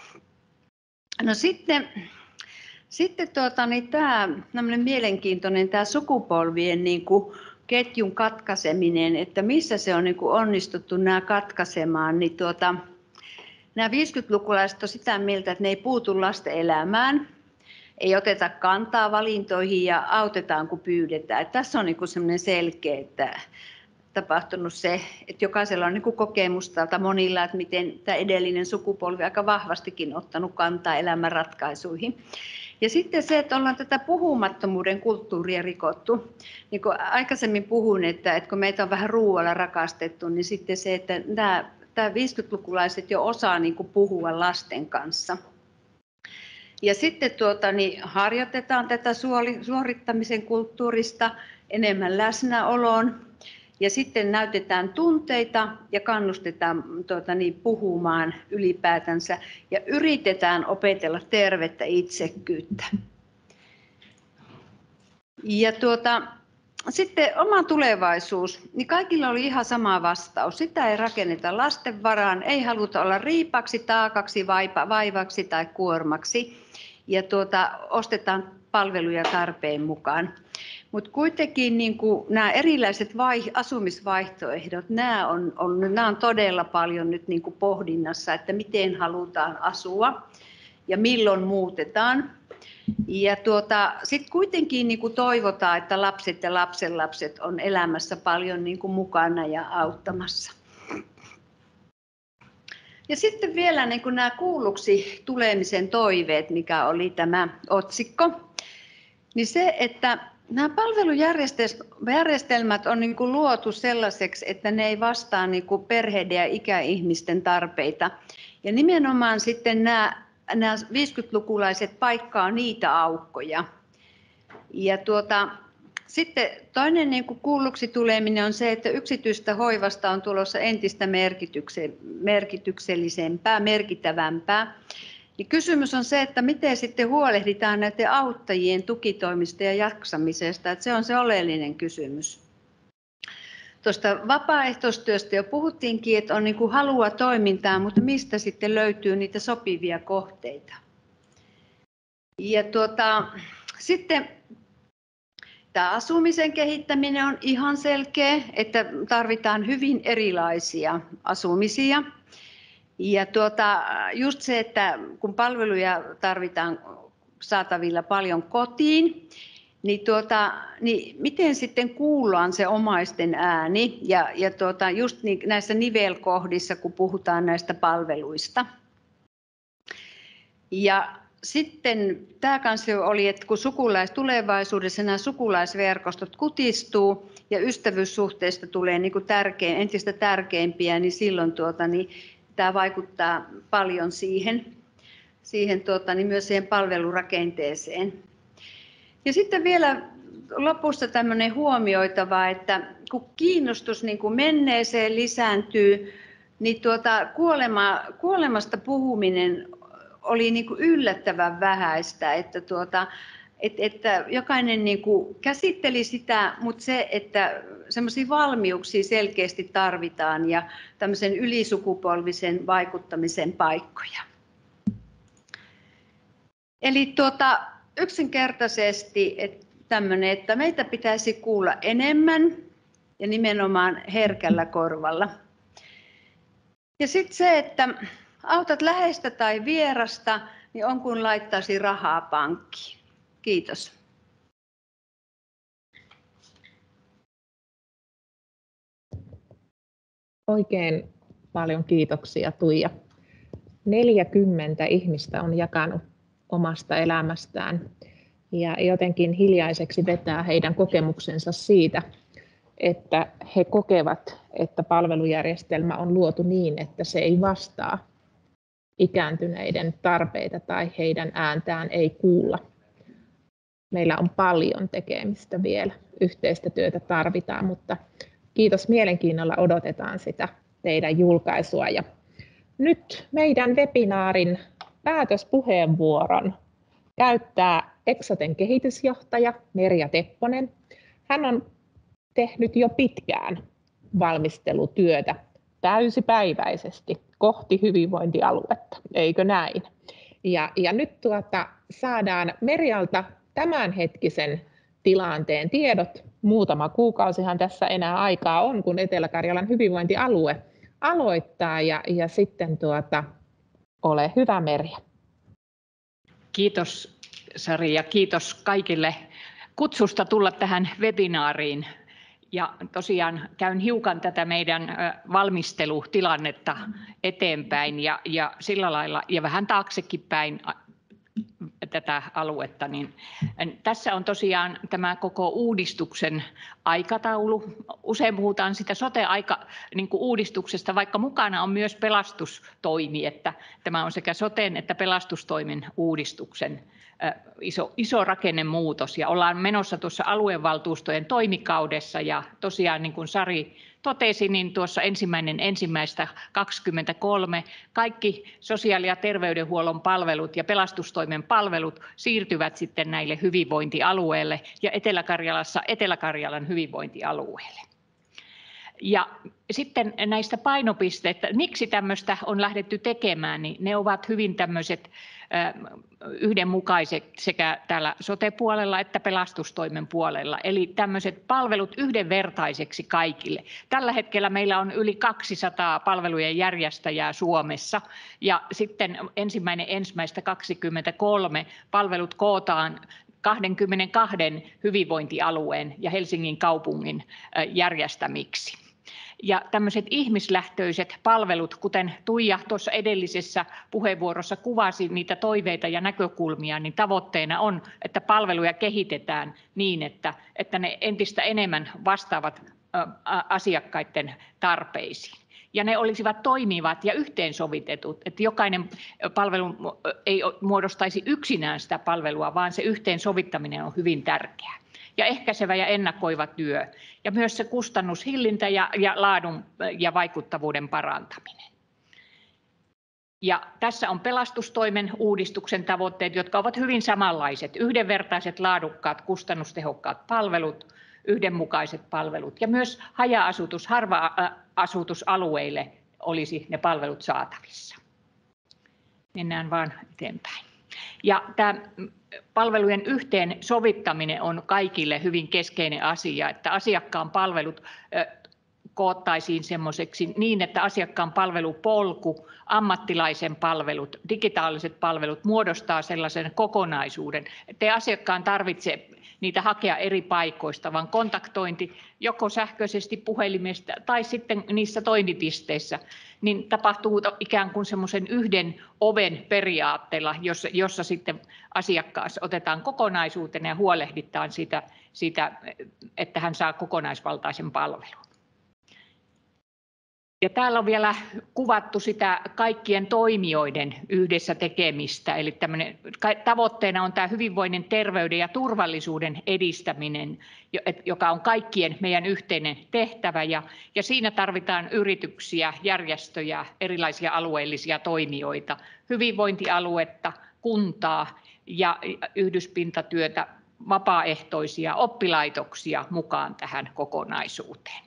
No sitten, sitten tuota, niin tämä mielenkiintoinen tämä sukupolvien niin kuin ketjun katkaiseminen, että missä se on niin kuin onnistuttu nämä katkaisemaan, niin tuota, nämä viisikymmentälukulaiset on sitä mieltä, että ne ei puutu lasten elämään, ei oteta kantaa valintoihin ja autetaan kun pyydetään. Että tässä on niin kuin sellainen selkeä, että tapahtunut se, että jokaisella on niin kuin kokemusta tältä monilla, että miten tämä edellinen sukupolvi aika vahvastikin ottanut kantaa elämän ratkaisuihin. Ja sitten se, että ollaan tätä puhumattomuuden kulttuuria rikottu. Niin kuin aikaisemmin puhuin, että, että kun meitä on vähän ruoalla rakastettu, niin sitten se, että nämä, tämä viisikymmentälukulaiset jo osaa niin kuin puhua lasten kanssa. Ja sitten tuota, niin harjoitetaan tätä suorittamisen kulttuurista enemmän läsnäoloon. Ja sitten näytetään tunteita ja kannustetaan tuota, niin, puhumaan ylipäätänsä ja yritetään opetella tervettä itsekkyyttä. Ja tuota, sitten oma tulevaisuus, niin kaikilla oli ihan sama vastaus. Sitä ei rakenneta lasten varaan, ei haluta olla riipaksi, taakaksi, vaipa, vaivaksi tai kuormaksi. ja tuota, ostetaan palveluja tarpeen mukaan. Mutta kuitenkin niin kuin nämä erilaiset vai, asumisvaihtoehdot, nämä on, on, nämä on todella paljon nyt niin kuin pohdinnassa, että miten halutaan asua ja milloin muutetaan. Ja tuota, sitten kuitenkin niin kuin toivotaan, että lapset ja lapsenlapset on elämässä paljon niin kuin mukana ja auttamassa. Ja sitten vielä niin kuin nämä kuulluksi tulemisen toiveet, mikä oli tämä otsikko, niin se, että nämä palvelujärjestelmät on niin kuin luotu sellaiseksi, että ne ei vastaa niin kuin perheiden ja ikäihmisten tarpeita. Ja nimenomaan sitten nämä, nämä viisikymmentälukulaiset paikkaa niitä aukkoja. Ja tuota, sitten toinen niin kuin kuulluksi tuleminen on se, että yksityistä hoivasta on tulossa entistä merkityksellisempää, merkittävämpää. Ja kysymys on se, että miten sitten huolehditaan näiden auttajien tukitoimista ja jaksamisesta, että se on se oleellinen kysymys. Tuosta vapaaehtoistyöstä jo puhuttiinkin, että on niin kuin halua toimintaan, mutta mistä sitten löytyy niitä sopivia kohteita. Ja tuota, sitten tämä asumisen kehittäminen on ihan selkeä, että tarvitaan hyvin erilaisia asumisia. Ja tuota, just se, että kun palveluja tarvitaan saatavilla paljon kotiin, niin, tuota, niin miten sitten kuullaan se omaisten ääni ja, ja tuota, just niin, näissä nivelkohdissa, kun puhutaan näistä palveluista. Ja sitten tämä kanssa oli, että kun sukulais, tulevaisuudessa nämä sukulaisverkostot kutistuu ja ystävyyssuhteista tulee niin kuin tärkein, entistä tärkeimpiä, niin silloin tuota, niin tämä vaikuttaa paljon siihen, siihen tuota, niin myös siihen palvelurakenteeseen. Ja sitten vielä lopussa tämmöinen huomioitava, että kun kiinnostus niin kuin menneeseen lisääntyy, niin tuota, kuolema, kuolemasta puhuminen oli niin kuin yllättävän vähäistä, että, tuota, että, että jokainen niin kuin käsitteli sitä, mutta se, että semmoisia valmiuksia selkeästi tarvitaan ja tämmöisen ylisukupolvisen vaikuttamisen paikkoja. Eli tuota, yksinkertaisesti että tämmöinen, että meitä pitäisi kuulla enemmän ja nimenomaan herkällä korvalla. Ja sitten se, että autat läheistä tai vierasta, niin on kuin laittaisi rahaa pankkiin. Kiitos. Oikein paljon kiitoksia, Tuija. neljäkymmentä ihmistä on jakanut omasta elämästään ja jotenkin hiljaiseksi vetää heidän kokemuksensa siitä, että he kokevat, että palvelujärjestelmä on luotu niin, että se ei vastaa ikääntyneiden tarpeita tai heidän ääntään ei kuulla. Meillä on paljon tekemistä vielä, yhteistä työtä tarvitaan, mutta kiitos, mielenkiinnolla odotetaan sitä teidän julkaisua. Ja nyt meidän webinaarin päätöspuheenvuoron käyttää Exoten kehitysjohtaja Merja Tepponen. Hän on tehnyt jo pitkään valmistelutyötä täysipäiväisesti kohti hyvinvointialuetta, eikö näin? Ja, ja nyt tuota, saadaan Merjalta tämänhetkisen tilanteen tiedot. Muutama kuukausihan tässä enää aikaa on, kun Etelä-Karjalan hyvinvointialue aloittaa. Ja, ja sitten tuota, ole hyvä, Merja. Kiitos, Sari, ja kiitos kaikille kutsusta tulla tähän webinaariin. Ja tosiaan käyn hiukan tätä meidän valmistelutilannetta eteenpäin ja, ja sillä lailla ja vähän taaksekin päin tätä aluetta. Niin tässä on tosiaan tämä koko uudistuksen aikataulu. Usein puhutaan sitä sote-uudistuksesta, vaikka mukana on myös pelastustoimi, että tämä on sekä soten että pelastustoimen uudistuksen iso, iso rakennemuutos. Ja ollaan menossa tuossa aluevaltuustojen toimikaudessa ja tosiaan niin kuin Sari totesi, niin tuossa ensimmäinen ensimmäistä kaksikymmentäkolme kaikki sosiaali- ja terveydenhuollon palvelut ja pelastustoimen palvelut siirtyvät sitten näille hyvinvointialueille ja Etelä-Karjalassa Etelä-Karjalan hyvinvointialueelle. Ja sitten näistä painopisteistä, miksi tämmöistä on lähdetty tekemään, niin ne ovat hyvin tämmöiset yhdenmukaiset sekä täällä sote-puolella että pelastustoimen puolella. Eli tämmöiset palvelut yhdenvertaiseksi kaikille. Tällä hetkellä meillä on yli kaksisataa palvelujen järjestäjää Suomessa ja sitten ensimmäinen ensimmäistä kaksikymmentäkolme palvelut kootaan kaksikymmentäkaksi hyvinvointialueen ja Helsingin kaupungin järjestämiksi. Ja tämmöiset ihmislähtöiset palvelut, kuten Tuija tuossa edellisessä puheenvuorossa kuvasi niitä toiveita ja näkökulmia, niin tavoitteena on, että palveluja kehitetään niin, että, että ne entistä enemmän vastaavat asiakkaiden tarpeisiin. Ja ne olisivat toimivat ja yhteensovitetut, että jokainen palvelu ei muodostaisi yksinään sitä palvelua, vaan se yhteensovittaminen on hyvin tärkeää. Ja ehkäisevä ja ennakoiva työ ja myös se kustannushillintä ja, ja laadun ja vaikuttavuuden parantaminen. Ja tässä on pelastustoimen uudistuksen tavoitteet, jotka ovat hyvin samanlaiset. Yhdenvertaiset, laadukkaat, kustannustehokkaat palvelut, yhdenmukaiset palvelut ja myös haja-asutus, harva-asutusalueille olisi ne palvelut saatavissa. Mennään vaan eteenpäin. Ja tämä palvelujen yhteensovittaminen on kaikille hyvin keskeinen asia, että asiakkaan palvelut koottaisiin semmoiseksi niin, että asiakkaan palvelupolku, ammattilaisen palvelut, digitaaliset palvelut muodostaa sellaisen kokonaisuuden, ettei asiakkaan tarvitse niitä hakea eri paikoista, vaan kontaktointi joko sähköisesti puhelimesta tai sitten niissä toimipisteissä, niin tapahtuu ikään kuin semmoisen yhden oven periaatteella, jossa, jossa sitten asiakkaas otetaan kokonaisuutena ja huolehditaan siitä, siitä, että hän saa kokonaisvaltaisen palvelun. Ja täällä on vielä kuvattu sitä kaikkien toimijoiden yhdessä tekemistä, eli tavoitteena on tämä hyvinvoinnin, terveyden ja turvallisuuden edistäminen, joka on kaikkien meidän yhteinen tehtävä, ja, ja siinä tarvitaan yrityksiä, järjestöjä, erilaisia alueellisia toimijoita, hyvinvointialuetta, kuntaa ja yhdyspintatyötä, vapaaehtoisia oppilaitoksia mukaan tähän kokonaisuuteen.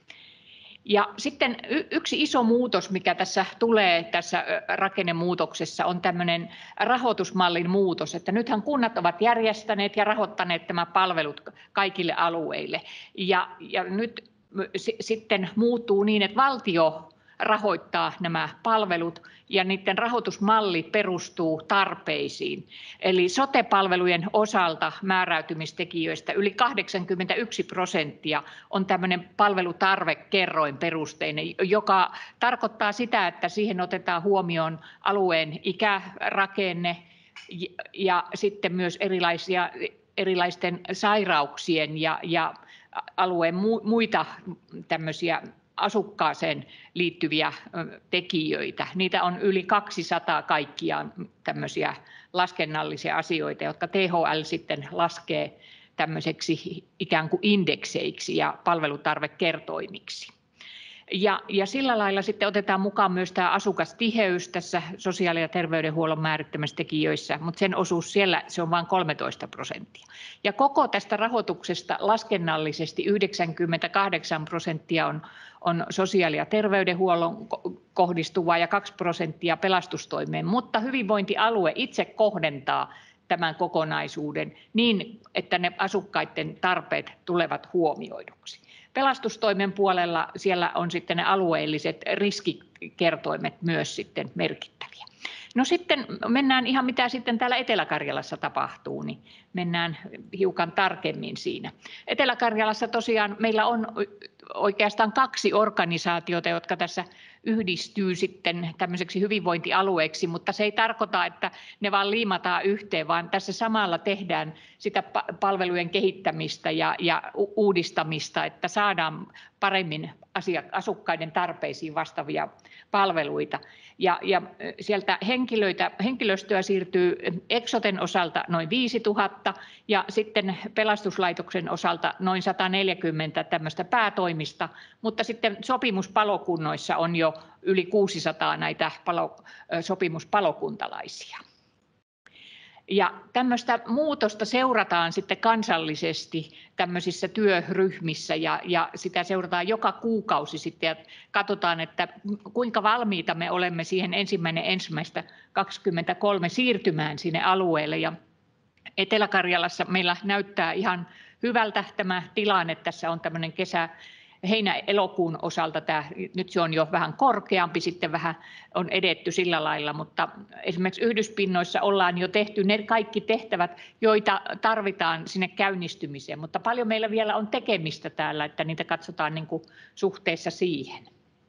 Ja sitten yksi iso muutos, mikä tässä tulee tässä rakennemuutoksessa, on tämmöinen rahoitusmallin muutos, että nythän kunnat ovat järjestäneet ja rahoittaneet nämä palvelut kaikille alueille. Ja, ja nyt sitten muuttuu niin, että valtio rahoittaa nämä palvelut ja niiden rahoitusmalli perustuu tarpeisiin. Eli sote-palvelujen osalta määräytymistekijöistä yli kahdeksankymmentäyksi prosenttia on tämmöinen palvelutarvekerroin perusteinen, joka tarkoittaa sitä, että siihen otetaan huomioon alueen ikärakenne ja sitten myös erilaisia, erilaisten sairauksien ja, ja alueen muita tämmöisiä asukkaaseen liittyviä tekijöitä. Niitä on yli kaksisataa kaikkiaan tämmöisiä laskennallisia asioita, jotka T H L sitten laskee tämmöiseksi ikään kuin indekseiksi ja palvelutarvekertoimiksi. Ja, ja sillä lailla sitten otetaan mukaan myös tämä asukastiheys tässä sosiaali- ja terveydenhuollon määrittämissä tekijöissä, mutta sen osuus siellä se on vain kolmetoista prosenttia. Ja koko tästä rahoituksesta laskennallisesti yhdeksänkymmentäkahdeksan prosenttia on, on sosiaali- ja terveydenhuollon kohdistuvaa ja kaksi prosenttia pelastustoimeen, mutta hyvinvointialue itse kohdentaa tämän kokonaisuuden niin, että ne asukkaiden tarpeet tulevat huomioiduksi. Pelastustoimen puolella siellä on sitten ne alueelliset riskikertoimet myös sitten merkittäviä. No sitten mennään ihan mitä sitten täällä Etelä-Karjalassa tapahtuu, niin mennään hiukan tarkemmin siinä. Etelä-Karjalassa tosiaan meillä on oikeastaan kaksi organisaatiota, jotka tässä yhdistyy sitten tämmöiseksi hyvinvointialueeksi, mutta se ei tarkoita, että ne vaan liimataan yhteen, vaan tässä samalla tehdään sitä palvelujen kehittämistä ja, ja uudistamista, että saadaan paremmin asukkaiden tarpeisiin vastaavia palveluita. Ja, ja sieltä henkilöitä, henkilöstöä siirtyy Eksoten osalta noin viisituhatta ja sitten pelastuslaitoksen osalta noin sata neljäkymmentä tämmöistä päätoimista, mutta sitten sopimuspalokunnoissa on jo yli kuusisataa näitä palo, sopimuspalokuntalaisia. Ja tämmöistä muutosta seurataan sitten kansallisesti tämmöisissä työryhmissä ja, ja sitä seurataan joka kuukausi sitten ja katsotaan, että kuinka valmiita me olemme siihen ensimmäinen ensimmäistä kaksikymmentäkolme siirtymään sinne alueelle. Ja Etelä-Karjalassa meillä näyttää ihan hyvältä tämä tilanne. Tässä on tämmöinen kesä, heinä-elokuun osalta tämä, nyt se on jo vähän korkeampi, sitten vähän on edetty sillä lailla, mutta esimerkiksi yhdyspinnoissa ollaan jo tehty ne kaikki tehtävät, joita tarvitaan sinne käynnistymiseen, mutta paljon meillä vielä on tekemistä täällä, että niitä katsotaan niin kuin suhteessa siihen.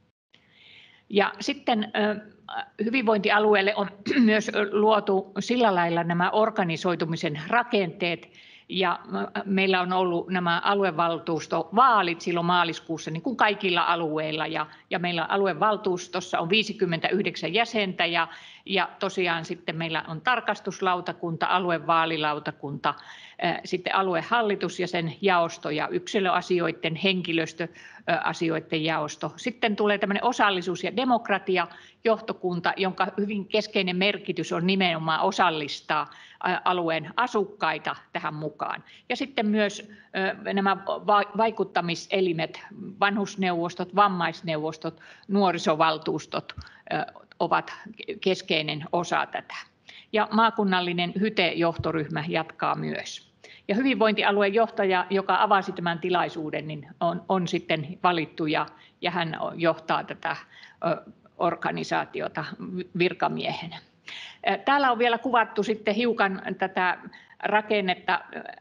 Ja sitten hyvinvointialueelle on myös luotu sillä lailla nämä organisoitumisen rakenteet, ja meillä on ollut nämä aluevaltuustovaalit silloin maaliskuussa niin kuin kaikilla alueilla ja, ja meillä aluevaltuustossa on viisikymmentäyhdeksän jäsentä ja, ja tosiaan sitten meillä on tarkastuslautakunta, aluevaalilautakunta, ää, sitten aluehallitus ja sen jaosto ja yksilöasioiden, henkilöstöasioiden jaosto. Sitten tulee tämmöinen osallisuus- ja demokratiajohtokunta, jonka hyvin keskeinen merkitys on nimenomaan osallistaa alueen asukkaita tähän mukaan. Ja sitten myös nämä vaikuttamiselimet, vanhusneuvostot, vammaisneuvostot, nuorisovaltuustot ovat keskeinen osa tätä. Ja maakunnallinen HYTE-johtoryhmä jatkaa myös. Ja hyvinvointialueen johtaja, joka avasi tämän tilaisuuden, niin on, on sitten valittu ja, ja hän johtaa tätä organisaatiota virkamiehenä. Täällä on vielä kuvattu sitten hiukan tätä rakennetta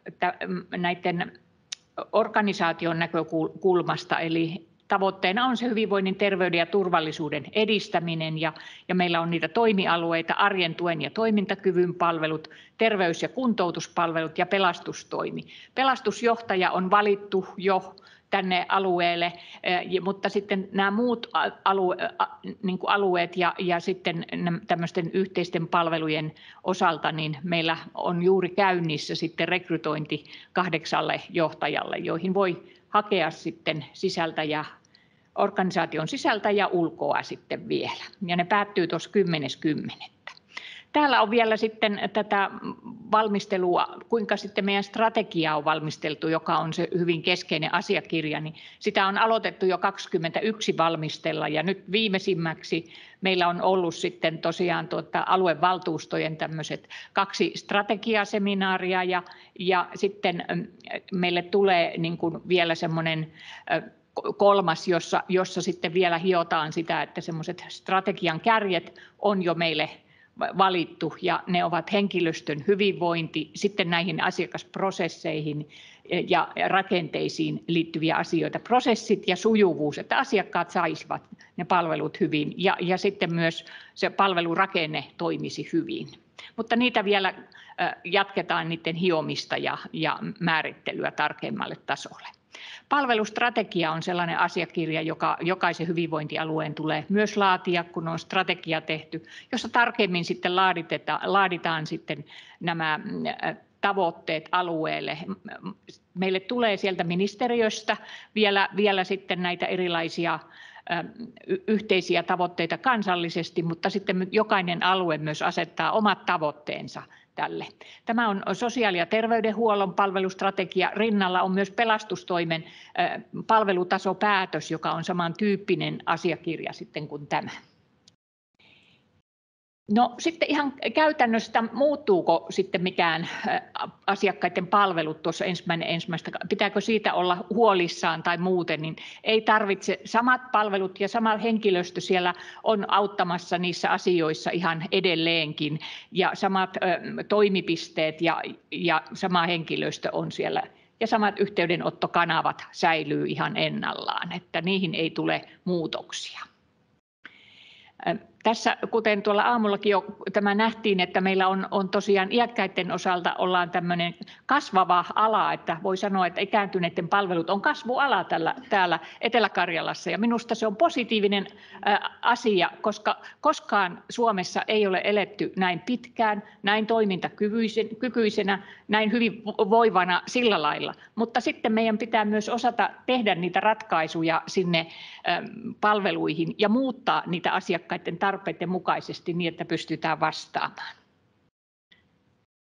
näiden organisaation näkökulmasta, eli tavoitteena on se hyvinvoinnin, terveyden ja turvallisuuden edistäminen ja, ja meillä on niitä toimialueita, arjen tuen ja toimintakyvyn palvelut, terveys- ja kuntoutuspalvelut ja pelastustoimi. Pelastusjohtaja on valittu jo tänne alueelle, mutta sitten nämä muut alue, niin kuin alueet ja, ja sitten tämmöisten yhteisten palvelujen osalta, niin meillä on juuri käynnissä sitten rekrytointi kahdeksalle johtajalle, joihin voi hakea sitten sisältä ja organisaation sisältä ja ulkoa sitten vielä. Ja ne päättyy tuossa kymmenes kymmenettä. Täällä on vielä sitten tätä valmistelua, kuinka sitten meidän strategia on valmisteltu, joka on se hyvin keskeinen asiakirja, niin sitä on aloitettu jo kaksikymmentäyksi valmistella ja nyt viimeisimmäksi meillä on ollut sitten tosiaan tuota aluevaltuustojen tämmöiset kaksi strategiaseminaaria ja, ja sitten meille tulee niin kuin vielä semmoinen kolmas, jossa, jossa sitten vielä hiotaan sitä, että semmoiset strategian kärjet on jo meille valittu ja ne ovat henkilöstön hyvinvointi, sitten näihin asiakasprosesseihin ja rakenteisiin liittyviä asioita, prosessit ja sujuvuus, että asiakkaat saisivat ne palvelut hyvin ja, ja sitten myös se palvelurakenne toimisi hyvin. Mutta niitä vielä jatketaan niiden hiomista ja, ja määrittelyä tarkemmalle tasolle. Palvelustrategia on sellainen asiakirja, joka jokaisen hyvinvointialueen tulee myös laatia, kun on strategia tehty, jossa tarkemmin sitten laaditaan sitten nämä tavoitteet alueelle. Meille tulee sieltä ministeriöstä vielä, vielä sitten näitä erilaisia yhteisiä tavoitteita kansallisesti, mutta sitten jokainen alue myös asettaa omat tavoitteensa tälle. Tämä on sosiaali- ja terveydenhuollon palvelustrategia. Rinnalla on myös pelastustoimen palvelutasopäätös, joka on samantyyppinen asiakirja sitten kuin tämä. No sitten ihan käytännöstä, muuttuuko sitten mikään asiakkaiden palvelut tuossa ensimmäinen ensimmäistä, pitääkö siitä olla huolissaan tai muuten, niin ei tarvitse, samat palvelut ja sama henkilöstö siellä on auttamassa niissä asioissa ihan edelleenkin ja samat ö, toimipisteet ja, ja sama henkilöstö on siellä ja samat yhteydenottokanavat säilyy ihan ennallaan, että niihin ei tule muutoksia. Tässä, kuten tuolla aamullakin jo tämä nähtiin, että meillä on, on tosiaan iäkkäiden osalta ollaan tämmöinen kasvava ala, että voi sanoa, että ikääntyneiden palvelut on kasvuala tällä, täällä Etelä-Karjalassa ja minusta se on positiivinen ä, asia, koska koskaan Suomessa ei ole eletty näin pitkään, näin toimintakykyisenä, näin hyvin voivana sillä lailla, mutta sitten meidän pitää myös osata tehdä niitä ratkaisuja sinne ä, palveluihin ja muuttaa niitä asiakkaiden tarpeiden mukaisesti niin, että pystytään vastaamaan.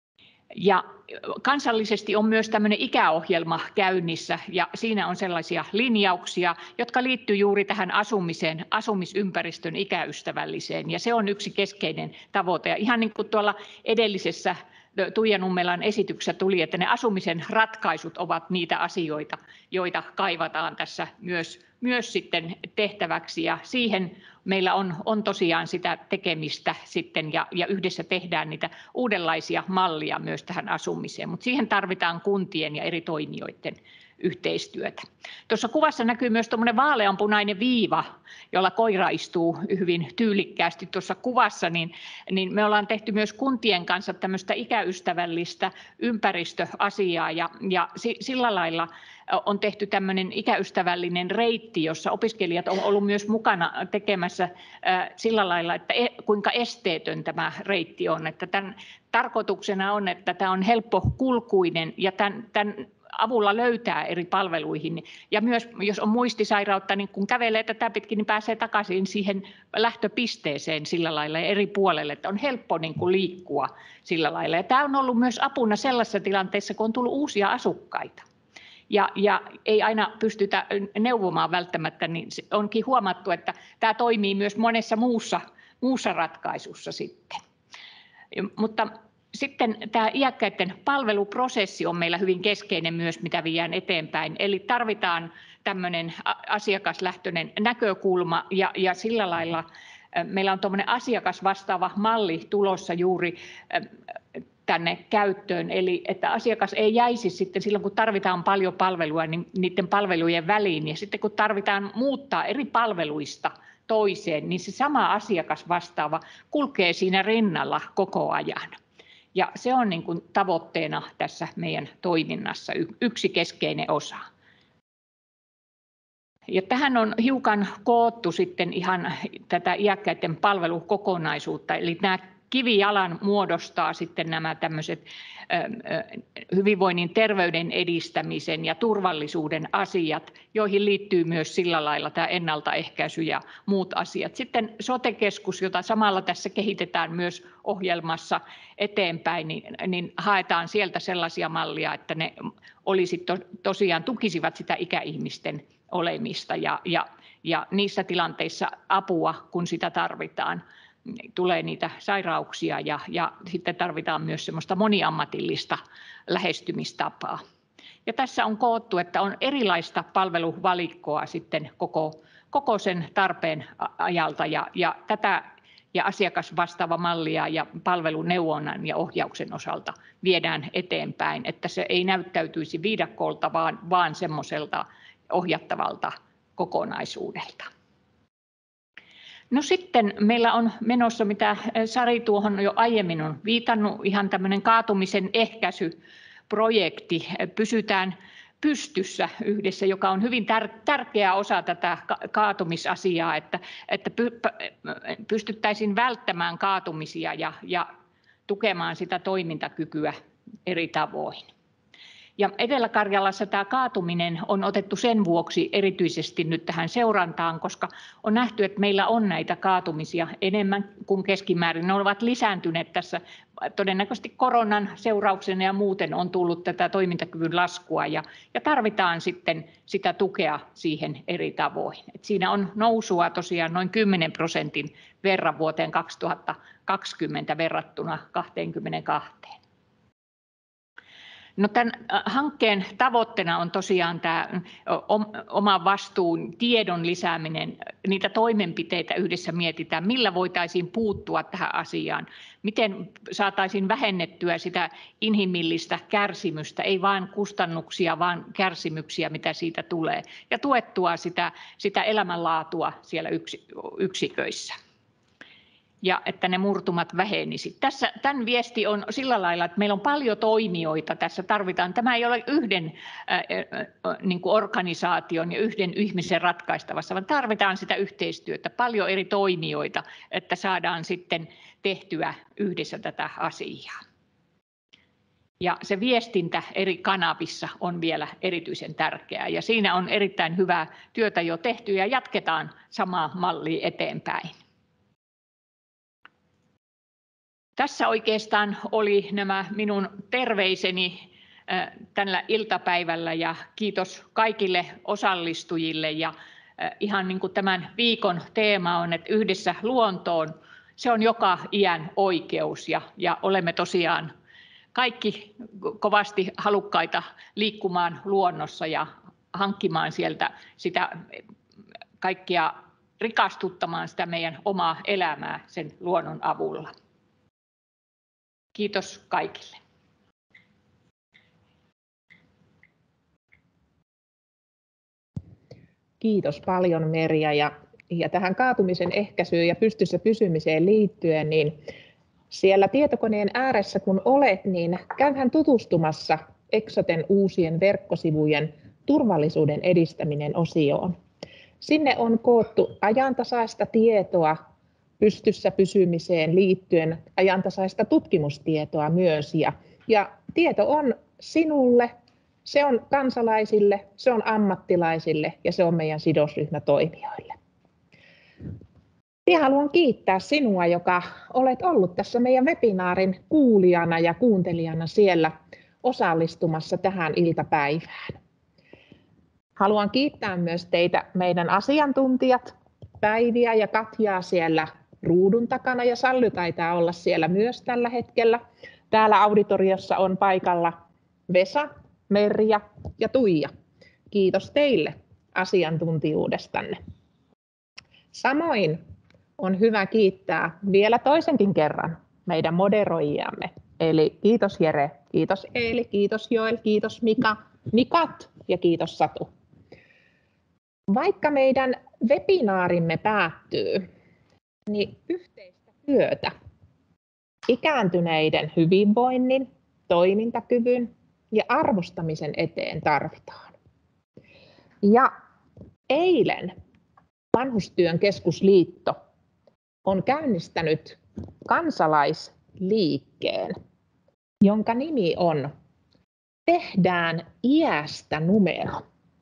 Ja kansallisesti on myös tämmöinen ikäohjelma käynnissä ja siinä on sellaisia linjauksia, jotka liittyy juuri tähän asumiseen, asumisympäristön ikäystävälliseen ja se on yksi keskeinen tavoite. Ja ihan niin kuin tuolla edellisessä Tuija Nummelan esityksessä tuli, että ne asumisen ratkaisut ovat niitä asioita, joita kaivataan tässä myös, myös sitten tehtäväksi ja siihen meillä on, on tosiaan sitä tekemistä sitten ja, ja yhdessä tehdään niitä uudenlaisia mallia myös tähän asumiseen, mutta siihen tarvitaan kuntien ja eri toimijoiden yhteistyötä. Tuossa kuvassa näkyy myös tuommoinen vaaleanpunainen viiva, jolla koira istuu hyvin tyylikkäästi tuossa kuvassa, niin, niin me ollaan tehty myös kuntien kanssa tämmöistä ikäystävällistä ympäristöasiaa ja, ja sillä lailla on tehty tämmöinen ikäystävällinen reitti, jossa opiskelijat on ollut myös mukana tekemässä sillä lailla, että kuinka esteetön tämä reitti on. Että tämän tarkoituksena on, että tämä on helppokulkuinen ja tämän, tämän avulla löytää eri palveluihin. Ja myös jos on muistisairautta, niin kun kävelee tätä pitkin, niin pääsee takaisin siihen lähtöpisteeseen sillä lailla ja eri puolelle, että on helppo niin kuin liikkua sillä lailla. Ja tämä on ollut myös apuna sellaisessa tilanteessa, kun on tullut uusia asukkaita. Ja, ja ei aina pystytä neuvomaan välttämättä, niin onkin huomattu, että tämä toimii myös monessa muussa, muussa ratkaisussa sitten. Mutta sitten tämä iäkkäiden palveluprosessi on meillä hyvin keskeinen myös, mitä viedään eteenpäin. Eli tarvitaan tämmöinen asiakaslähtöinen näkökulma ja, ja sillä lailla meillä on tuommoinen asiakasvastaava malli tulossa juuri tänne käyttöön, eli että asiakas ei jäisi sitten silloin, kun tarvitaan paljon palvelua, niin niiden palvelujen väliin, ja sitten kun tarvitaan muuttaa eri palveluista toiseen, niin se sama asiakas vastaava kulkee siinä rinnalla koko ajan. Ja se on niin kuin tavoitteena tässä meidän toiminnassa yksi keskeinen osa. Ja tähän on hiukan koottu sitten ihan tätä iäkkäiden palvelukokonaisuutta, eli nämä kivijalan muodostaa sitten nämä tämmöiset hyvinvoinnin, terveyden edistämisen ja turvallisuuden asiat, joihin liittyy myös sillä lailla tämä ennaltaehkäisy ja muut asiat. Sitten sote-keskus, jota samalla tässä kehitetään myös ohjelmassa eteenpäin, niin, niin haetaan sieltä sellaisia mallia, että ne olisi to, tosiaan tukisivat sitä ikäihmisten olemista ja, ja, ja niissä tilanteissa apua, kun sitä tarvitaan. Tulee niitä sairauksia ja, ja sitten tarvitaan myös semmoista moniammatillista lähestymistapaa. Ja tässä on koottu, että on erilaista palveluvalikkoa sitten koko, koko sen tarpeen ajalta ja, ja tätä ja asiakasvastaava mallia ja palveluneuvonnan ja ohjauksen osalta viedään eteenpäin, että se ei näyttäytyisi viidakkolta, vaan, vaan semmoiselta ohjattavalta kokonaisuudelta. No sitten meillä on menossa, mitä Sari tuohon jo aiemmin on viitannut, ihan tämmöinen kaatumisen ehkäisyprojekti. Pysytään pystyssä yhdessä, joka on hyvin tärkeä osa tätä kaatumisasiaa, että, että pystyttäisiin välttämään kaatumisia ja, ja tukemaan sitä toimintakykyä eri tavoin. Ja Etelä-Karjalassa tämä kaatuminen on otettu sen vuoksi erityisesti nyt tähän seurantaan, koska on nähty, että meillä on näitä kaatumisia enemmän kuin keskimäärin. Ne ovat lisääntyneet tässä todennäköisesti koronan seurauksena ja muuten on tullut tätä toimintakyvyn laskua ja, ja tarvitaan sitten sitä tukea siihen eri tavoin. Et siinä on nousua tosiaan noin kymmenen prosentin verran vuoteen kaksituhattakaksikymmentä verrattuna kaksikymmentäkaksi. No, tämän hankkeen tavoitteena on tosiaan tämä oman vastuun tiedon lisääminen, niitä toimenpiteitä yhdessä mietitään, millä voitaisiin puuttua tähän asiaan, miten saataisiin vähennettyä sitä inhimillistä kärsimystä, ei vain kustannuksia, vaan kärsimyksiä, mitä siitä tulee, ja tuettua sitä, sitä elämänlaatua siellä yksiköissä. Ja että ne murtumat vähenisivät. Tässä, tämän viesti on sillä lailla, että meillä on paljon toimijoita tässä tarvitaan. Tämä ei ole yhden äh, niin kuin organisaation ja yhden ihmisen ratkaistavassa, vaan tarvitaan sitä yhteistyötä, paljon eri toimijoita, että saadaan sitten tehtyä yhdessä tätä asiaa. Ja se viestintä eri kanavissa on vielä erityisen tärkeää ja siinä on erittäin hyvää työtä jo tehty ja jatketaan samaa mallia eteenpäin. Tässä oikeastaan oli nämä minun terveiseni tällä iltapäivällä ja kiitos kaikille osallistujille. Ja ihan niin kuin tämän viikon teema on, että yhdessä luontoon, se on joka iän oikeus ja, ja olemme tosiaan kaikki kovasti halukkaita liikkumaan luonnossa ja hankkimaan sieltä sitä kaikkia, rikastuttamaan sitä meidän omaa elämää sen luonnon avulla. Kiitos kaikille. Kiitos paljon Merja. Ja, ja tähän kaatumisen ehkäisyyn ja pystyssä pysymiseen liittyen, niin siellä tietokoneen ääressä kun olet, niin käyhän tutustumassa Eksoten uusien verkkosivujen turvallisuuden edistäminen -osioon. Sinne on koottu ajantasaista tietoa pystyssä pysymiseen liittyen, ajantasaista tutkimustietoa myös. Ja, ja tieto on sinulle, se on kansalaisille, se on ammattilaisille ja se on meidän sidosryhmätoimijoille. Minä haluan kiittää sinua, joka olet ollut tässä meidän webinaarin kuulijana ja kuuntelijana siellä osallistumassa tähän iltapäivään. Haluan kiittää myös teitä, meidän asiantuntijat, Päiviä ja Katjaa siellä ruudun takana, ja Sally taitaa olla siellä myös tällä hetkellä. Täällä auditoriossa on paikalla Vesa, Merja ja Tuija. Kiitos teille asiantuntijuudestanne. Samoin on hyvä kiittää vielä toisenkin kerran meidän moderoijiamme. Eli kiitos Jere, kiitos Eeli, kiitos Joel, kiitos Mika, Mikat ja kiitos Satu. Vaikka meidän webinaarimme päättyy, niin yhteistä työtä ikääntyneiden hyvinvoinnin, toimintakyvyn ja arvostamisen eteen tarvitaan. Ja eilen Vanhustyön keskusliitto on käynnistänyt kansalaisliikkeen, jonka nimi on Tehdään iästä numero.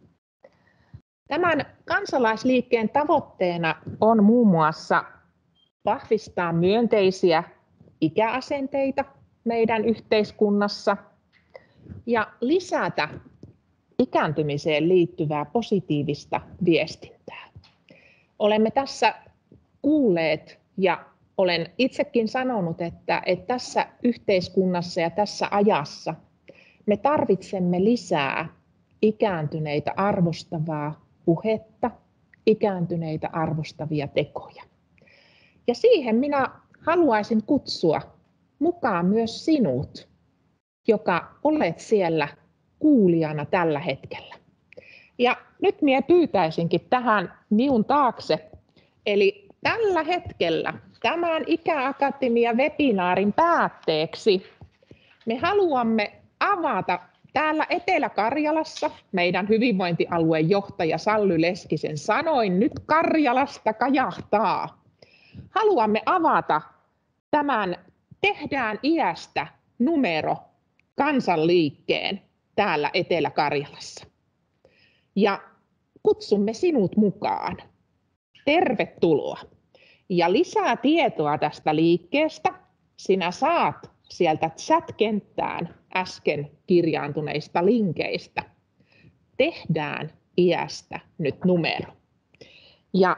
Tämän kansalaisliikkeen tavoitteena on muun muassa vahvistaa myönteisiä ikäasenteita meidän yhteiskunnassa ja lisätä ikääntymiseen liittyvää positiivista viestintää. Olemme tässä kuulleet ja olen itsekin sanonut, että, että tässä yhteiskunnassa ja tässä ajassa me tarvitsemme lisää ikääntyneitä arvostavaa puhetta, ikääntyneitä arvostavia tekoja. Ja siihen minä haluaisin kutsua mukaan myös sinut, joka olet siellä kuulijana tällä hetkellä. Ja nyt minä pyytäisinkin tähän minun taakse, eli tällä hetkellä tämän Ikäakatemia-webinaarin päätteeksi me haluamme avata täällä Etelä-Karjalassa meidän hyvinvointialueen johtaja Sally Leskisen sanoin, nyt Karjalasta kajahtaa. Haluamme avata tämän Tehdään iästä numero -kansanliikkeen täällä Etelä-Karjalassa. Ja kutsumme sinut mukaan. Tervetuloa. Ja lisää tietoa tästä liikkeestä sinä saat sieltä chat-kenttään äsken kirjaantuneista linkeistä. Tehdään iästä nyt numero. Ja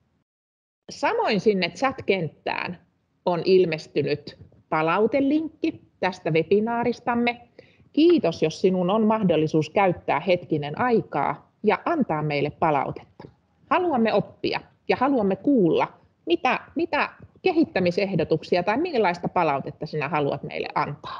samoin sinne chat-kenttään on ilmestynyt palautelinkki tästä webinaaristamme. Kiitos, jos sinun on mahdollisuus käyttää hetkinen aikaa ja antaa meille palautetta. Haluamme oppia ja haluamme kuulla, mitä, mitä kehittämisehdotuksia tai millaista palautetta sinä haluat meille antaa.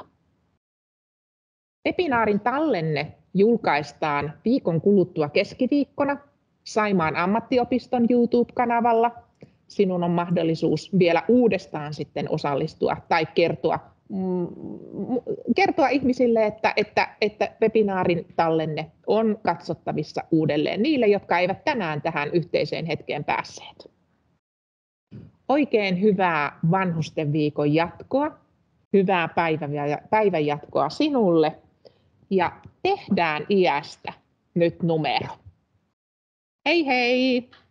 Webinaarin tallenne julkaistaan viikon kuluttua keskiviikkona Saimaan ammattiopiston YouTube-kanavalla. Sinun on mahdollisuus vielä uudestaan sitten osallistua tai kertoa, mm, kertoa ihmisille, että, että, että webinaarin tallenne on katsottavissa uudelleen niille, jotka eivät tänään tähän yhteiseen hetkeen päässeet. Oikein hyvää vanhustenviikon jatkoa, hyvää päivän jatkoa sinulle ja tehdään iästä nyt numero. Hei hei!